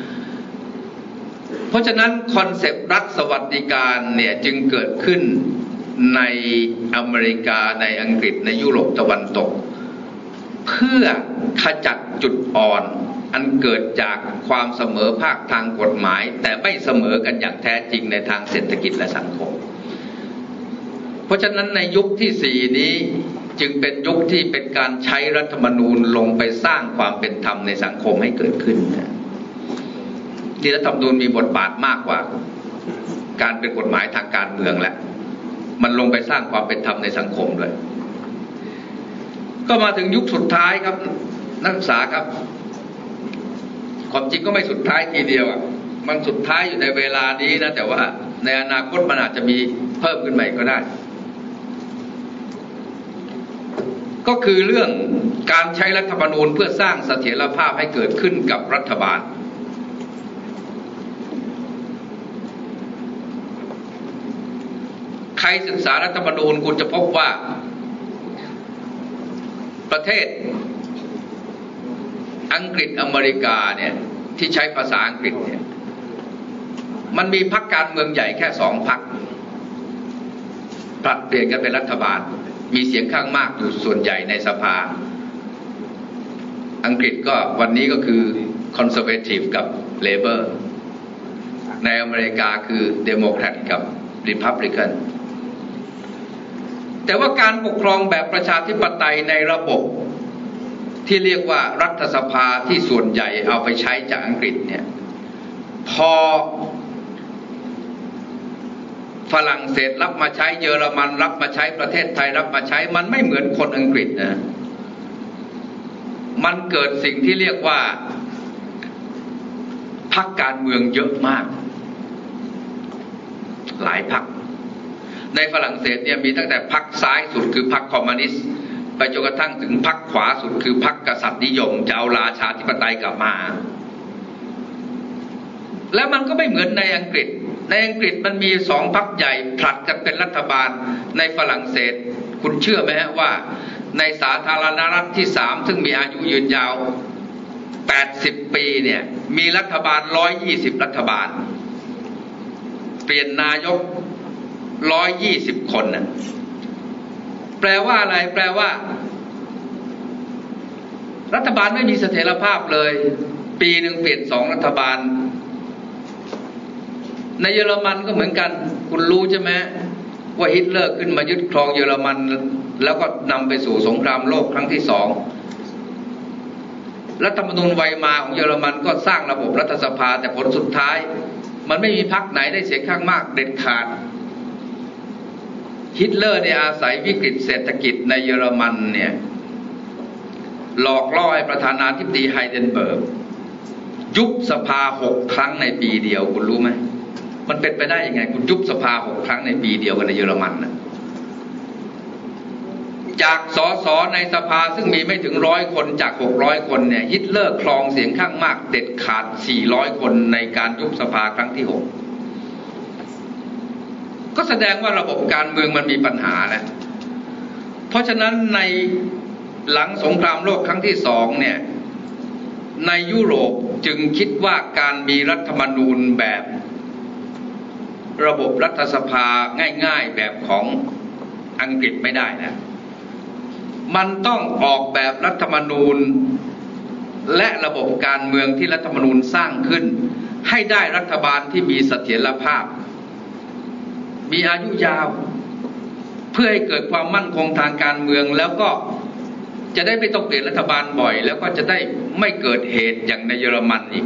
เพราะฉะนั้นคอนเซปต์รัฐสวัสดิการเนี่ยจึงเกิดขึ้นในอเมริกาในอังกฤษในยุโรปตะวันตกเพื่อขจัดจุดอ่อนอันเกิดจากความเสมอภาคทางกฎหมายแต่ไม่เสมอกันอย่างแท้จริงในทางเศรษฐกิจและสังคมเพราะฉะนั้นในยุคที่4นี้จึงเป็นยุคที่เป็นการใช้รัฐธรรมนูญลงไปสร้างความเป็นธรรมในสังคมให้เกิดขึ้นที่รัฐธรรมนูญมีบทบาทมากกว่าการเป็นกฎหมายทางการเมืองและมันลงไปสร้างความเป็นธรรมในสังคมด้วยก็มาถึงยุคสุดท้ายครับนักศึกษาครับความจริงก็ไม่สุดท้ายทีเดียวมันสุดท้ายอยู่ในเวลานี้นะแต่ว่าในอนาคตมันอาจจะมีเพิ่มขึ้นใหม่ก็ได้ก็คือเรื่องการใช้รัฐธรรมนูญเพื่อสร้างเสถียรภาพให้เกิดขึ้นกับรัฐบาลใครศึกษารัฐธรรมนูญคุณจะพบว่าประเทศอังกฤษอเมริกาเนี่ยที่ใช้ภาษาอังกฤษเนี่ยมันมีพรรคการเมืองใหญ่แค่2 พรรคผลัดเปลี่ยนกันเป็นรัฐบาลมีเสียงข้างมากอยู่ส่วนใหญ่ในสภาอังกฤษก็วันนี้ก็คือคอนเซอร์เวทีฟกับเลเบอร์ในอเมริกาคือเดโมแครตกับรีพับลิกันแต่ว่าการปกครองแบบประชาธิปไตยในระบบที่เรียกว่ารัฐสภาที่ส่วนใหญ่เอาไปใช้จากอังกฤษเนี่ยพอฝรั่งเศสรับมาใช้เยอรมันรับมาใช้ประเทศไทยรับมาใช้มันไม่เหมือนคนอังกฤษนะมันเกิดสิ่งที่เรียกว่าพรรคการเมืองเยอะมากหลายพรรคในฝรั่งเศสเนี่ยมีตั้งแต่พรรคซ้ายสุดคือพรรคคอมมิวนิสต์ไปจนกระทั่งถึงพรรคขวาสุดคือพรรคกษัตริย์นิยมจะเอาราชาธิปไตยกลับมาแล้วมันก็ไม่เหมือนในอังกฤษในอังกฤษมันมี2 พรรคใหญ่ผลัดกันเป็นรัฐบาลในฝรั่งเศสคุณเชื่อไหมฮะว่าในสาธารณรัฐที่3ซึ่งมีอายุยืนยาว80 ปีเนี่ยมีรัฐบาล120รัฐบาลเปลี่ยนนายก120 คนนะแปลว่าอะไรแปลว่ารัฐบาลไม่มีเสถียรภาพเลยปีหนึ่งเปลี่ยน2 รัฐบาลในเยอรมันก็เหมือนกันคุณรู้ใช่ไหมว่าฮิตเลอร์ขึ้นมายึดครองเยอรมันแล้วก็นำไปสู่สงครามโลกครั้งที่2รัฐธรรมนูญไวมาของเยอรมันก็สร้างระบบรัฐสภาแต่ผลสุดท้ายมันไม่มีพรรคไหนได้เสียงข้างมากเด็ดขาดฮิตเลอร์เนี่ยอาศัยวิกฤตเศรษฐกิจในเยอรมันเนี่ยหลอกล่อให้ประธานาธิบดีไฮเดนเบิร์กยุบสภา6 ครั้งในปีเดียวคุณรู้ไหมมันเป็นไปได้ยังไงคุณยุบสภา6 ครั้งในปีเดียวกันในเยอรมันนะจากสสในสภาซึ่งมีไม่ถึง100 คนจาก600 คนเนี่ยฮิตเลอร์ครองเสียงข้างมากเด็ดขาด400 คนในการยุบสภาครั้งที่6ก็แสดงว่าระบบการเมืองมันมีปัญหาแล้วเพราะฉะนั้นในหลังสงครามโลกครั้งที่2เนี่ยในยุโรปจึงคิดว่าการมีรัฐธรรมนูญแบบระบบรัฐสภาง่ายๆแบบของอังกฤษไม่ได้นะมันต้องออกแบบรัฐธรรมนูญและระบบการเมืองที่รัฐธรรมนูญสร้างขึ้นให้ได้รัฐบาลที่มีเสถียรภาพมีอายุยาวเพื่อให้เกิดความมั่นคงทางการเมืองแล้วก็จะได้ไม่ต้องเปลี่ยนรัฐบาลบ่อยแล้วก็จะได้ไม่เกิดเหตุอย่างในเยอรมันอีก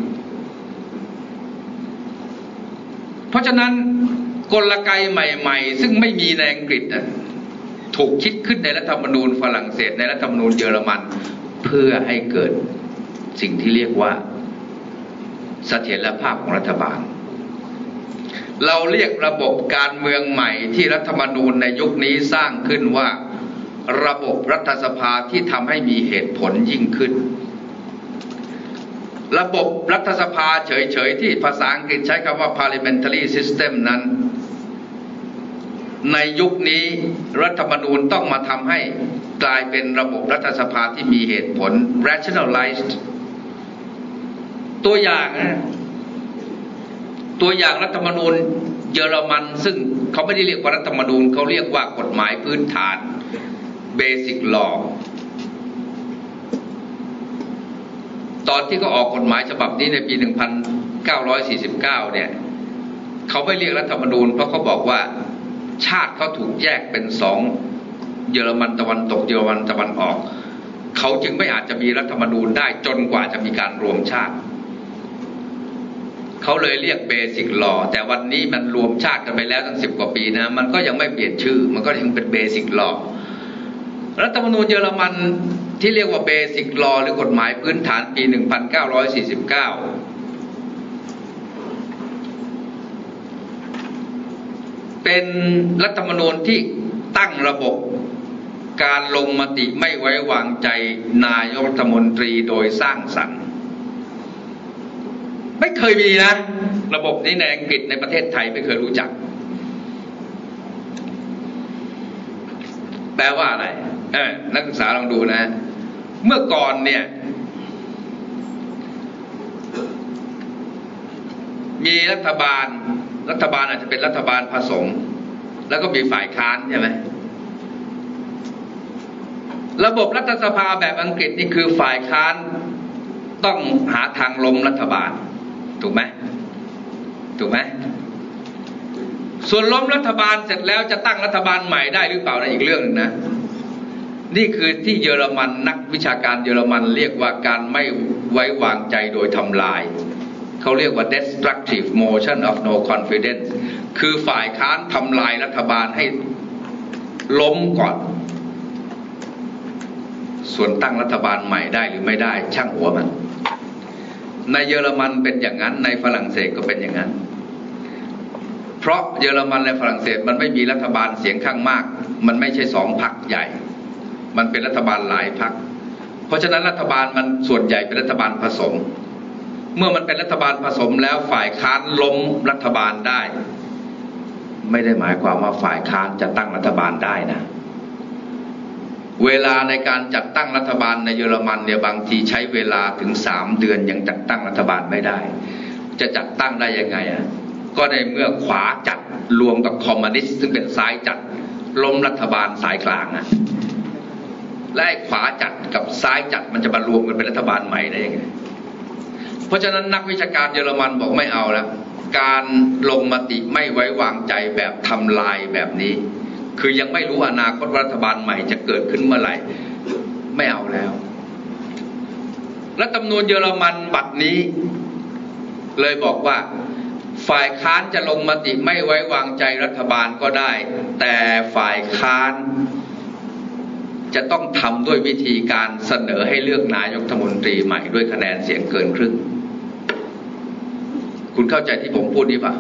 เพราะฉะนั้นกลไกใหม่ๆซึ่งไม่มีในอังกฤษถูกคิดขึ้นในรัฐธรรมนูญฝรั่งเศสในรัฐธรรมนูญเยอรมันเพื่อให้เกิดสิ่งที่เรียกว่าเสถียรภาพของรัฐบาลเราเรียกระบบการเมืองใหม่ที่รัฐธรรมนูญในยุคนี้สร้างขึ้นว่าระบบรัฐสภาที่ทำให้มีเหตุผลยิ่งขึ้นระบบรัฐสภาเฉยๆที่ภาษาอังกฤษใช้คำว่า parliamentary system นั้นในยุคนี้รัฐธรรมนูญต้องมาทำให้กลายเป็นระบบรัฐสภาที่มีเหตุผล rationalized ตัวอย่างรัฐธรรมนูญเยอรมันซึ่งเขาไม่ได้เรียกว่ารัฐธรรมนูญเขาเรียกว่ากฎหมายพื้นฐาน basic law ตอนที่เขาออกกฎหมายฉบับนี้ในปี 1949 เนี่ยเขาไม่เรียกรัฐธรรมนูญเพราะเขาบอกว่าชาติเขาถูกแยกเป็นสองเยอรมันตะวันตกเยอรมันตะวันออกเขาจึงไม่อาจจะมีรัฐธรรมนูญได้จนกว่าจะมีการรวมชาติเขาเลยเรียกเบสิกลอแต่วันนี้มันรวมชาติกันไปแล้วตั้ง10 กว่าปีนะมันก็ยังไม่เปลี่ยนชื่อมันก็ยังเป็นเบสิกลอรัฐธรรมนูญเยอรมันที่เรียกว่าเบสิกลอหรือกฎหมายพื้นฐานปี 1949เป็นรัฐธรรมนูญที่ตั้งระบบการลงมติไม่ไว้วางใจนายกรัฐมนตรีโดยสร้างสรรค์ไม่เคยมีนะระบบนี้ในอังกฤษในประเทศไทยไม่เคยรู้จักแปลว่าอะไรนักศึกษาลองดูนะเมื่อก่อนเนี่ยมีรัฐบาลอาจจะเป็นรัฐบาลผสมแล้วก็มีฝ่ายค้านใช่ไหมระบบรัฐสภาแบบอังกฤษนี่คือฝ่ายค้านต้องหาทางล้มรัฐบาลถูกไหมส่วนล้มรัฐบาลเสร็จแล้วจะตั้งรัฐบาลใหม่ได้หรือเปล่านั่นอีกเรื่องนึงนะนี่คือที่เยอรมันนักวิชาการเยอรมันเรียกว่าการไม่ไว้วางใจโดยทำลายเขาเรียกว่า destructive motion of no confidence คือฝ่ายค้านทำลายรัฐบาลให้ล้มก่อนส่วนตั้งรัฐบาลใหม่ได้หรือไม่ได้ช่างหัวมันในเยอรมันเป็นอย่างนั้นในฝรั่งเศสก็เป็นอย่างนั้นเพราะเยอรมันและฝรั่งเศสมันไม่มีรัฐบาลเสียงข้างมากมันไม่ใช่2 พรรคใหญ่มันเป็นรัฐบาลหลายพรรคเพราะฉะนั้นรัฐบาลมันส่วนใหญ่เป็นรัฐบาลผสมเมื่อมันเป็นรัฐบาลผสมแล้วฝ่ายค้านล้มรัฐบาลได้ไม่ได้หมายความว่าฝ่ายค้านจะตั้งรัฐบาลได้นะเวลาในการจัดตั้งรัฐบาลในเยอรมันเนี่ยบางทีใช้เวลาถึง3 เดือนยังจัดตั้งรัฐบาลไม่ได้จะจัดตั้งได้ยังไงก็ในเมื่อขวาจัดรวมกับคอมมิวนิสต์ซึ่งเป็นซ้ายจัดล้มรัฐบาลสายกลางและขวาจัดกับซ้ายจัดมันจะมารวมกันเป็นรัฐบาลใหม่ได้ยังไงเพราะฉะนั้นนักวิชาการเยอรมันบอกไม่เอาแล้วการลงมติไม่ไว้วางใจแบบทำลายแบบนี้คือยังไม่รู้อนาคตรัฐบาลใหม่จะเกิดขึ้นเมื่อไหร่ไม่เอาแล้วรัฐธรรมนูญเยอรมันบัดนี้เลยบอกว่าฝ่ายค้านจะลงมติไม่ไว้วางใจรัฐบาลก็ได้แต่ฝ่ายค้านจะต้องทำด้วยวิธีการเสนอให้เลือกนายกรัฐมนตรีใหม่ด้วยคะแนนเสียงเกินครึ่งคุณเข้าใจที่ผมพูดนี้ป่ะ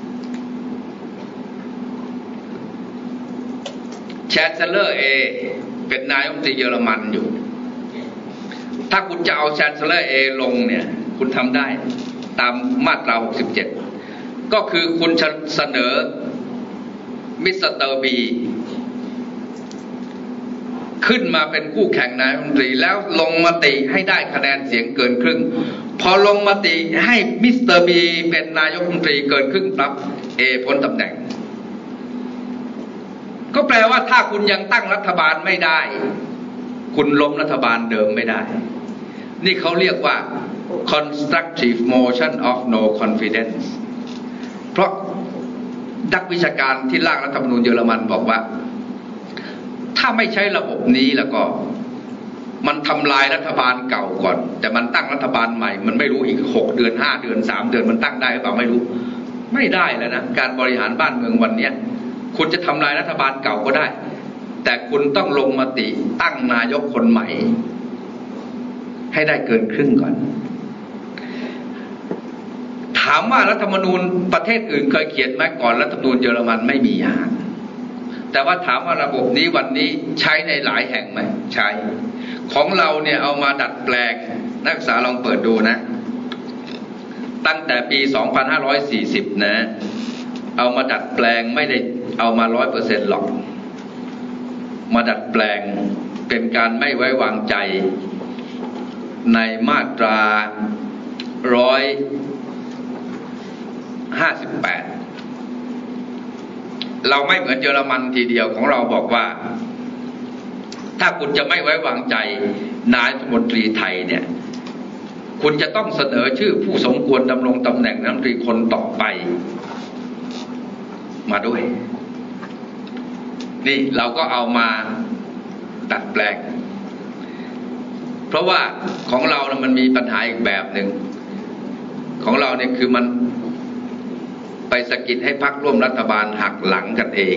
Chancellor A เป็นนายกรัฐมนตรีเยอรมันอยู่ถ้าคุณจะเอา Chancellor A ลงเนี่ยคุณทำได้ตามมาตรา67ก็คือคุณเสนอมิสเตอร์บีขึ้นมาเป็นคู่แข่งนายกรัฐมนตรีแล้วลงมติให้ได้คะแนนเสียงเกินครึ่งพอลงมติให้มิสเตอร์บีเป็นนายกรัฐมนตรีเกินครึ่งปั๊บพ้นตำแหน่งก็แปลว่าถ้าคุณยังตั้งรัฐบาลไม่ได้คุณล้มรัฐบาลเดิมไม่ได้นี่เขาเรียกว่า constructive motion of no confidence เพราะนักวิชาการที่ร่างรัฐธรรมนูญเยอรมันบอกว่าถ้าไม่ใช้ระบบนี้แล้วก็มันทำลายรัฐบาลเก่าก่อนแต่มันตั้งรัฐบาลใหม่มันไม่รู้อีก6 เดือน5 เดือน3 เดือนมันตั้งได้หรือเปล่าไม่รู้ไม่ได้แล้วนะการบริหารบ้านเมืองวันนี้คุณจะทำลายรัฐบาลเก่าก็ได้แต่คุณต้องลงมติตั้งนายกคนใหม่ให้ได้เกินครึ่งก่อนถามว่ารัฐธรรมนูญประเทศอื่นเคยเขียนไหมก่อนรัฐธรรมนูญเยอรมันไม่มีอย่างแต่ว่าถามว่าระบบนี้วันนี้ใช้ในหลายแห่งไหมใช้ของเราเนี่ยเอามาดัดแปลงนักศึกษาลองเปิดดูนะตั้งแต่ปี 2540 นะเอามาดัดแปลงไม่ได้เอามา 100% หรอกมาดัดแปลงเป็นการไม่ไว้วางใจในมาตรา158เราไม่เหมือนเยอรมันทีเดียวของเราบอกว่าถ้าคุณจะไม่ไว้วางใจนายกรัฐมนตรีไทยเนี่ยคุณจะต้องเสนอชื่อผู้สมควรดำรงตำแหน่งรัฐมนตรีคนต่อไปมาด้วยนี่เราก็เอามาดัดแปลงเพราะว่าของเรานะมันมีปัญหาอีกแบบหนึ่งของเราเนี่ยคือมันไปสะกิดให้พรรคร่วมรัฐบาลหักหลังกันเอง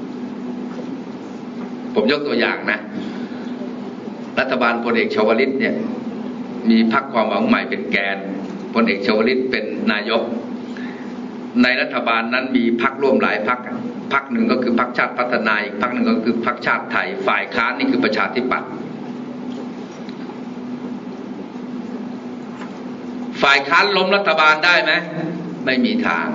ผมยกตัวอย่างนะรัฐบาลพลเอกชวลิตเนี่ยมีพรรคความหวังใหม่เป็นแกนพลเอกชวลิตเป็นนายกในรัฐบาลนั้นมีพรรคร่วมหลายพรรคพรรคหนึ่งก็คือพรรคชาติพัฒนาอีกพรรคหนึ่งก็คือพรรคชาติไทยฝ่ายค้านนี่คือประชาธิปัตย์ฝ่ายค้านล้มรัฐบาลได้ไหมไม่มีทาง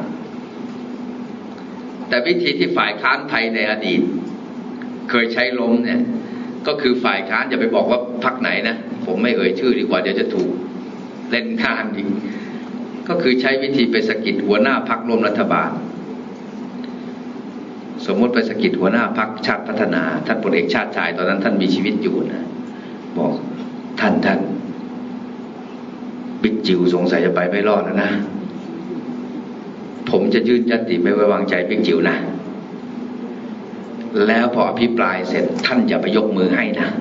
แต่วิธีที่ฝ่ายค้านไทยในอดีตเคยใช้ล้มเนี่ยก็คือฝ่ายค้านอย่าไปบอกว่าพรรคไหนนะผมไม่เอ่ยชื่อดีกว่าเดี๋ยวจะถูกเล่นข้างอีกก็คือใช้วิธีไปสะกิดหัวหน้าพรรคร่วมรัฐบาลสมมติไปสะกิดหัวหน้าพรรคชาติพัฒนาท่านพลเอกชาติชายตอนนั้นท่านมีชีวิตอยู่นะบอกท่านบิ๊กจิ๋วสงสัยจะไปไม่รอดแล้วนะผมจะยื่นญัตติไม่ไว้วางใจบิ๊กจิ๋วนะแล้วพออภิปรายเสร็จท่านอย่าไปยกมือให้นะ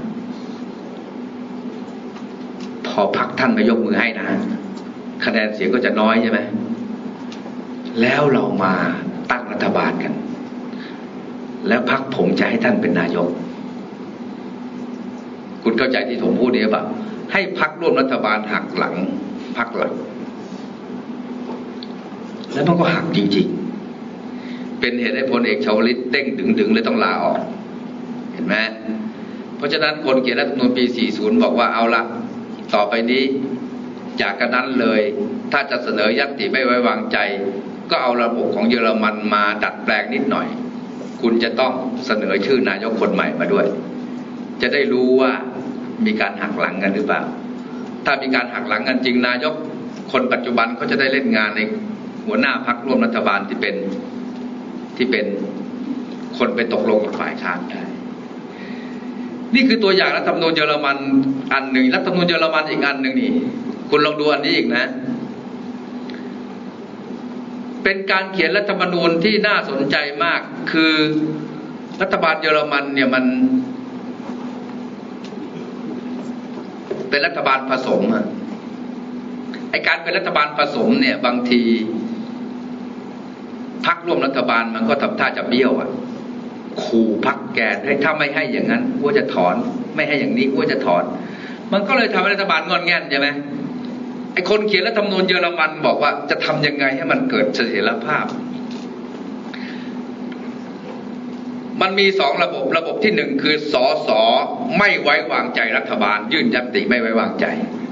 พอพรรคท่านไม่ยกมือให้นะคะแนนเสียงก็จะน้อยใช่ไหมแล้วเรามาตั้งรัฐบาลกันแล้วพรรคผมจะให้ท่านเป็นนายกคุณเข้าใจที่ผมพูดเนี่ยป่ะให้พรรคร่วมรัฐบาลหักหลังพรรคหลักแล้วมันก็หักจริงๆเป็นเหตุให้พลเอกชวลิตเด้งดึงเลยต้องลาออกเห็นไหมเพราะฉะนั้นคนเขียนรัฐธรรมนูญปี 40 บอกว่าเอาละต่อไปนี้จากกันนั้นเลยถ้าจะเสนอญัตติไม่ไว้วางใจก็เอาระบบของเยอรมันมาดัดแปลงนิดหน่อยคุณจะต้องเสนอชื่อนายกคนใหม่มาด้วยจะได้รู้ว่ามีการหักหลังกันหรือเปล่าถ้ามีการหักหลังกันจริงนายกคนปัจจุบันเขาจะได้เล่นงานในหัวหน้าพรรคร่วมรัฐบาลที่เป็นคนไปตกลงกับฝ่ายค้านได้นี่คือตัวอย่างรัฐธรรมนูญเยอรมันอันหนึ่งรัฐธรรมนูญเยอรมันอีกอันหนึ่งนี่คุณลองดูอันนี้อีกนะเป็นการเขียนรัฐธรรมนูญที่น่าสนใจมากคือรัฐบาลเยอรมันเนี่ยมันเป็นรัฐบาลผสมอะไอการเป็นรัฐบาลผสมเนี่ยบางทีพรรคร่วมรัฐบาลมันก็ทำท่าจะเบี้ยวอะขู่พรรคแกนให้ถ้าไม่ให้อย่างนั้นกูจะถอนไม่ให้อย่างนี้กูจะถอนมันก็เลยทำให้รัฐบาลงอนแง่นใช่ไหมไอคนเขียนรัฐธรรมนูญเยอรมันบอกว่าจะทำยังไงให้มันเกิดเสถียรภาพมันมี2 ระบบที่1คือสสไม่ไว้วางใจรัฐบาลยื่นญัตติไม่ไว้วางใจ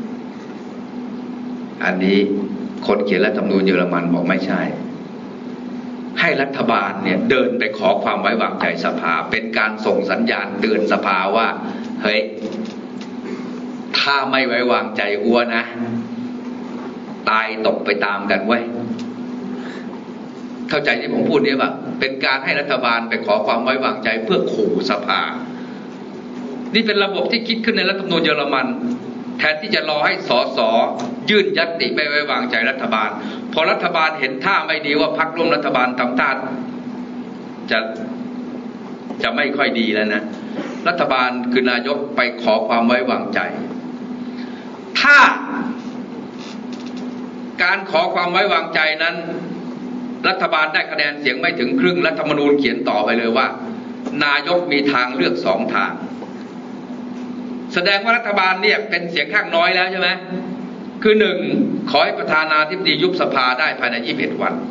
อันนี้คนเขียนรัฐธรรมนูญเยอรมันบอกไม่ใช่ให้รัฐบาลเนี่ยเดินไปขอความไว้วางใจสภาเป็นการส่งสัญญาณเตือนสภาว่าเฮ้ยถ้าไม่ไว้วางใจอัวนะตายตกไปตามกันเว้ยเข้าใจที่ผมพูดนี้ป่ะเป็นการให้รัฐบาลไปขอความไว้วางใจเพื่อขู่สภานี่เป็นระบบที่คิดขึ้นในรัฐธรรมนูญเยอรมันแทนที่จะรอให้สสยื่นญัตติไม่ไว้วางใจรัฐบาลพอรัฐบาลเห็นท่าไม่ดีว่าพรรคร่วมรัฐบาลทำท่าจะไม่ค่อยดีแล้วนะรัฐบาลคือนายกไปขอความไว้วางใจถ้าการขอความไว้วางใจนั้นรัฐบาลได้คะแนนเสียงไม่ถึงครึ่งรัฐธรรมนูญเขียนต่อไปเลยว่านายกมีทางเลือก2 ทางแสดงว่ารัฐบาลเนี่ยเป็นเสียงข้างน้อยแล้วใช่ไหมคือ1ขอให้ประธานาธิบดียุบสภาได้ภายใน21 วัน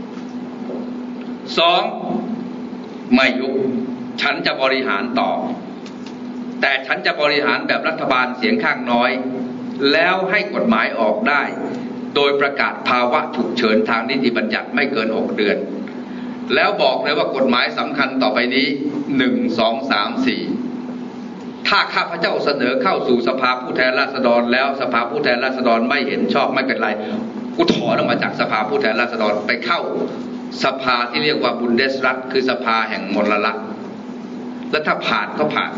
2ไม่ยุบฉันจะบริหารต่อแต่ฉันจะบริหารแบบรัฐบาลเสียงข้างน้อยแล้วให้กฎหมายออกได้โดยประกาศภาวะฉุกเฉินทางนิติบัญญัติไม่เกิน6 เดือนแล้วบอกเลยว่ากฎหมายสำคัญต่อไปนี้1 2 3 4ถ้าข้าพเจ้าเสนอเข้าสู่สภาผู้แทนราษฎรแล้วสภาผู้แทนราษฎรไม่เห็นชอบไม่เป็นไรกูถอนออกมาจากสภาผู้แทนราษฎรไปเข้าสภาที่เรียกว่าบุนเดสรัฐคือสภาแห่งมลรัฐแล้วถ้าผ่านก็ผ่าน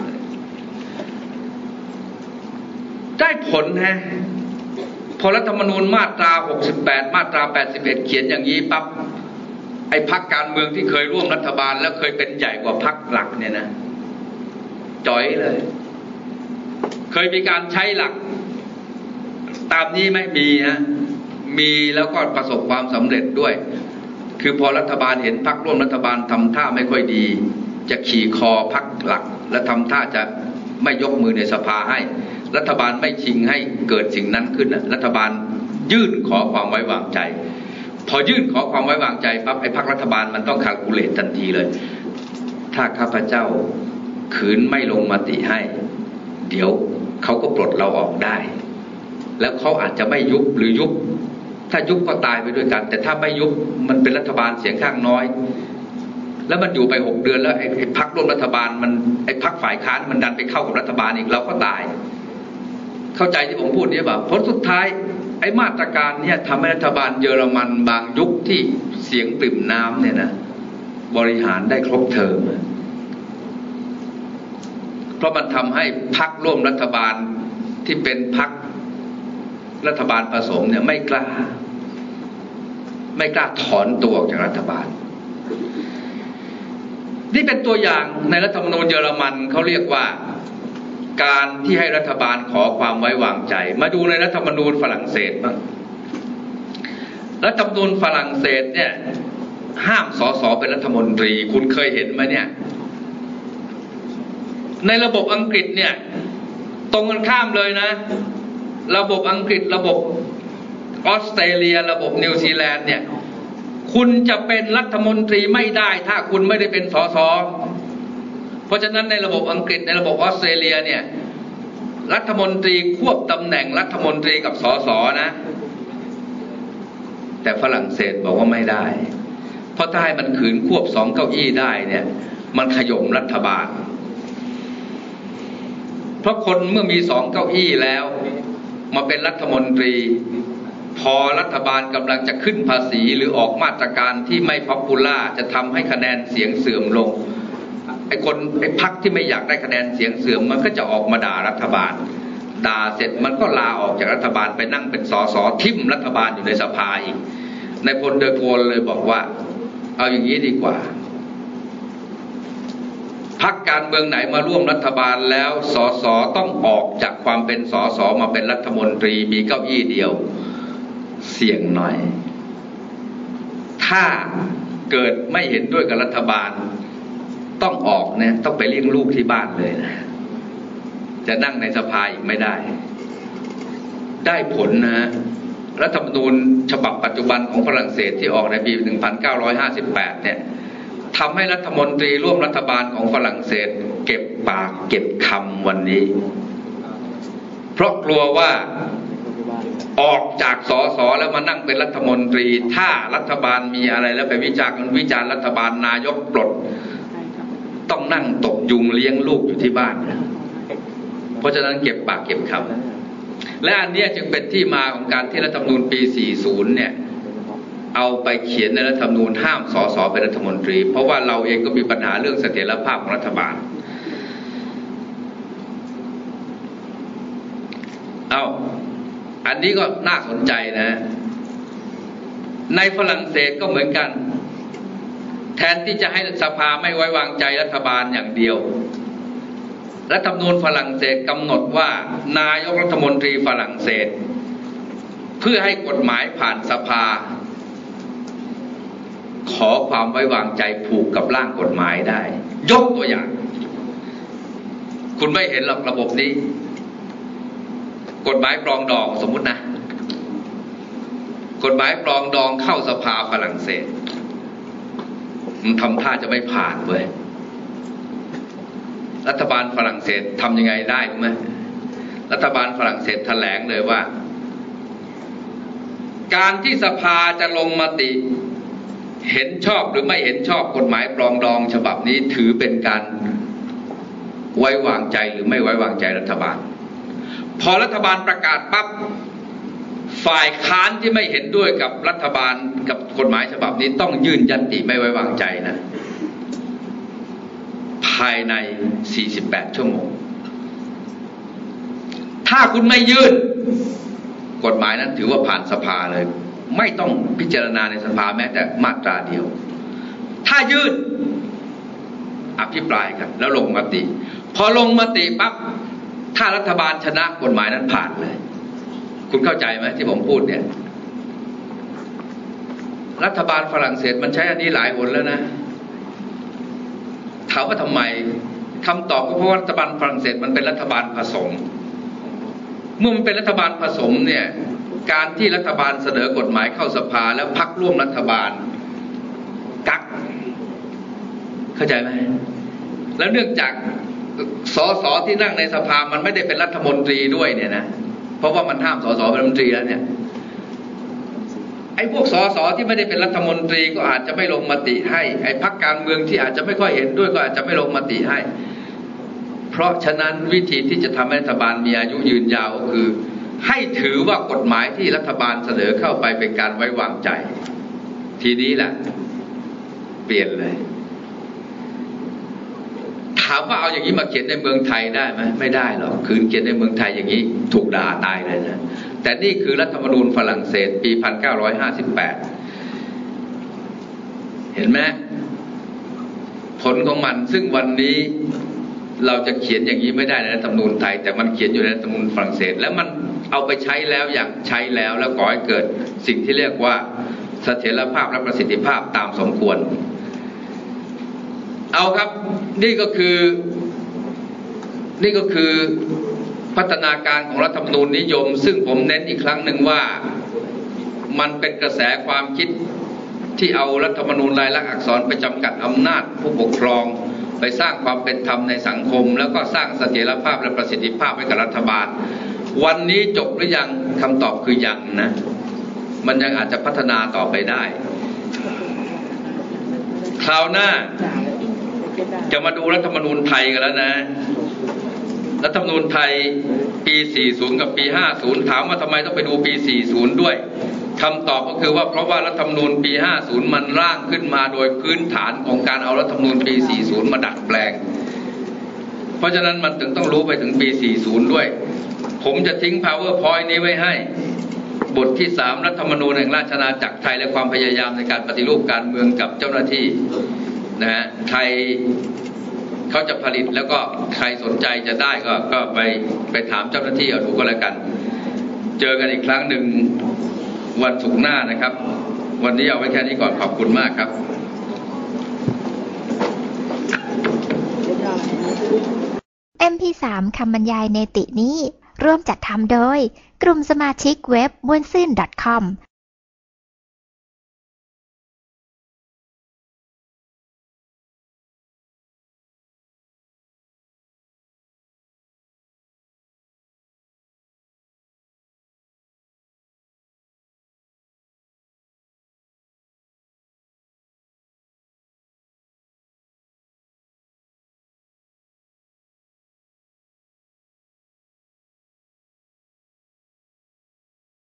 ได้ผลฮะพอรัฐธรรมนูญมาตรา68มาตรา81เขียนอย่างนี้ปั๊บไอ้พรรคการเมืองที่เคยร่วมรัฐบาลแล้วเคยเป็นใหญ่กว่าพรรคหลักเนี่ยนะจ่อยเลยเคยมีการใช้หลักตามนี้ไม่มีฮะมีแล้วก็ประสบความสำเร็จด้วยคือพอรัฐบาลเห็นพรรคร่วมรัฐบาลทำท่าไม่ค่อยดีจะขี่คอพรรคหลักและทำท่าจะไม่ยกมือในสภาให้รัฐบาลไม่ชิงให้เกิดสิ่งนั้นขึ้นรัฐบาลยื่นขอความไว้วางใจพอยื่นขอความไว้วางใจปั๊บไอ้พรรครัฐบาลมันต้องคาลคูลเลตทันทีเลยถ้าข้าพเจ้าขืนไม่ลงมติให้เดี๋ยวเขาก็ปลดเราออกได้แล้วเขาอาจจะไม่ยุบหรือยุบถ้ายุบก็ตายไปด้วยกันแต่ถ้าไม่ยุบมันเป็นรัฐบาลเสียงข้างน้อยแล้วมันอยู่ไป6 เดือนแล้วไอ้พรรคร่วมรัฐบาลมันไอ้พรรคฝ่ายค้านมันดันไปเข้ากับรัฐบาลอีกเราก็ตายเข้าใจที่ผมพูดนี้ป่ะผลสุดท้ายไอ้มาตรการเนี่ยทำให้รัฐบาลเยอรมันบางยุคที่เสียงปริ่มน้ำเนี่ยนะบริหารได้ครบเทอมเพราะมันทำให้พรรคร่วมรัฐบาลที่เป็นพรรครัฐบาลผสมเนี่ยไม่กล้าถอนตัวออกจากรัฐบาลนี่เป็นตัวอย่างในรัฐธรรมนูญเยอรมันเขาเรียกว่าการที่ให้รัฐบาลขอความไว้วางใจมาดูในรัฐธรรมนูญฝรั่งเศสบ้างรัฐธรรมนูญฝรั่งเศสเนี่ยห้ามสสเป็นรัฐมนตรีคุณเคยเห็นไหมเนี่ยในระบบอังกฤษเนี่ยตรงกันข้ามเลยนะระบบอังกฤษระบบออสเตรเลียระบบนิวซีแลนด์เนี่ยคุณจะเป็นรัฐมนตรีไม่ได้ถ้าคุณไม่ได้เป็นสสเพราะฉะนั้นในระบบอังกฤษในระบบออสเตรเลียเนี่ยรัฐมนตรีควบตำแหน่งรัฐมนตรีกับสสนะแต่ฝรั่งเศสบอกว่าไม่ได้เพราะถ้าให้มันขืนควบ2 เก้าอี้ได้เนี่ยมันขย่มรัฐบาลเพราะคนเมื่อมี2 เก้าอี้แล้วมาเป็นรัฐมนตรีพอรัฐบาลกำลังจะขึ้นภาษีหรือออกมาตรการที่ไม่พ็อปปูล่าจะทำให้คะแนนเสียงเสื่อมลงไอ้พรรคที่ไม่อยากได้คะแนนเสียงเสื่อมมันก็จะออกมาด่ารัฐบาลด่าเสร็จมันก็ลาออกจากรัฐบาลไปนั่งเป็นสสทิ่มรัฐบาลอยู่ในสภาอีกในพลเดอโกลเลยบอกว่าเอาอย่างนี้ดีกว่าพรรคการเมืองไหนมาร่วมรัฐบาลแล้วสสต้องออกจากความเป็นสสมาเป็นรัฐมนตรีมีเก้าอี้เดียวเสี่ยงหน่อยถ้าเกิดไม่เห็นด้วยกับรัฐบาลต้องออกเนี่ยต้องไปเลี้ยงลูกที่บ้านเลยนะจะนั่งในสภาอีกไม่ได้ผลนะฮะรัฐธรรมนูญฉบับปัจจุบันของฝรั่งเศสที่ออกในปี 1958 เนี่ยทำให้รัฐมนตรีร่วมรัฐบาลของฝรั่งเศสเก็บปากเก็บคำวันนี้เพราะกลัวว่าออกจากสสแล้วมานั่งเป็นรัฐมนตรีถ้ารัฐบาลมีอะไรแล้วไปวิจารณ์รัฐบาลนายกปลดต้องนั่งตบยุงเลี้ยงลูกอยู่ที่บ้านเพราะฉะนั้นเก็บปากเก็บคำและอันนี้จึงเป็นที่มาของการที่รัฐธรรมนูญปี 40 เนี่ยเอาไปเขียนในรัฐธรรมนูญห้ามสสเป็นรัฐมนตรีเพราะว่าเราเองก็มีปัญหาเรื่องเสถียรภาพของรัฐบาลอันนี้ก็น่าสนใจนะในฝรั่งเศสก็เหมือนกันแทนที่จะให้สภาไม่ไว้วางใจรัฐบาลอย่างเดียวรัฐธรรมนูญฝรั่งเศสกำหนดว่านายกรัฐมนตรีฝรั่งเศสเพื่อให้กฎหมายผ่านสภาขอความไว้วางใจผูกกับร่างกฎหมายได้ยกตัวอย่างคุณไม่เห็นหรอกระบบนี้กฎหมายปรองดองสมมุตินะกฎหมายปรองดองเข้าสภาฝรั่งเศสมันทำท่าจะไม่ผ่านเว้ยรัฐบาลฝรั่งเศสทำยังไงได้รู้ไหมรัฐบาลฝรั่งเศสแถลงเลยว่าการที่สภาจะลงมติเห็นชอบหรือไม่เห็นชอบกฎหมายปรองดองฉบับนี้ถือเป็นการไว้วางใจหรือไม่ไว้วางใจรัฐบาลพอรัฐบาลประกาศปั๊บฝ่ายค้านที่ไม่เห็นด้วยกับรัฐบาลกับกฎหมายฉบับนี้ต้องยื่นญัตติไม่ไว้วางใจนะภายใน48ชั่วโมงถ้าคุณไม่ยื่นกฎหมายนั้นถือว่าผ่านสภาเลยไม่ต้องพิจารณาในสภาแม้แต่มาตราเดียวถ้ายื่นอภิปรายกันแล้วลงมติพอลงมติปั๊บถ้ารัฐบาลชนะกฎหมายนั้นผ่านเลยคุณเข้าใจไหมที่ผมพูดเนี่ยรัฐบาลฝรั่งเศสมันใช้อันนี้หลายหนแล้วนะถามว่าทำไมคำตอบก็เพราะว่ารัฐบาลฝรั่งเศสมันเป็นรัฐบาลผสมเมื่อมันเป็นรัฐบาลผสมเนี่ยการที่รัฐบาลเสนอกฎหมายเข้าสภาแล้วพรรคร่วมรัฐบาลกักเข้าใจไหมแล้วเนื่องจากสสที่นั่งในสภามันไม่ได้เป็นรัฐมนตรีด้วยเนี่ยนะเพราะว่ามันห้ามสสเป็นรัฐมนตรีแล้วเนี่ยไอ้พวกสสที่ไม่ได้เป็นรัฐมนตรีก็อาจจะไม่ลงมติให้ไอ้พรรคการเมืองที่อาจจะไม่ค่อยเห็นด้วยก็อาจจะไม่ลงมติให้เพราะฉะนั้นวิธีที่จะทำให้รัฐบาลมีอายุยืนยาวก็คือให้ถือว่ากฎหมายที่รัฐบาลเสนอเข้าไปเป็นการไว้วางใจทีนี้แหละเปลี่ยนเลยถามว่าเอาอย่างนี้มาเขียนในเมืองไทยได้ไหมไม่ได้หรอกคืนเขียนในเมืองไทยอย่างนี้ถูกด่าตายเลยนะแต่นี่คือรัฐธรรมนูญฝรั่งเศสปี1958เห็นไหมผลของมันซึ่งวันนี้เราจะเขียนอย่างนี้ไม่ได้ในรัฐธรรมนูญไทยแต่มันเขียนอยู่ในรัฐธรรมนูญฝรั่งเศสแล้วมันเอาไปใช้แล้วอย่างใช้แล้วก่อให้เกิดสิ่งที่เรียกว่าเสถียรภาพและประสิทธิภาพตามสมควรเอาครับนี่ก็คือพัฒนาการของรัฐธรรมนูญนิยมซึ่งผมเน้นอีกครั้งหนึ่งว่ามันเป็นกระแสความคิดที่เอารัฐธรรมนูญลายลักษณ์อักษรไปจำกัดอำนาจผู้ปกครองไปสร้างความเป็นธรรมในสังคมแล้วก็สร้างเสถียรภาพและประสิทธิภาพให้กับรัฐบาลวันนี้จบหรือยังคำตอบคือยังนะมันยังอาจจะพัฒนาต่อไปได้คราวหน้าจะมาดูรัฐธรรมนูญไทยกันแล้วนะรัฐธรรมนูญไทยปี40กับปี50ถามว่าทำไมต้องไปดูปี40ด้วยคำตอบก็คือว่าเพราะว่ารัฐธรรมนูญปี50มันร่างขึ้นมาโดยพื้นฐานของการเอารัฐธรรมนูญปี40มาดัดแปลงเพราะฉะนั้นมันถึงต้องรู้ไปถึงปี40ด้วยผมจะทิ้ง PowerPoint นี้ไว้ให้บทที่3รัฐธรรมนูญแห่งราชอาณาจักรไทยและความพยายามในการปฏิรูปการเมืองกับเจ้าหน้าที่นะฮะไทยเขาจะผลิตแล้วก็ใครสนใจจะได้ก็ไปถามเจ้าหน้าที่เอาดูก็แล้วกันเจอกันอีกครั้งหนึ่งวันศุกร์หน้านะครับวันนี้เอาไว้แค่นี้ก่อนขอบคุณมากครับ MP3 คำบรรยายเนตินี้ร่วมจัดทำโดยกลุ่มสมาชิกเว็บม่วนซื่น .com